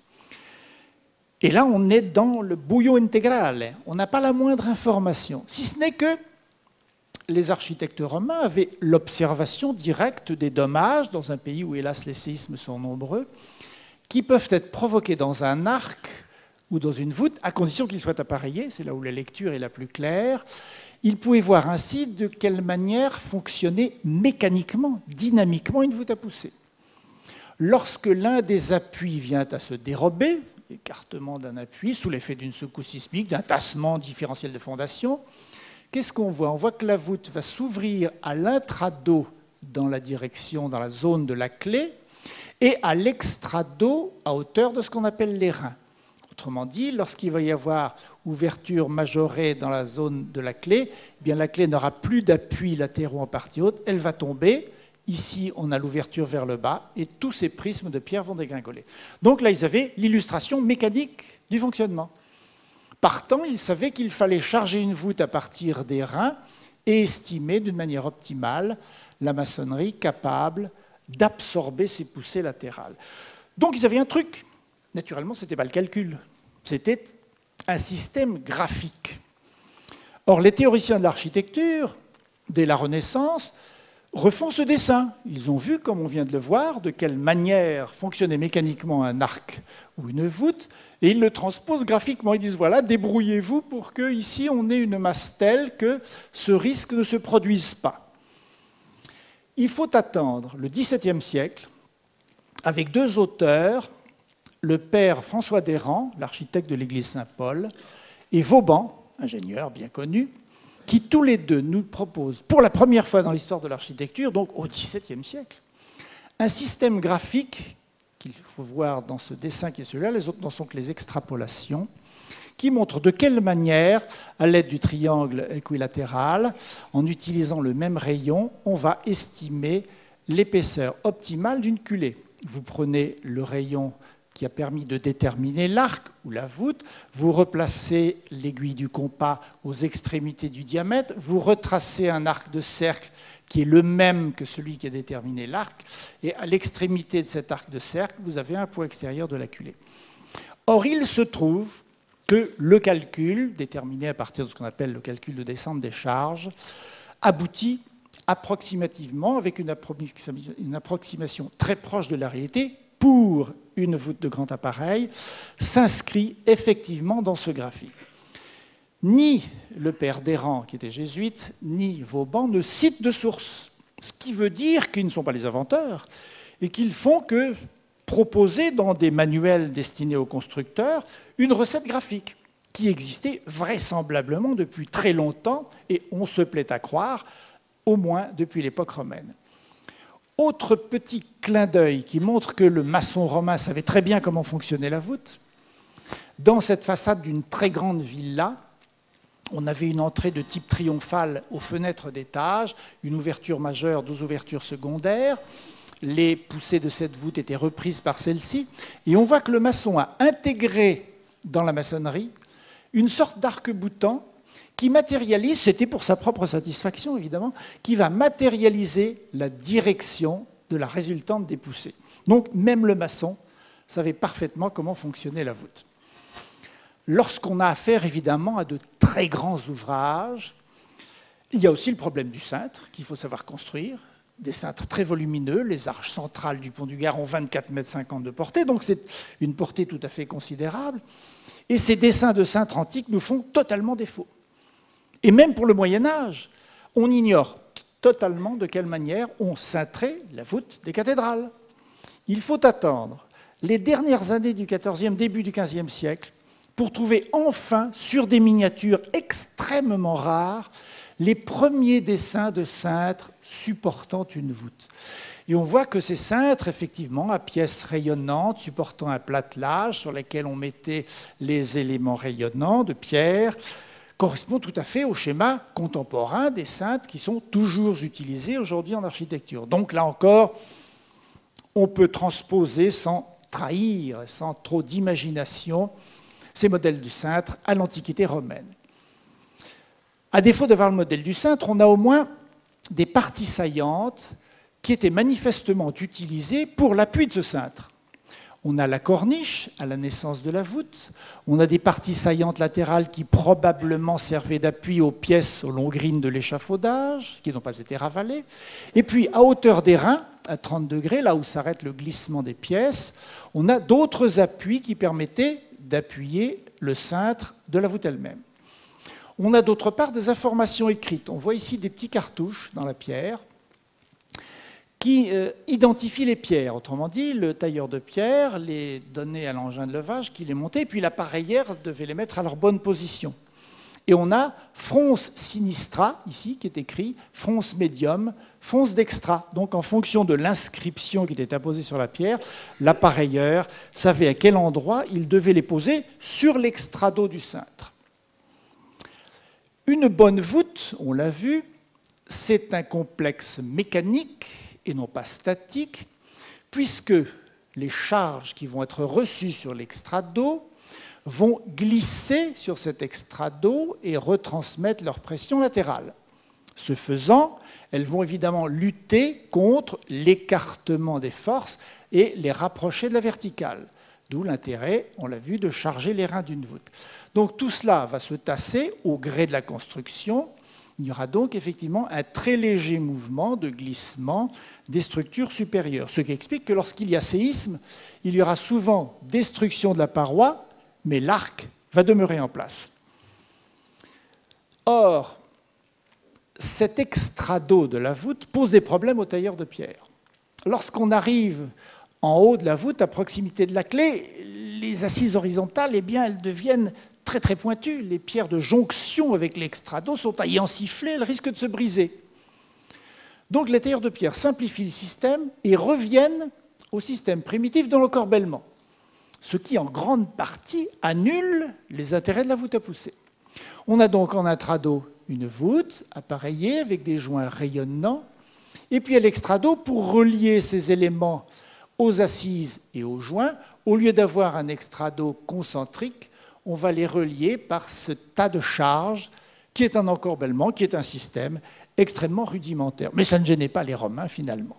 Et là, on est dans le bouillon intégral. On n'a pas la moindre information, si ce n'est que les architectes romains avaient l'observation directe des dommages, dans un pays où, hélas, les séismes sont nombreux, qui peuvent être provoqués dans un arc ou dans une voûte, à condition qu'ils soient appareillés, c'est là où la lecture est la plus claire. Ils pouvaient voir ainsi de quelle manière fonctionnait mécaniquement, dynamiquement une voûte à pousser. Lorsque l'un des appuis vient à se dérober, écartement d'un appui, sous l'effet d'une secousse sismique, d'un tassement différentiel de fondation, qu'est-ce qu'on voit? On voit que la voûte va s'ouvrir à l'intrado dans la direction, dans la zone de la clé, et à l'extrado à hauteur de ce qu'on appelle les reins. Autrement dit, lorsqu'il va y avoir ouverture majorée dans la zone de la clé, eh bien la clé n'aura plus d'appui latéraux en partie haute, elle va tomber. Ici, on a l'ouverture vers le bas et tous ces prismes de pierre vont dégringoler. Donc là, ils avaient l'illustration mécanique du fonctionnement. Partant, ils savaient qu'il fallait charger une voûte à partir des reins et estimer d'une manière optimale la maçonnerie capable d'absorber ces poussées latérales. Donc ils avaient un truc. Naturellement, ce n'était pas le calcul. C'était un système graphique. Or, les théoriciens de l'architecture, dès la Renaissance, refont ce dessin. Ils ont vu, comme on vient de le voir, de quelle manière fonctionnait mécaniquement un arc ou une voûte, et ils le transposent graphiquement. Ils disent, voilà, débrouillez-vous pour qu'ici, on ait une masse telle que ce risque ne se produise pas. Il faut attendre le XVIIe siècle, avec deux auteurs, le père François d'Héran, l'architecte de l'église Saint-Paul, et Vauban, ingénieur bien connu, qui tous les deux nous proposent, pour la première fois dans l'histoire de l'architecture, donc au XVIIe siècle, un système graphique qu'il faut voir dans ce dessin qui est celui-là, les autres n'en sont que les extrapolations, qui montre de quelle manière, à l'aide du triangle équilatéral, en utilisant le même rayon, on va estimer l'épaisseur optimale d'une culée. Vous prenez le rayon qui a permis de déterminer l'arc ou la voûte, vous replacez l'aiguille du compas aux extrémités du diamètre, vous retracez un arc de cercle qui est le même que celui qui a déterminé l'arc, et à l'extrémité de cet arc de cercle, vous avez un point extérieur de la culée. Or, il se trouve que le calcul, déterminé à partir de ce qu'on appelle le calcul de descente des charges, aboutit approximativement, avec une approximation très proche de la réalité, pour une voûte de grand appareil, s'inscrit effectivement dans ce graphique. Ni le père d'Héran, qui était jésuite, ni Vauban ne citent de source, ce qui veut dire qu'ils ne sont pas les inventeurs et qu'ils font que proposer dans des manuels destinés aux constructeurs une recette graphique qui existait vraisemblablement depuis très longtemps et on se plaît à croire, au moins depuis l'époque romaine. Autre petit clin d'œil qui montre que le maçon romain savait très bien comment fonctionnait la voûte. Dans cette façade d'une très grande villa, on avait une entrée de type triomphal aux fenêtres d'étage, une ouverture majeure, deux ouvertures secondaires. Les poussées de cette voûte étaient reprises par celle-ci. Et on voit que le maçon a intégré dans la maçonnerie une sorte d'arc-boutant qui matérialise, c'était pour sa propre satisfaction évidemment, qui va matérialiser la direction de la résultante des poussées. Donc même le maçon savait parfaitement comment fonctionnait la voûte. Lorsqu'on a affaire évidemment à de très grands ouvrages, il y a aussi le problème du cintre qu'il faut savoir construire. Des cintres très volumineux, les arches centrales du pont du Gard ont 24,50 m de portée, donc c'est une portée tout à fait considérable. Et ces dessins de cintres antiques nous font totalement défaut. Et même pour le Moyen-Âge, on ignore totalement de quelle manière on cintrait la voûte des cathédrales. Il faut attendre les dernières années du XIVe, début du XVe siècle, pour trouver enfin, sur des miniatures extrêmement rares, les premiers dessins de cintres supportant une voûte. Et on voit que ces cintres, effectivement, à pièces rayonnantes, supportant un platelage sur lequel on mettait les éléments rayonnants de pierre, correspond tout à fait au schéma contemporain des cintres qui sont toujours utilisés aujourd'hui en architecture. Donc là encore, on peut transposer sans trahir, sans trop d'imagination, ces modèles du cintre à l'Antiquité romaine. À défaut d'avoir le modèle du cintre, on a au moins des parties saillantes qui étaient manifestement utilisées pour l'appui de ce cintre. On a la corniche à la naissance de la voûte, on a des parties saillantes latérales qui probablement servaient d'appui aux pièces aux longrines de l'échafaudage, qui n'ont pas été ravalées, et puis à hauteur des reins, à 30 degrés, là où s'arrête le glissement des pièces, on a d'autres appuis qui permettaient d'appuyer le cintre de la voûte elle-même. On a d'autre part des informations écrites. On voit ici des petits cartouches dans la pierre qui identifient les pierres. Autrement dit, le tailleur de pierre les donnait à l'engin de levage qui les montait, et puis l'appareilleur devait les mettre à leur bonne position. Et on a frons sinistra, ici, qui est écrit, frons médium, frons dextra. Donc en fonction de l'inscription qui était apposée sur la pierre, l'appareilleur savait à quel endroit il devait les poser sur l'extrado du cintre. Une bonne voûte, on l'a vu, c'est un complexe mécanique et non pas statique, puisque les charges qui vont être reçues sur l'extrado vont glisser sur cet extrado et retransmettre leur pression latérale. Ce faisant, elles vont évidemment lutter contre l'écartement des forces et les rapprocher de la verticale. D'où l'intérêt, on l'a vu, de charger les reins d'une voûte. Donc tout cela va se tasser au gré de la construction. Il y aura donc effectivement un très léger mouvement de glissement des structures supérieures, ce qui explique que lorsqu'il y a séisme, il y aura souvent destruction de la paroi, mais l'arc va demeurer en place. Or, cet extrado de la voûte pose des problèmes aux tailleurs de pierre. Lorsqu'on arrive en haut de la voûte, à proximité de la clé, les assises horizontales, eh bien, elles deviennent très très pointues. Les pierres de jonction avec l'extrado sont ayant sifflé, elles risquent de se briser. Donc les tailleurs de pierre simplifient le système et reviennent au système primitif de l'encorbellement, ce qui en grande partie annule les intérêts de la voûte à pousser. On a donc en intrado une voûte appareillée avec des joints rayonnants, et puis à l'extrado, pour relier ces éléments aux assises et aux joints, au lieu d'avoir un extrado concentrique, on va les relier par ce tas de charges qui est un encorbellement, qui est un système extrêmement rudimentaire. Mais ça ne gênait pas les Romains finalement.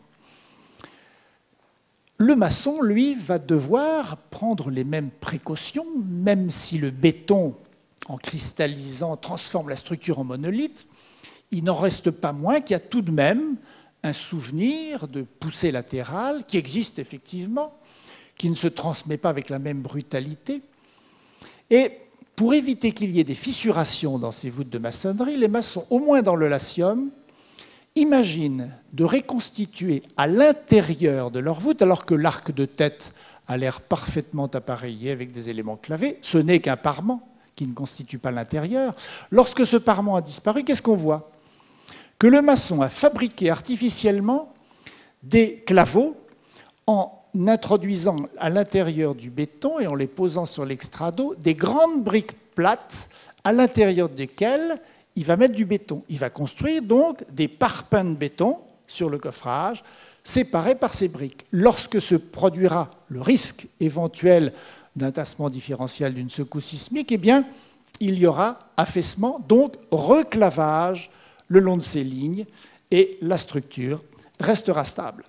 Le maçon, lui, va devoir prendre les mêmes précautions, même si le béton, en cristallisant, transforme la structure en monolithe, il n'en reste pas moins qu'il y a tout de même un souvenir de poussée latérale qui existe effectivement, qui ne se transmet pas avec la même brutalité. Et pour éviter qu'il y ait des fissurations dans ces voûtes de maçonnerie, les maçons, au moins dans le Latium, imaginent de reconstituer à l'intérieur de leur voûte, alors que l'arc de tête a l'air parfaitement appareillé avec des éléments clavés, ce n'est qu'un parement qui ne constitue pas l'intérieur. Lorsque ce parement a disparu, qu'est-ce qu'on voit? Que le maçon a fabriqué artificiellement des claveaux en introduisant à l'intérieur du béton et en les posant sur l'extrado des grandes briques plates à l'intérieur desquelles il va mettre du béton. Il va construire donc des parpaings de béton sur le coffrage séparés par ces briques. Lorsque se produira le risque éventuel d'un tassement différentiel d'une secousse sismique, eh bien, il y aura affaissement, donc reclavage le long de ces lignes, et la structure restera stable.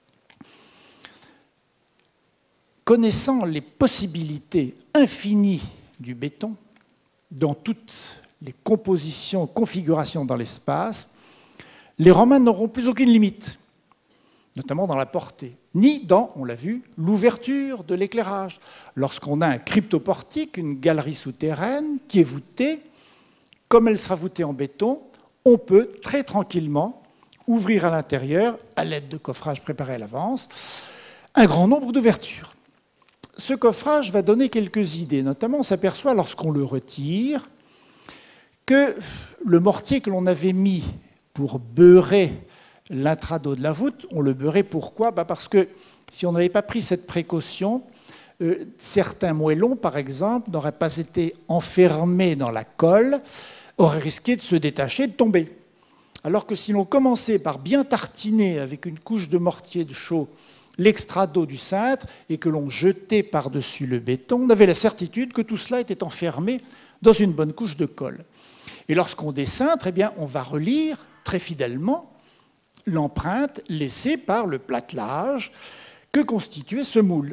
Connaissant les possibilités infinies du béton dans toutes les compositions, configurations dans l'espace, les Romains n'auront plus aucune limite, notamment dans la portée, ni dans, on l'a vu, l'ouverture de l'éclairage. Lorsqu'on a un cryptoportique, une galerie souterraine qui est voûtée, comme elle sera voûtée en béton, on peut très tranquillement ouvrir à l'intérieur, à l'aide de coffrages préparés à l'avance, un grand nombre d'ouvertures. Ce coffrage va donner quelques idées. Notamment, on s'aperçoit, lorsqu'on le retire, que le mortier que l'on avait mis pour beurrer l'intrado de la voûte, on le beurrait pourquoi? Parce que si on n'avait pas pris cette précaution, certains moellons, par exemple, n'auraient pas été enfermés dans la colle, auraient risqué de se détacher, de tomber. Alors que si l'on commençait par bien tartiner avec une couche de mortier de chaux l'extrado du cintre et que l'on jetait par-dessus le béton, on avait la certitude que tout cela était enfermé dans une bonne couche de colle. Et lorsqu'on décintre, eh bien, on va relire très fidèlement l'empreinte laissée par le platelage que constituait ce moule.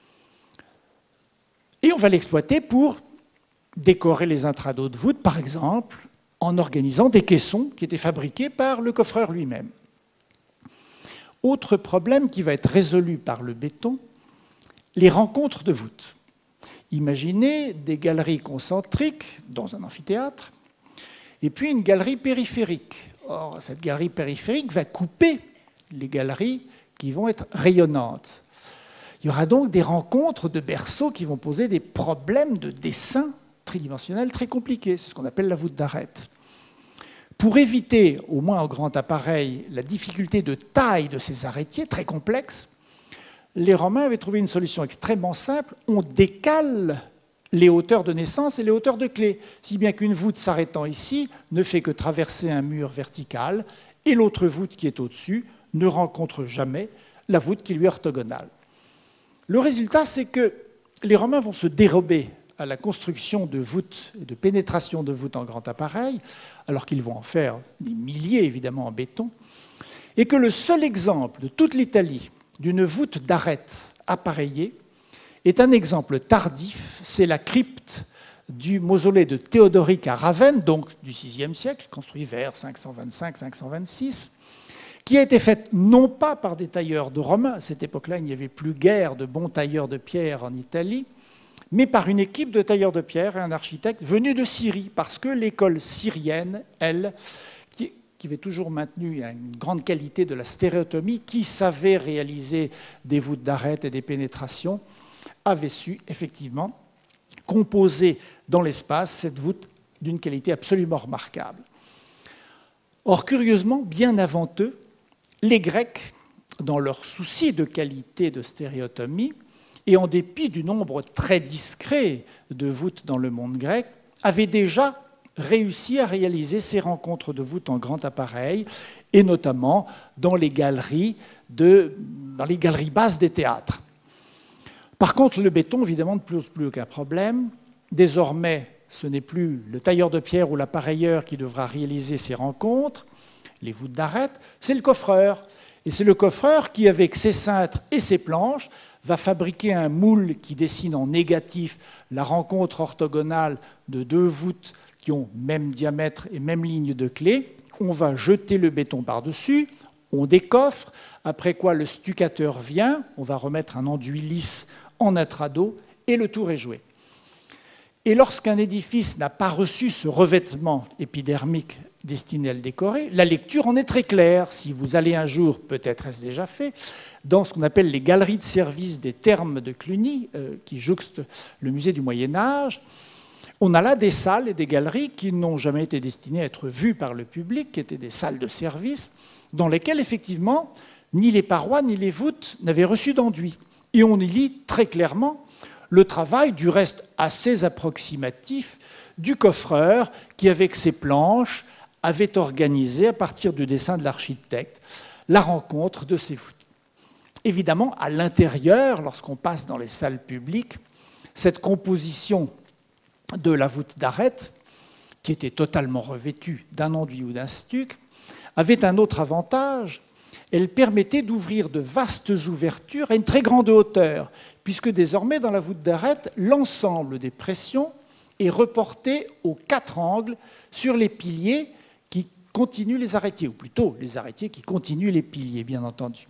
Et on va l'exploiter pour décorer les intrados de voûte, par exemple, en organisant des caissons qui étaient fabriqués par le coffreur lui-même. Autre problème qui va être résolu par le béton, les rencontres de voûtes. Imaginez des galeries concentriques dans un amphithéâtre, et puis une galerie périphérique. Or, cette galerie périphérique va couper les galeries qui vont être rayonnantes. Il y aura donc des rencontres de berceaux qui vont poser des problèmes de dessin tridimensionnel très compliqués. C'est ce qu'on appelle la voûte d'arête. Pour éviter, au moins en grand appareil, la difficulté de taille de ces arêtiers très complexes, les Romains avaient trouvé une solution extrêmement simple. On décale les hauteurs de naissance et les hauteurs de clé, si bien qu'une voûte s'arrêtant ici ne fait que traverser un mur vertical et l'autre voûte qui est au-dessus ne rencontre jamais la voûte qui lui est orthogonale. Le résultat, c'est que les Romains vont se dérober à la construction de voûtes et de pénétration de voûtes en grand appareil, alors qu'ils vont en faire des milliers, évidemment, en béton, et que le seul exemple de toute l'Italie d'une voûte d'arête appareillée est un exemple tardif, c'est la crypte du mausolée de Théodoric à Ravenne, donc du VIe siècle, construit vers 525-526, qui a été faite non pas par des tailleurs de Romains, à cette époque-là il n'y avait plus guère de bons tailleurs de pierre en Italie, mais par une équipe de tailleurs de pierre et un architecte venu de Syrie, parce que l'école syrienne, elle, qui avait toujours maintenu une grande qualité de la stéréotomie, qui savait réaliser des voûtes d'arêtes et des pénétrations, avait su effectivement composer dans l'espace cette voûte d'une qualité absolument remarquable. Or, curieusement, bien avant eux, les Grecs, dans leur souci de qualité de stéréotomie, et en dépit du nombre très discret de voûtes dans le monde grec, avaient déjà réussi à réaliser ces rencontres de voûtes en grand appareil, et notamment dans les galeries basses des théâtres. Par contre, le béton, évidemment, ne pose plus aucun problème. Désormais, ce n'est plus le tailleur de pierre ou l'appareilleur qui devra réaliser ces rencontres, les voûtes d'arêtes, c'est le coffreur. Et c'est le coffreur qui, avec ses cintres et ses planches, va fabriquer un moule qui dessine en négatif la rencontre orthogonale de deux voûtes qui ont même diamètre et même ligne de clé. On va jeter le béton par-dessus, on décoffre, après quoi le stuccateur vient, on va remettre un enduit lisse en intrado et le tour est joué. Et lorsqu'un édifice n'a pas reçu ce revêtement épidermique destiné à le décorer, la lecture en est très claire. Si vous allez un jour, peut-être est-ce déjà fait, dans ce qu'on appelle les galeries de service des Thermes de Cluny, qui jouxtent le musée du Moyen-Âge, on a là des salles et des galeries qui n'ont jamais été destinées à être vues par le public, qui étaient des salles de service, dans lesquelles, effectivement, ni les parois ni les voûtes n'avaient reçu d'enduit. Et on y lit très clairement le travail, du reste assez approximatif, du coffreur qui, avec ses planches, avait organisé, à partir du dessin de l'architecte, la rencontre de ces voûtes. Évidemment, à l'intérieur, lorsqu'on passe dans les salles publiques, cette composition de la voûte d'arête, qui était totalement revêtue d'un enduit ou d'un stuc, avait un autre avantage. Elle permettait d'ouvrir de vastes ouvertures à une très grande hauteur, puisque désormais, dans la voûte d'arête, l'ensemble des pressions est reporté aux quatre angles sur les piliers qui continuent les arêtiers, ou plutôt les arêtiers qui continuent les piliers, bien entendu.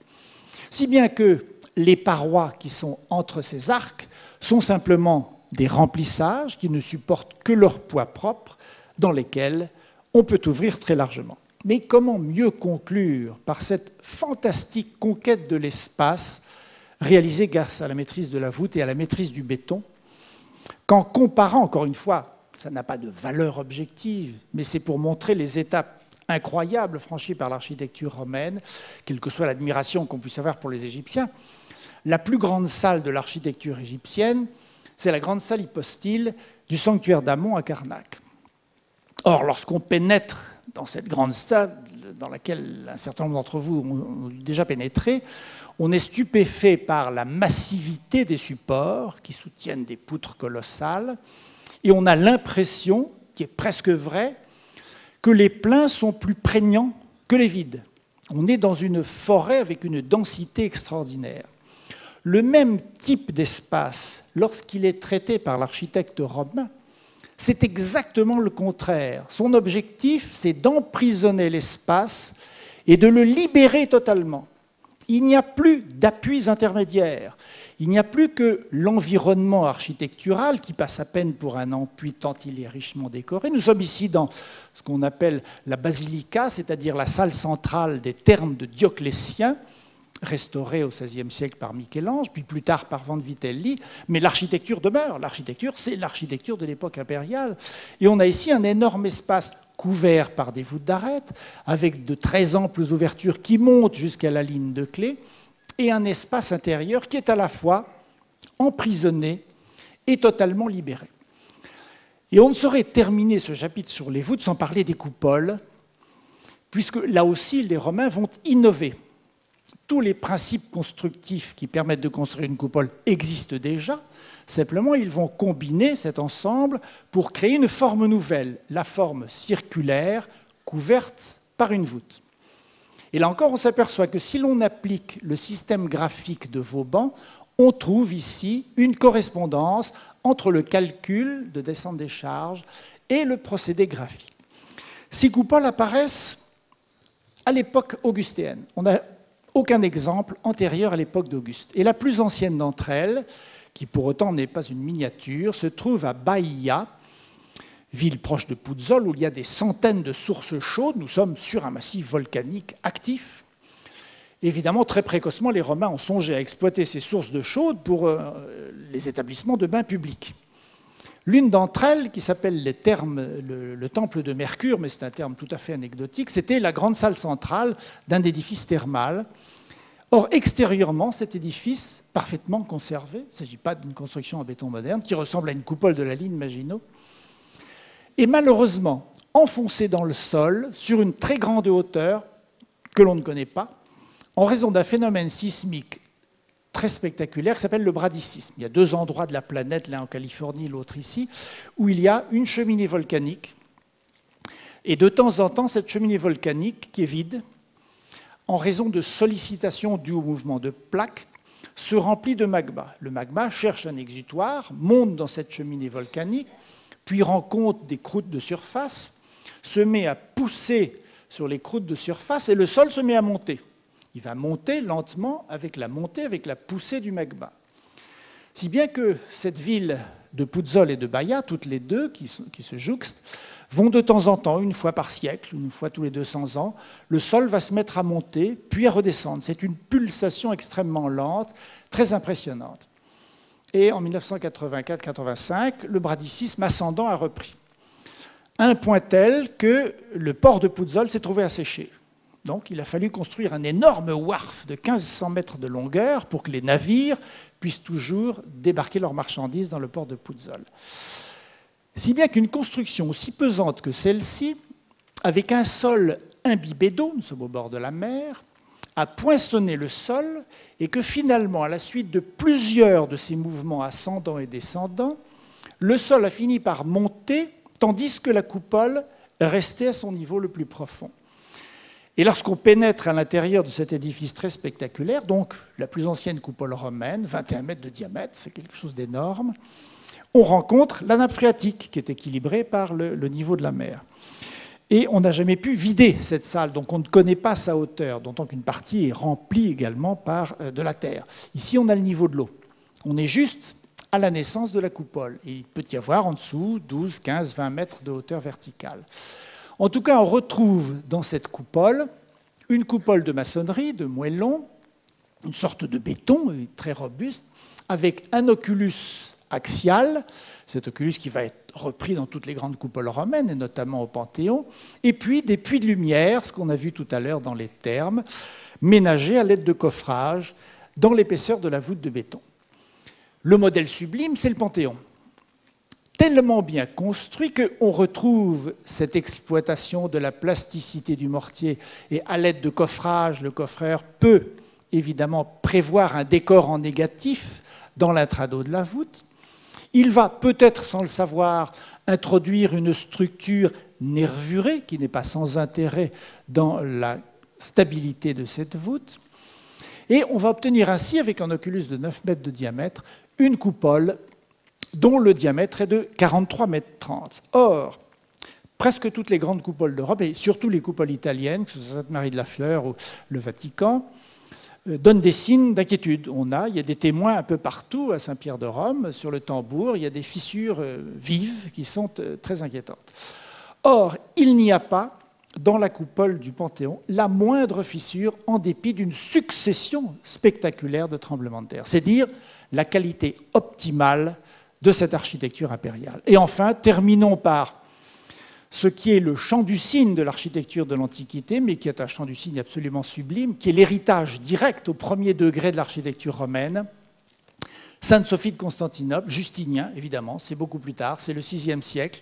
Si bien que les parois qui sont entre ces arcs sont simplement des remplissages qui ne supportent que leur poids propre, dans lesquels on peut ouvrir très largement. Mais comment mieux conclure par cette fantastique conquête de l'espace réalisée grâce à la maîtrise de la voûte et à la maîtrise du béton, qu'en comparant, encore une fois, ça n'a pas de valeur objective, mais c'est pour montrer les étapes incroyables franchies par l'architecture romaine, quelle que soit l'admiration qu'on puisse avoir pour les Égyptiens. La plus grande salle de l'architecture égyptienne, c'est la grande salle hypostyle du sanctuaire d'Amon à Karnak. Or, lorsqu'on pénètre dans cette grande salle, dans laquelle un certain nombre d'entre vous ont déjà pénétré, on est stupéfait par la massivité des supports qui soutiennent des poutres colossales, et on a l'impression, qui est presque vraie, que les pleins sont plus prégnants que les vides. On est dans une forêt avec une densité extraordinaire. Le même type d'espace, lorsqu'il est traité par l'architecte romain, c'est exactement le contraire. Son objectif, c'est d'emprisonner l'espace et de le libérer totalement. Il n'y a plus d'appuis intermédiaires. Il n'y a plus que l'environnement architectural qui passe à peine pour un appui tant il est richement décoré. Nous sommes ici dans ce qu'on appelle la basilica, c'est-à-dire la salle centrale des Thermes de Dioclétien, restaurée au XVIe siècle par Michel-Ange, puis plus tard par Vanvitelli, mais l'architecture demeure. L'architecture, c'est l'architecture de l'époque impériale. Et on a ici un énorme espace couvert par des voûtes d'arête, avec de très amples ouvertures qui montent jusqu'à la ligne de clé, et un espace intérieur qui est à la fois emprisonné et totalement libéré. Et on ne saurait terminer ce chapitre sur les voûtes sans parler des coupoles, puisque là aussi, les Romains vont innover. Tous les principes constructifs qui permettent de construire une coupole existent déjà. Simplement, ils vont combiner cet ensemble pour créer une forme nouvelle, la forme circulaire couverte par une voûte. Et là encore, on s'aperçoit que si l'on applique le système graphique de Vauban, on trouve ici une correspondance entre le calcul de descente des charges et le procédé graphique. Ces coupoles apparaissent à l'époque augustéenne. On n'a aucun exemple antérieur à l'époque d'Auguste. Et la plus ancienne d'entre elles, qui pour autant n'est pas une miniature, se trouve à Baïa, ville proche de Puzzol, où il y a des centaines de sources chaudes. Nous sommes sur un massif volcanique actif. Évidemment, très précocement, les Romains ont songé à exploiter ces sources de chaude pour les établissements de bains publics. L'une d'entre elles, qui s'appelle le temple de Mercure, mais c'est un terme tout à fait anecdotique, c'était la grande salle centrale d'un édifice thermal. Or, extérieurement, cet édifice, parfaitement conservé, il ne s'agit pas d'une construction en béton moderne, qui ressemble à une coupole de la ligne Maginot, est malheureusement enfoncé dans le sol sur une très grande hauteur que l'on ne connaît pas, en raison d'un phénomène sismique très spectaculaire qui s'appelle le bradicisme. Il y a deux endroits de la planète, l'un en Californie, l'autre ici, où il y a une cheminée volcanique. Et de temps en temps, cette cheminée volcanique, qui est vide, en raison de sollicitations dues au mouvement de plaques, se remplit de magma. Le magma cherche un exutoire, monte dans cette cheminée volcanique, puis rencontre des croûtes de surface, se met à pousser sur les croûtes de surface et le sol se met à monter. Il va monter lentement avec la montée, avec la poussée du magma. Si bien que cette ville de Puzzol et de Baïa, toutes les deux qui se jouxtent, vont de temps en temps, une fois par siècle, une fois tous les 200 ans, le sol va se mettre à monter, puis à redescendre. C'est une pulsation extrêmement lente, très impressionnante. Et en 1984-85, le bradicisme ascendant a repris. Un point tel que le port de Puzzol s'est trouvé asséché. Donc il a fallu construire un énorme wharf de 1500 mètres de longueur pour que les navires puissent toujours débarquer leurs marchandises dans le port de Puzzol. Si bien qu'une construction aussi pesante que celle-ci, avec un sol imbibé d'eau, nous sommes au bord de la mer, a poinçonné le sol et que finalement, à la suite de plusieurs de ces mouvements ascendants et descendants, le sol a fini par monter tandis que la coupole restait à son niveau le plus profond. Et lorsqu'on pénètre à l'intérieur de cet édifice très spectaculaire, donc la plus ancienne coupole romaine, 21 mètres de diamètre, c'est quelque chose d'énorme, on rencontre la nappe phréatique qui est équilibrée par le niveau de la mer. Et on n'a jamais pu vider cette salle, donc on ne connaît pas sa hauteur, d'autant qu'une partie est remplie également par de la terre. Ici, on a le niveau de l'eau. On est juste à la naissance de la coupole. Et il peut y avoir en dessous 12, 15, 20 mètres de hauteur verticale. En tout cas, on retrouve dans cette coupole une coupole de maçonnerie, de moellon, une sorte de béton très robuste, avec un oculus axial, cet oculus qui va être repris dans toutes les grandes coupoles romaines, et notamment au Panthéon, et puis des puits de lumière, ce qu'on a vu tout à l'heure dans les thermes, ménagés à l'aide de coffrages dans l'épaisseur de la voûte de béton. Le modèle sublime, c'est le Panthéon. Tellement bien construit qu'on retrouve cette exploitation de la plasticité du mortier, et à l'aide de coffrages, le coffreur peut évidemment prévoir un décor en négatif dans l'intrado de la voûte. Il va peut-être, sans le savoir, introduire une structure nervurée qui n'est pas sans intérêt dans la stabilité de cette voûte. Et on va obtenir ainsi, avec un oculus de 9 mètres de diamètre, une coupole dont le diamètre est de 43,30 mètres. Or, presque toutes les grandes coupoles d'Europe, et surtout les coupoles italiennes, que ce soit Sainte-Marie de la Fleur ou le Vatican, donnent des signes d'inquiétude. Il y a des témoins un peu partout à Saint-Pierre de Rome, sur le tambour, il y a des fissures vives qui sont très inquiétantes. Or, il n'y a pas, dans la coupole du Panthéon, la moindre fissure en dépit d'une succession spectaculaire de tremblements de terre. C'est dire la qualité optimale de cette architecture impériale. Et enfin, terminons par ce qui est le chant du cygne de l'architecture de l'Antiquité, mais qui est un chant du cygne absolument sublime, qui est l'héritage direct au premier degré de l'architecture romaine. Sainte-Sophie de Constantinople, Justinien, évidemment, c'est beaucoup plus tard, c'est le VIe siècle.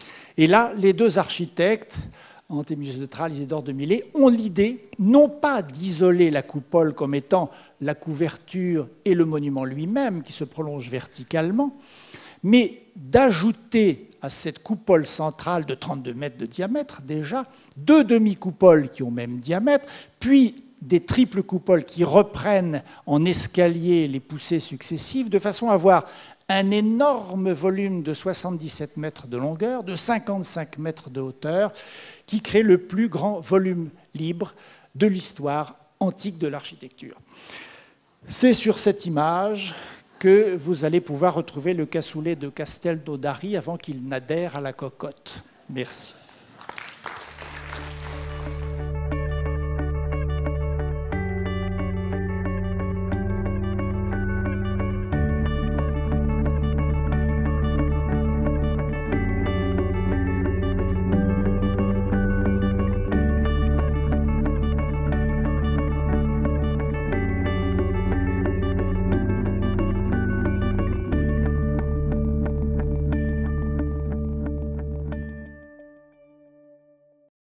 Et là, les deux architectes, Antémus de Tralles, Isidore de Milet, ont l'idée, non pas d'isoler la coupole comme étant la couverture et le monument lui-même, qui se prolonge verticalement, mais d'ajouter à cette coupole centrale de 32 mètres de diamètre, déjà, deux demi-coupoles qui ont même diamètre, puis des triples coupoles qui reprennent en escalier les poussées successives, de façon à avoir un énorme volume de 77 mètres de longueur, de 55 mètres de hauteur, qui crée le plus grand volume libre de l'histoire antique de l'architecture. C'est sur cette image que vous allez pouvoir retrouver le cassoulet de Castel d'Odari avant qu'il n'adhère à la cocotte. Merci.